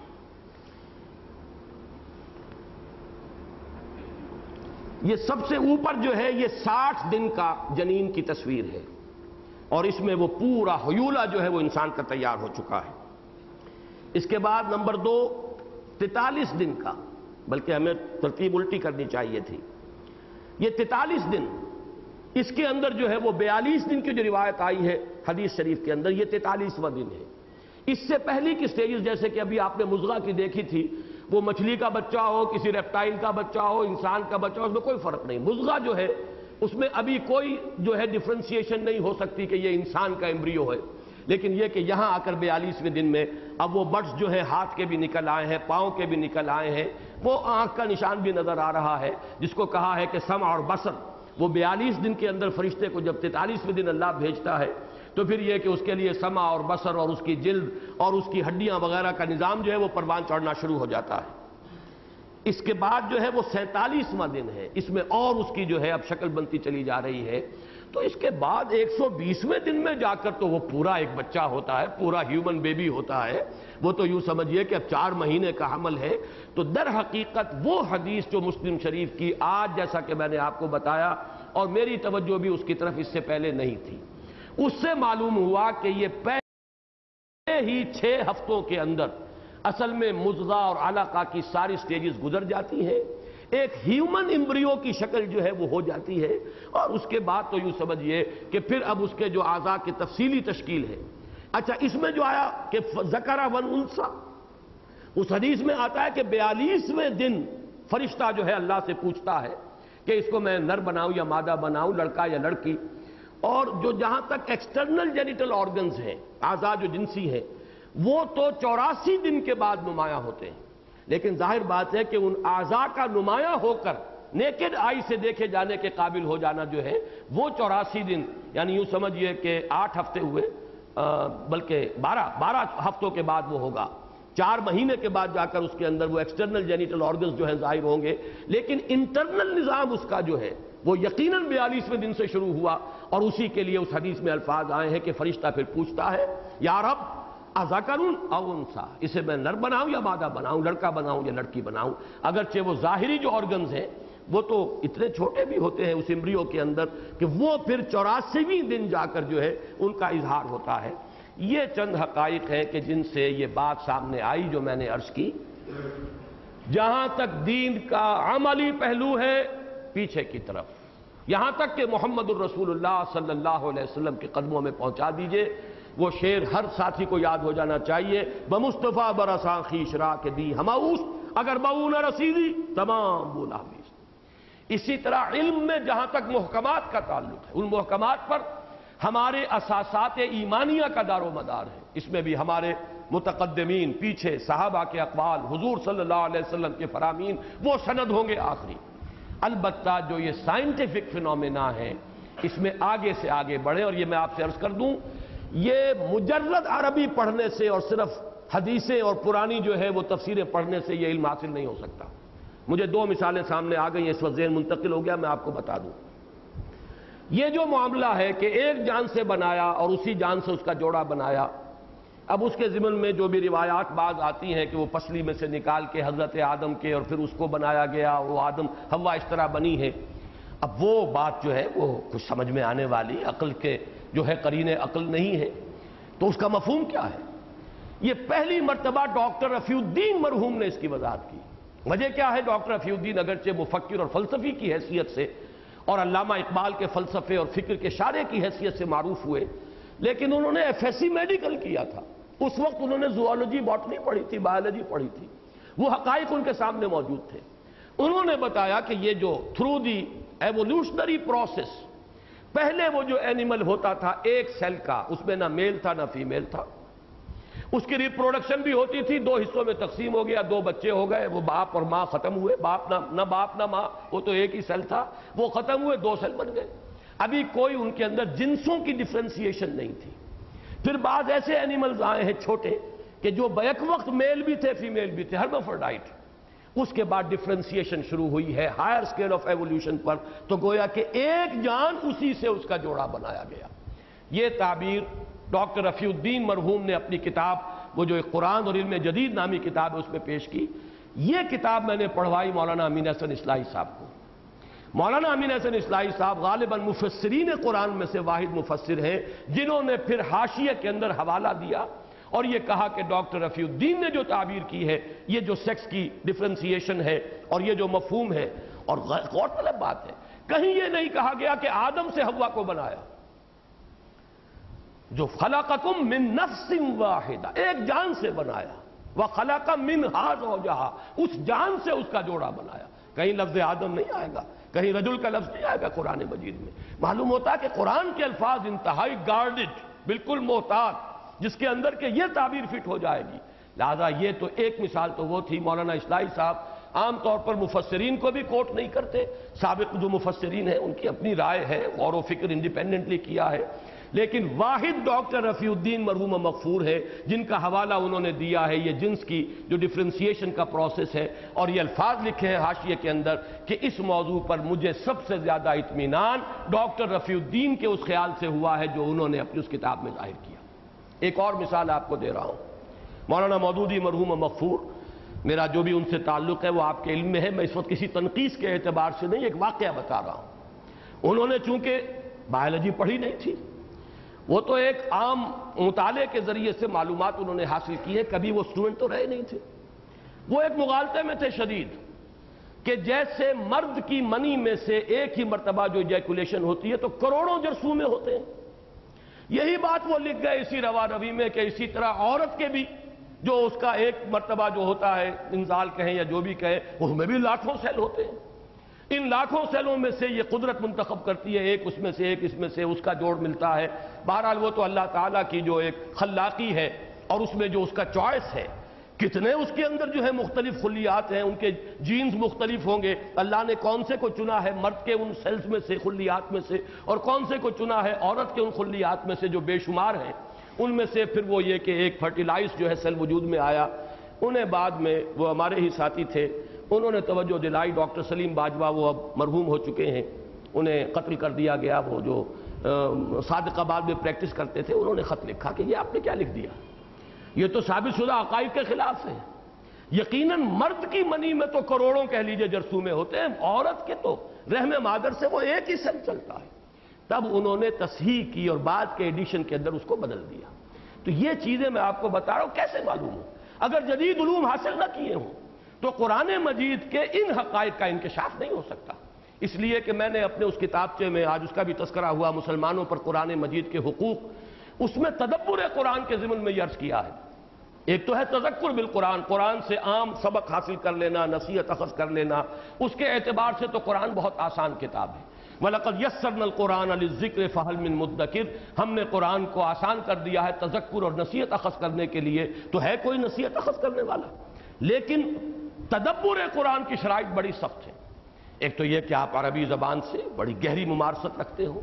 یہ سب سے اوپر جو ہے یہ ساٹھ دن کا جنین کی تصویر ہے، اور اس میں وہ پورا حیولہ جو ہے وہ انسان کا تیار ہو چکا ہے۔ اس کے بعد نمبر دو تینتالیس دن کا، بلکہ ہمیں ترتیب الٹی کرنی چاہیے تھی۔ یہ تینتالیس دن، اس کے اندر جو ہے وہ بیالیس دن کی جو روایت آئی ہے حدیث شریف کے اندر، یہ تینتالیسواں دن ہے۔ اس سے پہلی کی سٹیجز جیسے کہ ابھی آپ نے مضغہ کی دیکھی تھی، وہ مچھلی کا بچہ ہو، کسی ریپٹائل کا بچہ ہو، انسان کا بچہ ہو، اس میں کوئی فرق نہیں۔ مضغہ جو ہے اس میں ابھی کوئی جو ہے ڈفرینسیشن نہیں ہو سکتی کہ یہ انسان کا ایمبریو ہے، لیکن یہ کہ یہاں آ کر بیالیسویں دن میں اب وہ بٹس جو ہے ہاتھ کے بھی نکل آئے ہیں، پاؤں کے بھی نکل آئے ہیں، وہ آنکھ کا نشان بھی نظر آ رہا ہے، جس کو کہا ہے کہ سمع اور بصر۔ وہ بیالیس دن کے اندر فرشتے کو جب تینتالیسویں دن اللہ بھیجتا ہے تو پھر یہ کہ اس کے لیے سمع اور بصر اور اس کی جلد اور اس کی ہڈیاں وغیرہ کا نظام جو ہے وہ پروان چڑھنا شروع ہو جاتا ہے۔ اس کے بعد جو ہے وہ سینتالیسواں دن ہے، اس میں اور اس کی جو ہے اب شکل بنتی چلی جا رہی ہے۔ تو اس کے بعد ایک سو بیسویں دن میں جا کر تو وہ پورا ایک بچہ ہوتا ہے، پورا ہیومن بیبی ہوتا ہے۔ وہ تو یوں سمجھیے کہ اب چار مہینے کا حمل ہے۔ تو در حقیقت وہ حدیث جو مسلم شریف کی آج جیسا کہ میں نے آپ کو بتایا، اور میری توجہ بھی اس کی طرف اس سے پہلے نہیں تھی، اس سے معلوم ہوا کہ یہ پہلے ہی چھ ہفتوں کے اندر اصل میں مضغہ اور علقہ کی ساری سٹیجز گزر جاتی ہیں، ایک ہیومن امبریو کی شکل جو ہے وہ ہو جاتی ہے، اور اس کے بعد تو یوں سمجھیے کہ پھر اب اس کے جو اعضاء کی تفصیلی تشکیل ہے۔ اچھا، اس میں جو آیا کہ ذکر والانثی، اس حدیث میں آتا ہے کہ بیالیسویں دن فرشتہ جو ہے اللہ سے پوچھتا ہے کہ اس کو میں نر بناؤں یا مادہ بناؤں، لڑکا یا لڑکی، اور جو جہاں تک ایکسٹرنل جینیٹل آرگنز ہیں، اعضاء جو جنسی ہیں، وہ تو چوراسی دن کے بعد نمایاں ہوتے ہیں، لیکن ظاہر بات ہے کہ ان اعضاء کا نمایاں ہو کر نیکڈ آئی سے دیکھے جانے کے قابل ہو جانا جو ہے وہ چوراسی دن، یعنی یوں سمجھئے کہ آٹھ ہفتے ہوئے، بلکہ بارہ بارہ ہفتوں کے بعد وہ ہوگا، چار مہینے کے بعد جا کر اس کے اندر وہ ایکسٹرنل جینیٹل آرگنز جو ہیں ظاہر ہوں گے، لیکن انٹرنل نظام اس کا جو ہے وہ یقیناً بیالیسویں دن سے شروع ہوا، اور اسی کے لیے اس حدیث میں الفاظ آئے ہیں کہ فرشتہ پھر پوچھتا ہے یا رب اذکر او انثی، اسے میں نر بناؤں یا مادہ بناؤں، لڑکا بناؤں یا لڑکی بناؤں، اگرچہ وہ ظاہری جو آرگنز ہیں وہ تو اتنے چھوٹے بھی ہوتے ہیں اس امبریو کے اندر کہ وہ پھر چوراسیویں دن جا کر جو ہے ان کا اظہار ہوتا ہے۔ یہ چند حقائق ہیں کہ جن سے یہ بات سامنے آئی جو میں نے عرض کی۔ جہاں تک دین کا عملی پہلو ہے پیچھے کی طرف، یہاں تک کہ محمد الرسول اللہ صلی اللہ علیہ وسلم کے قدموں میں پہنچا دیجئے۔ وہ شعر ہر ساتھی کو یاد ہو جانا چاہیے، بمصطفیٰ برساں خویش را کے دی ہماؤس، اگر بہو نہ رسیدی تمام بولا بیس۔ اسی طرح علم میں جہاں تک محکمات کا تعلق ہے، ان محکمات پر ہمارے اساسات ایمانیہ کا دار و مدار ہے۔ اس میں بھی ہمارے متقدمین، پیچھے صحابہ کے اقوال، حضور صلی اللہ علیہ وسلم کے فرامین وہ سند ہوں گے آخری۔ البتہ جو یہ سائنٹیفک فینومینا ہے اس میں آگے سے آگے بڑھے، اور یہ میں آپ سے عرض کر دوں، یہ مجرد عربی پڑھنے سے اور صرف حدیثیں اور پرانی جو ہے وہ تفسیریں پڑھنے سے یہ علم حاصل نہیں ہو سکتا۔ مجھے دو مثالیں سامنے آ گئی ہیں، اس وقت ذہن منتقل ہو گیا، میں آپ کو بتا دوں۔ یہ جو معاملہ ہے کہ ایک جان سے بنایا اور اسی جان سے اس کا جوڑا بنایا، اب اس کے ضمن میں جو بھی روایات بعض آتی ہیں کہ وہ پسلی میں سے نکال کے حضرت آدم کے اور پھر اس کو بنایا گیا اور وہ آدم حوا اس طرح بنی ہے، اب وہ بات جو ہے وہ کچھ سمجھ میں آنے والی عقل کے جو ہے قرین عقل نہیں ہے، تو اس کا مفہوم کیا ہے؟ یہ پہلی مرتبہ ڈاکٹر رفیع الدین مرحوم نے اس کی وضاحت کی۔ وجہ کیا ہے؟ ڈاکٹر رفیع الدین اگرچہ مفکر اور فلسفی کی حیثیت سے اور علامہ اقبال کے فلسفے اور فکر کے شارح کی حیثیت سے معروف ہوئے، لیکن انہوں نے ایف ایس سی میڈیکل کیا تھا۔ اس وقت انہوں نے زوالوجی باٹنی پڑھی تھی، بایولوجی پڑھی تھی، وہ حقائق ان کے سامنے موجود تھے۔ انہوں نے بتایا کہ یہ جو تھرو دی ایوولوشنری پروسیس، پہلے وہ جو اینیمل ہوتا تھا ایک سیل کا، اس میں نہ میل تھا نہ فیمیل تھا، اس کی ریپروڈکشن بھی ہوتی تھی، دو حصوں میں تقسیم ہو گیا، دو بچے ہو گئے، وہ باپ اور ماں ختم ہوئے، باپ نہ نہ باپ نہ ماں، وہ تو ایک ہی سیل تھا، وہ ختم ہوئے، دو سیل بن گئے۔ ابھی کوئی ان کے اندر جنسوں کی ڈفرینسیشن نہیں تھی۔ پھر بعض ایسے اینیملز آئے ہیں چھوٹے کہ جو بیک وقت میل بھی تھے فیمیل بھی تھے، ہرمافرڈائٹ۔ اس کے بعد ڈفرینسیشن شروع ہوئی ہے ہائر اسکیل آف ایوولوشن پر، تو گویا کہ ایک جان اسی سے اس کا جوڑا بنایا گیا۔ یہ تعبیر ڈاکٹر رفیع الدین مرحوم نے اپنی کتاب، وہ جو ایک قرآن اور علم جدید نامی کتاب ہے، اس میں پیش کی۔ یہ کتاب میں نے پڑھوائی مولانا امین احسن اصلاحی صاحب کو۔ مولانا امین احسن اصلاحی صاحب غالباً مفسرین قرآن میں سے واحد مفسر ہیں جنہوں نے پھر حاشیے کے اندر حوالہ دیا اور یہ کہا کہ ڈاکٹر رفیع الدین نے جو تعبیر کی ہے، یہ جو سیکس کی ڈفرینسیشن ہے اور یہ جو مفہوم ہے، اور غور طلب بات ہے، کہیں یہ نہیں کہا گیا کہ آدم سے حوا کو بنایا، جو خلقکم من نفس واحدہ، ایک جان سے بنایا، وخلق منہا زوجہا، اس جان سے اس کا جوڑا بنایا۔ کہیں لفظ آدم نہیں آئے گا، کہیں رجل کا لفظ نہیں آئے گا قرآن مجید میں۔ معلوم ہوتا ہے کہ قرآن کے الفاظ انتہائی گارڈڈ، بالکل محتاط، جس کے اندر کہ یہ تعبیر فٹ ہو جائے گی۔ لہذا یہ تو ایک مثال تو وہ تھی۔ مولانا اصلاحی صاحب عام طور پر مفسرین کو بھی کوٹ نہیں کرتے، سابق جو مفسرین ہیں ان کی اپنی رائے ہے، غور و فکر انڈیپینڈنٹلی کیا ہے، لیکن واحد ڈاکٹر رفیع الدین مرحوم مغفور ہے جن کا حوالہ انہوں نے دیا ہے یہ جنس کی جو ڈفرینسیشن کا پروسیس ہے، اور یہ الفاظ لکھے ہیں حاشیے کے اندر کہ اس موضوع پر مجھے سب سے زیادہ اطمینان ڈاکٹر رفیع الدین کے اس خیال سے ہوا ہے جو انہوں نے اپنی اس کتاب میں ظاہر کیا۔ ایک اور مثال آپ کو دے رہا ہوں، مولانا مودودی مرحوم مغفور، میرا جو بھی ان سے تعلق ہے وہ آپ کے علم میں ہے، میں اس وقت کسی تنقیص کے اعتبار سے نہیں، ایک واقعہ بتا رہا ہوں۔ انہوں نے چونکہ بایولوجی پڑھی نہیں تھی، وہ تو ایک عام مطالعے کے ذریعے سے معلومات انہوں نے حاصل کی ہے، کبھی وہ اسٹوڈنٹ تو رہے نہیں تھے۔ وہ ایک مغالطے میں تھے شدید کہ جیسے مرد کی منی میں سے ایک ہی مرتبہ جو ایجیکولیشن ہوتی ہے تو کروڑوں جرثومے ہوتے ہیں۔ یہی بات وہ لکھ گئے اسی روا روی میں کہ اسی طرح عورت کے بھی جو اس کا ایک مرتبہ جو ہوتا ہے انزال کہیں یا جو بھی کہیں، اس میں بھی لاکھوں سیل ہوتے ہیں۔ ان لاکھوں سیلوں میں سے یہ قدرت منتخب کرتی ہے، ایک اس میں سے ایک اس میں سے اس کا جوڑ ملتا ہے۔ بہرحال وہ تو اللہ تعالیٰ کی جو ایک خلاقی ہے اور اس میں جو اس کا چوائس ہے، کتنے اس کے اندر جو ہے مختلف خلیات ہیں، ان کے جینز مختلف ہوں گے، اللہ نے کون سے کو چنا ہے مرد کے ان سیلز میں سے، خلیات میں سے، اور کون سے کو چنا ہے عورت کے ان خلیات میں سے جو بے شمار ہیں، ان میں سے پھر وہ یہ کہ ایک فرٹیلائز جو ہے سیل وجود میں آیا۔ انہیں بعد میں وہ ہمارے ہی ساتھی تھے، انہوں نے توجہ دلائی، ڈاکٹر سلیم باجوہ وہ اب مرحوم ہو چکے ہیں، انہیں قتل کر دیا گیا۔ وہ جو صادق آباد میں پریکٹس کرتے تھے، انہوں نے خط لکھا کہ یہ آپ نے کیا لکھ دیا، یہ تو ثابت شدہ عقائد کے خلاف ہے۔ یقیناً مرد کی منی میں تو کروڑوں کہہ لیجئے جرثومے ہوتے ہیں، عورت کے تو رحم مادر سے وہ ایک ہی سیل چلتا ہے۔ تب انہوں نے تصحیح کی اور بعد کے ایڈیشن کے اندر اس کو بدل دیا۔ تو یہ چیزیں میں آپ کو بتا رہا ہوں کیسے معلوم ہو، اگر جدید علوم حاصل نہ کیے ہوں تو قرآن مجید کے ان حقائق کا انکشاف نہیں ہو سکتا۔ اس لیے کہ میں نے اپنے اس کتابچے میں، آج اس کا بھی تذکرہ ہوا، مسلمانوں پر قرآن مجید کے حقوق، اس میں تدبر قرآن کے ضمن میں یہ عرض کیا ہے۔ ایک تو ہے تذکر بالقرآن، قرآن سے عام سبق حاصل کر لینا، نصیحت اخذ کر لینا، اس کے اعتبار سے تو قرآن بہت آسان کتاب ہے۔ وَلَقَدْ يَسَّرْنَا الْقُرْآنَ لِلذِّكْرِ فَهَلْ مِن مُدَّكِرٍ، ہم نے قرآن کو آسان کر دیا ہے تذکر اور نصیحت اخذ کرنے کے لیے، تو ہے کوئی نصیحت اخذ کرنے والا؟ لیکن تدبر قرآن کی شرائط بڑی سخت ہے۔ ایک تو یہ کہ آپ عربی زبان سے بڑی گہری ممارست رکھتے ہو،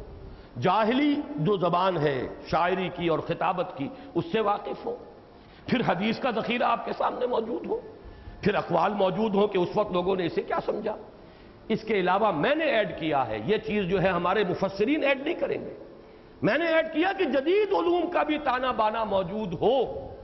جاہلی جو زبان ہے شاعری کی اور خطابت کی اس سے واقف ہو، پھر حدیث کا ذخیرہ آپ کے سامنے موجود ہو، پھر اقوال موجود ہوں کہ اس وقت لوگوں نے اسے کیا سمجھا۔ اس کے علاوہ میں نے ایڈ کیا ہے، یہ چیز جو ہے ہمارے مفسرین ایڈ نہیں کریں گے، میں نے ایڈ کیا کہ جدید علوم کا بھی تانا بانا موجود ہو،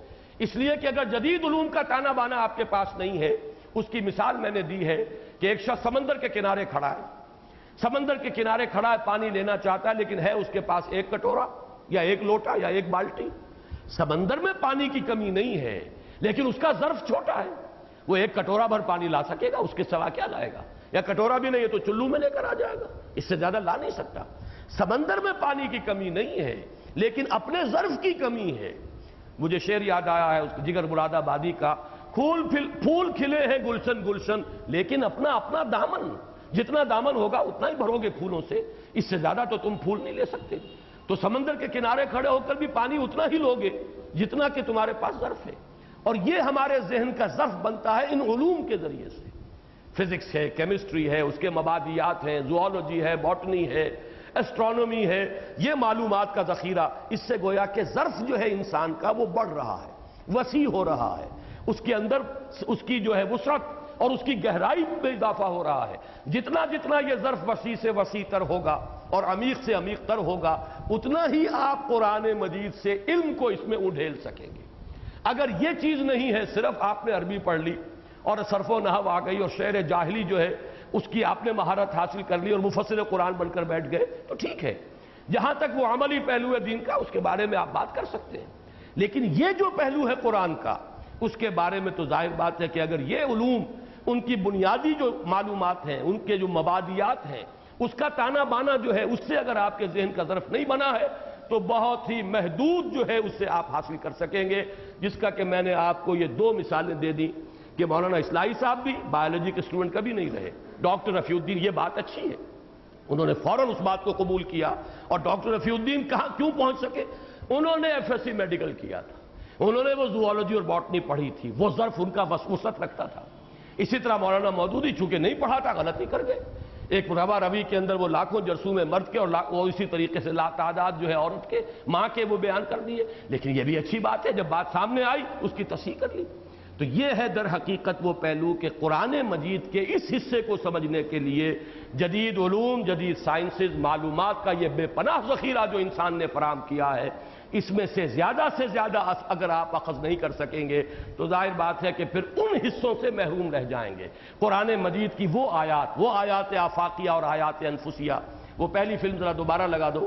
اس لیے کہ اگر جدید علوم کا تانا بانا آپ کے پاس نہیں ہے، اس کی مثال میں نے دی ہے کہ ایک شخص سمندر کے کنارے کھڑا ہے، سمندر کے کنارے کھڑا ہے، پانی لینا چاہتا ہے، لیکن ہے اس کے پاس ایک کٹورا یا ایک لوٹا یا ایک بالٹی۔ سمندر میں پانی کی کمی نہیں ہے، لیکن اس کا ظرف چھوٹا ہے، وہ ایک کٹورا بھر پانی لا سکے گا، اس کے سوا کیا لائے گا؟ یا کٹورا بھی نہیں ہے تو چلو میں لے کر آ جائے گا، اس سے زیادہ لا نہیں سکتا۔ سمندر میں پانی کی کمی نہیں ہے، لیکن اپنے ظرف کی کمی ہے۔ مجھے شعر یاد آیا ہے اس جگر مراد آبادی کا، پھول پھول کھلے ہیں گلشن گلشن، لیکن اپنا اپنا دامن، جتنا دامن ہوگا اتنا ہی بھرو گے پھولوں سے، اس سے زیادہ تو تم پھول نہیں لے سکتے۔ تو سمندر کے کنارے کھڑے ہو کر بھی پانی اتنا ہی لوگے جتنا کہ تمہارے پاس ظرف ہے، اور یہ ہمارے ذہن کا ظرف بنتا ہے ان علوم کے ذریعے سے۔ فزکس ہے، کیمسٹری ہے، اس کے مبادیات ہیں، زوالوجی ہے، باٹنی ہے، ایسٹرونومی ہے، یہ معلومات کا ذخیرہ، اس سے گویا کہ ظرف جو ہے انسان کا وہ بڑھ رہا ہے، وسیع ہو رہا ہے، اس کے اندر اس کی جو ہے وسعت اور اس کی گہرائی میں اضافہ ہو رہا ہے۔ جتنا جتنا یہ ظرف وسیع سے وسیع تر ہوگا اور عمیق سے عمیق تر ہوگا، اتنا ہی آپ قرآن مجید سے علم کو اس میں اڈھیل سکیں گے۔ اگر یہ چیز نہیں ہے، صرف آپ نے عربی پڑھ لی اور صرف و نحو آ گئی اور شعر جاہلی جو ہے اس کی آپ نے مہارت حاصل کر لی اور مفسر قرآن بن کر بیٹھ گئے تو ٹھیک ہے، جہاں تک وہ عملی پہلو ہے دین کا اس کے بارے میں آپ بات کر سکتے ہیں، لیکن یہ جو پہلو ہے قرآن کا، اس کے بارے میں تو ظاہر بات ہے کہ اگر یہ علوم، ان کی بنیادی جو معلومات ہیں، ان کے جو مبادیات ہیں، اس کا تانا بانا جو ہے اس سے اگر آپ کے ذہن کا ظرف نہیں بنا ہے تو بہت ہی محدود جو ہے اس سے آپ حاصل کر سکیں گے، جس کا کہ میں نے آپ کو یہ دو مثالیں دے دی کہ مولانا اصلاحی صاحب بھی بایولوجی کے اسٹوڈنٹ کبھی نہیں رہے، ڈاکٹر رفیع الدین، یہ بات اچھی ہے، انہوں نے فوراً اس بات کو قبول کیا، اور ڈاکٹر رفیع الدین کہاں کیوں پہنچ سکے؟ انہوں نے ایف ایس سی میڈیکل کیا تھا، انہوں نے وہ زوالوجی اور باٹنی پڑھی تھی، وہ ظرف ان کا وسعت رکھتا تھا۔ اسی طرح مولانا مودودی چونکہ نہیں پڑھا تھا، غلطی کر گئے، ایک روا روی کے اندر وہ لاکھوں جرثومے مرد کے اور وہ اسی طریقے سے لا تعداد جو ہے عورت کے، ماں کے، وہ بیان کر دیے، لیکن یہ بھی اچھی بات ہے جب بات سامنے آئی اس کی تصحیح کر لی۔ تو یہ ہے در حقیقت وہ پہلو کہ قرآن مجید کے اس حصے کو سمجھنے کے لیے جدید علوم، جدید سائنسز، معلومات کا یہ بے پناہ ذخیرہ جو انسان نے فراہم کیا ہے، اس میں سے زیادہ سے زیادہ اگر آپ اخذ نہیں کر سکیں گے تو ظاہر بات ہے کہ پھر ان حصوں سے محروم رہ جائیں گے۔ قرآن مجید کی وہ آیات، وہ آیات آفاقیہ اور آیات انفسیہ، وہ پہلی فلم ذرا دوبارہ لگا دو،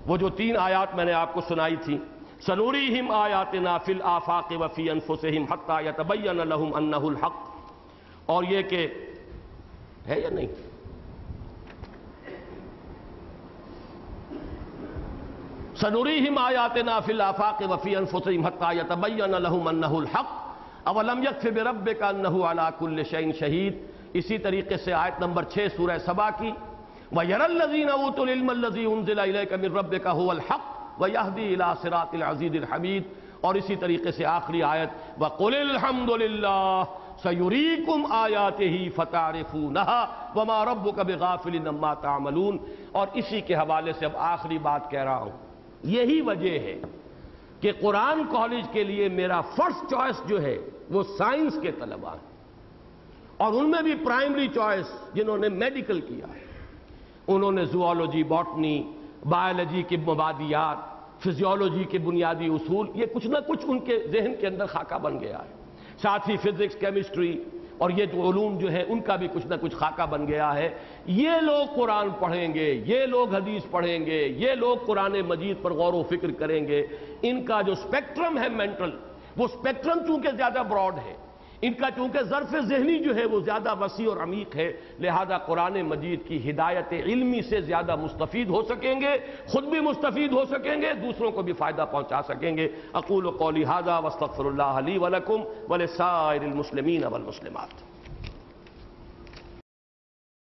وہ جو تین آیات میں نے آپ کو سنائی تھی، سنوریہم آیاتنا فی الآفاق وفی انفسہم حتی یتبین لہم انہ الحق، اور یہ کہ ہے یا نہیں، سنوریہم آیاتنا فی الآفاق وفی انفسہم حتی یتبین لہم انہ الحق اولم یکف بربک انہ علی کل شیء شہید۔ اسی طریقے سے آیت نمبر چھ سورہ سبا کی، وَيَرَى الَّذِينَ أُوتُوا الْعِلْمَ الَّذِي أُنزِلَ إِلَيْكَ مِن رَّبِّكَ هُوَ الْحَقُّ وَيَهْدِي إِلَىٰ صِرَاطِ الْعَزِيزِ الْحَمِيدِ، اور اسی طریقے سے آخری آیت وَقُلِ الْحَمْدُ لِلَّهِ سَيُرِيكُمْ آيَاتِهِ فَتَعْرِفُونَهَا وَمَا رَبُّكَ بِغَافِلٍ عَمَّا تَعْمَلُونَ۔ اور اسی کے حوالے سے اب آخری بات کہہ رہا ہوں، یہی وجہ ہے کہ قرآن کالج کے لیے میرا فرسٹ چوائس جو ہے وہ سائنس کے طلباء ہیں، اور ان میں بھی پرائمری چوائس جنہوں نے میڈیکل کیا ہے، انہوں نے زوالوجی، باٹنی، بایولوجی کے مبادیات، فزیولوجی کے بنیادی اصول، یہ کچھ نہ کچھ ان کے ذہن کے اندر خاکہ بن گیا ہے، ساتھ ہی فزکس، کیمسٹری اور یہ جو علوم جو ہے ان کا بھی کچھ نہ کچھ خاکہ بن گیا ہے۔ یہ لوگ قرآن پڑھیں گے، یہ لوگ حدیث پڑھیں گے، یہ لوگ قرآن مجید پر غور و فکر کریں گے، ان کا جو سپیکٹرم ہے مینٹل، وہ سپیکٹرم چونکہ زیادہ براڈ ہے، ان کا چونکہ ظرف ذہنی جو ہے وہ زیادہ وسیع اور عمیق ہے، لہذا قرآن مجید کی ہدایت علمی سے زیادہ مستفید ہو سکیں گے، خود بھی مستفید ہو سکیں گے، دوسروں کو بھی فائدہ پہنچا سکیں گے۔ اقول قولی ھذا واستغفر اللہ لی ولکم ولسائر المسلمین والمسلمات۔